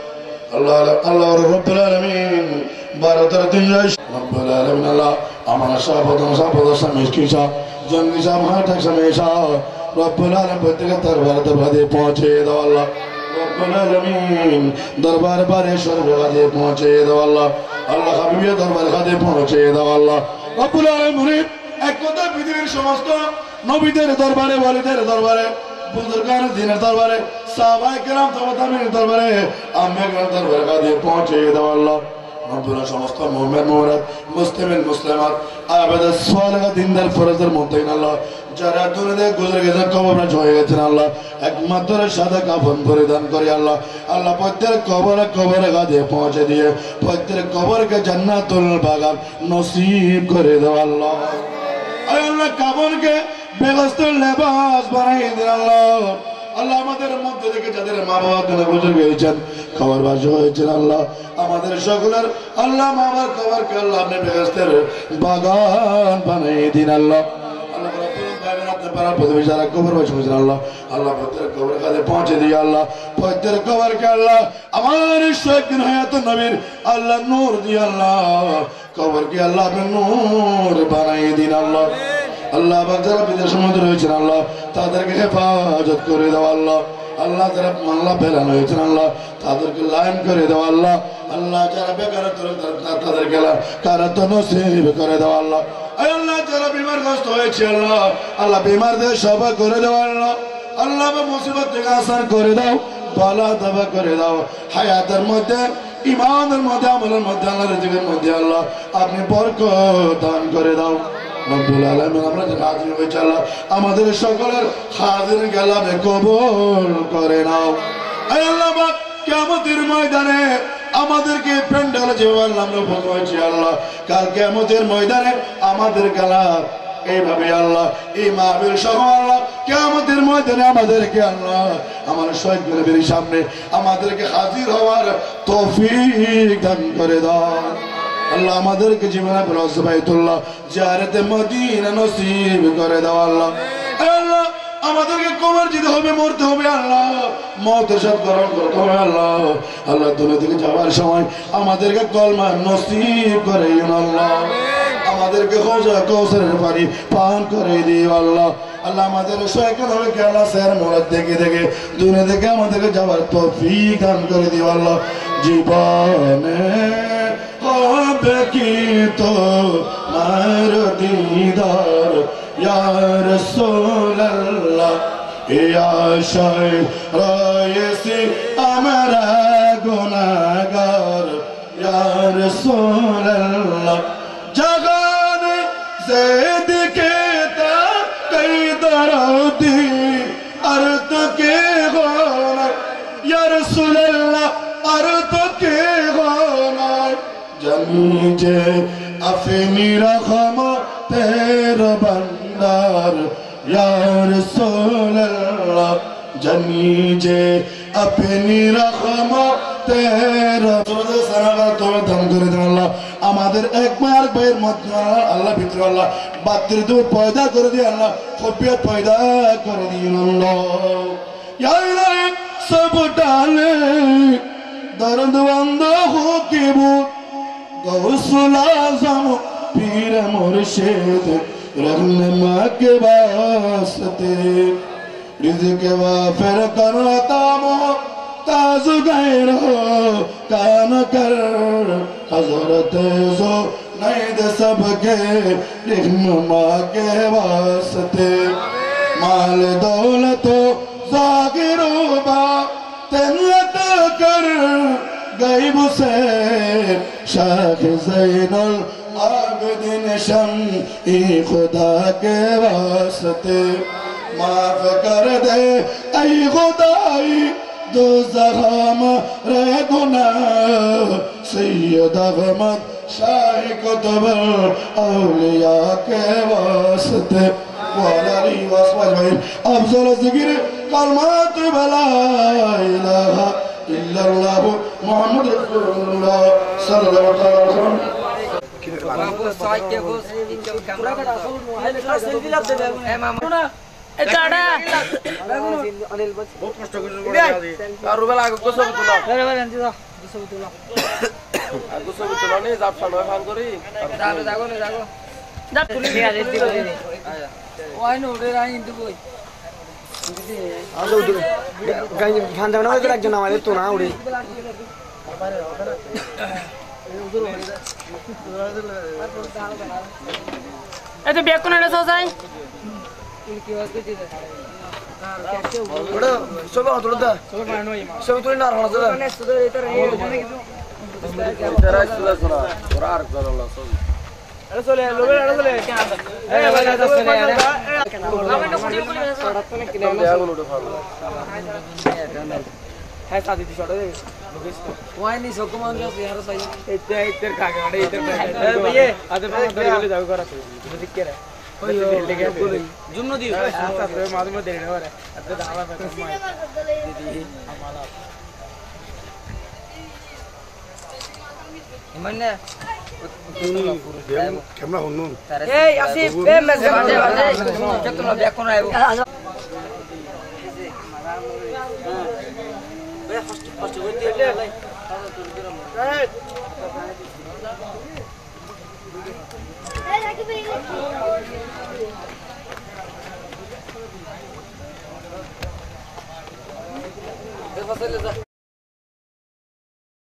আল্লাহ আল্লাহ রব্বুল আলামিন 12 দিন রব্বুল আলামিন আল্লাহ আমার সাহাবাদ মিসকিসা জঙ্গিসা মাঠাক সমেশা রব্বুল আলামিন প্রত্যেক দরবারে পৌঁছে দাও আল্লাহ রব্বুল আলামিন দরবার বারে সর্বগাদে পৌঁছে দাও আল্লাহ আল্লাহ হাবিবের দরবার গাদে পৌঁছে দাও আল্লাহ রব্বুল আলামিন এক কথা পৃথিবীর সমস্ত নবীদের দরবারে ওয়ালিদের দরবারে বুজুর্গান দিনের দরবারে সাহাবায়ে কেরাম তাবেঈনের দরবারে আম্মায়ের দরবারে গাদে পৌঁছে দাও আল্লাহ রব্বুল সমস্ত মুমিন মুরাদ মুসলিমিন মুসলিমাত আবাদ সালেহা দিনদার ফরজের মুত্তাকিন আল্লাহ যারা দুনিয়াতে গুজরে গেছে কবরে হয়ে গেছেন আল্লাহ একমাত্র সাদা কাফন পরিধান করে আল্লাহ আল্লাহ প্রত্যেক কবরে গাদে পৌঁছে দিয়ে প্রত্যেক কবরকে জান্নাতুল বাগান নসিব করে দাও আল্লাহ আল্লাহ কাফনকে বেগস্তের লেবাস বানিয়ে দিন আল্লাহ আল্লাহ আমাদের মধ্যে থেকে যাদের মা বাবা গুলো বুজুর্গ হয়েছেন খবর বাসী হয়েছেন আল্লাহ আমাদের সকলের আল্লাহ মা বাবার কবরকে আল্লাহ আপনি বেহেশতের বাগান বানিয়ে দিন আল্লাহ আল্লাহ প্রতিবেশীরা কবর বাসী হয়েছেন আল্লাহ আল্লাহ প্রত্যেক কবরের কাছে পৌঁছে দিয়ে আল্লাহ প্রত্যেক কবরকে আল্লাহ আমার শহীদ হায়াত নবীর আল্লাহ নূর দিয়ে আল্লাহ কবরকে আল্লাহ আপনি নূর বানিয়ে দিন আল্লাহ আল্লাহ যারা বিদেশের মধ্যে রয়েছেন আল্লাহ তাদেরকে হেফাজত করে দাও আল্লাহ আল্লাহ যারা মাল্লা ফেলানো হয়েছেন আল্লাহ তাদেরকে লাইন করে দাও আল্লাহ আল্লাহ যারা বেকার তাদেরকে কারাত নসিব করে দাও আল্লাহ আল্লাহ যারা বিমারগ্রস্ত হয়েছে আল্লাহ আল্লাহ বিমারদের সভা করে দাও আল্লাহ আল্লাহ মুসিবত থেকে আসান করে দাও বালা দাবা করে দাও হায়াতের মধ্যে ইমানের মধ্যে আমলের মধ্যে আল্লাহ রিজিকের মধ্যে আল্লাহ আপনি বরকত দান করে দাও রব্বুল আলামিন আমরা যে হাজির হয়েছি আল্লাহ আমাদের সকলের হাজির গেলামে কবুল করে নাও আয় আল্লাহ পাক কিয়ামতের ময়দানে আমাদেরকে প্যান্ডেলে যেভাবে আমরা উপস্থিত হয়েছি আল্লাহ কাল কিয়ামতের ময়দানে আমাদের গেলা এইভাবে আল্লাহ এই মাহফিল সহ আল্লাহ কিয়ামতের ময়দানে আমাদেরকে আল্লাহ আমার শহীদ নবীর সামনে আমাদেরকে হাজির হওয়ার তৌফিক দান করে দাও আল্লাহ আমাদেরকে জীবনে বাইতুল্লাহ জিয়ারতে মদিনা নসিব করে দাও আল্লাহ আল্লাহ আমাদেরকে কবর যেতে হবে মরতে হবে আল্লাহ মওতের সাথে গ্রহণ করতে হবে আল্লাহ আল্লাহ দুনিয়া থেকে যাওয়ার সময় আমাদেরকে কলমা নসিব করে আল্লাহ আমাদেরকে কৌশলের পানি পান করে দিও আল্লাহ আল্লাহ আমাদের সহায়তা হবে কেলা স্যার মোরাদ দেখে দেখে দুনিয়া থেকে আমাদেরকে যাওয়ার তৌফিক দান করে দিও আল্লাহ জীবনে হবে কি তো মার দিদার ইয়া রাসূলুল্লাহ এই আশায় রয়েছি আমরা গুনাহগার ইয়া রাসূলুল্লাহ জাগানে যেদিকে তাকাই দরদি अर्थ के गोना या रसूल अल्लाह अर्थ के गोना जमीजे अफनी रखम तेरा बंदार या रसूल अल्लाह जमीजे अपनी रखम तेरा सनागा तो धम करे दें अल्लाह আমাদের এক মার ভাইয়ের মধ্যে আল্লাহ ভিতরে আল্লাহ বাতিল তো পয়দা করে দিয়ে আল্লাহ খবিয়ত পয়দা করে দিন আল্লাহ ইয়া ইলাহি সব ডালে দর্দ বন্ধ হো কে বু গৌসুল আজম পীর মুর্শিদ रहनुमा के वास्ते रिज़्क़ वाफिर करता मो ताज़ गैरो कान कर हज़रत जो नैद सबके रहनुमा के वास्ते माल दौलतो ज़ागिरो बा तन्नत कर गैब से शाख ज़ैनुल आबिदीन शम्ई खुदा के वास्ते माफ कर दे ऐ खुदाई दो ज़ख़म रे गुनाह सैयद अहमद शाह कुतुब औलिया के वास्ते वाली वस्वजमीन अफज़ल ज़िक्र कलमात ला इलाहा इल्लल्लाह मुहम्मद रसूलुल्लाह सल्लल्लाहु अलैहि वसल्लम এটা আগু ছবি তোলা নেই জাপ সামনে ফান করি একজন আমাদের তো না উড়ে এত ব্যাগ কোন এটা সজাই সবে অত দা সবে তুই না হলো দা তেরা সুলা সুলা ওরা আর চলো ছবি চলে লোবে চলে এই ভাই দাদা চলে আগুন উঠে ফালো হ্যাঁ সাদি দি ছড়া দে ওয়াইনি সকমান যাস यार सही इधर खा के बड़े इधर ए भैया आधे पास अंदर ले जाओ करा तो दिख के रहा जुम्नो दी ऐसा तो मालूम है देने वाला अरे दावा पे कम है दीदी हमारा इमने कैमरा होनो ए आसिफ ए मैं बाटे कितना बैक कोन आयो बे फर्स्ट को दे ले ए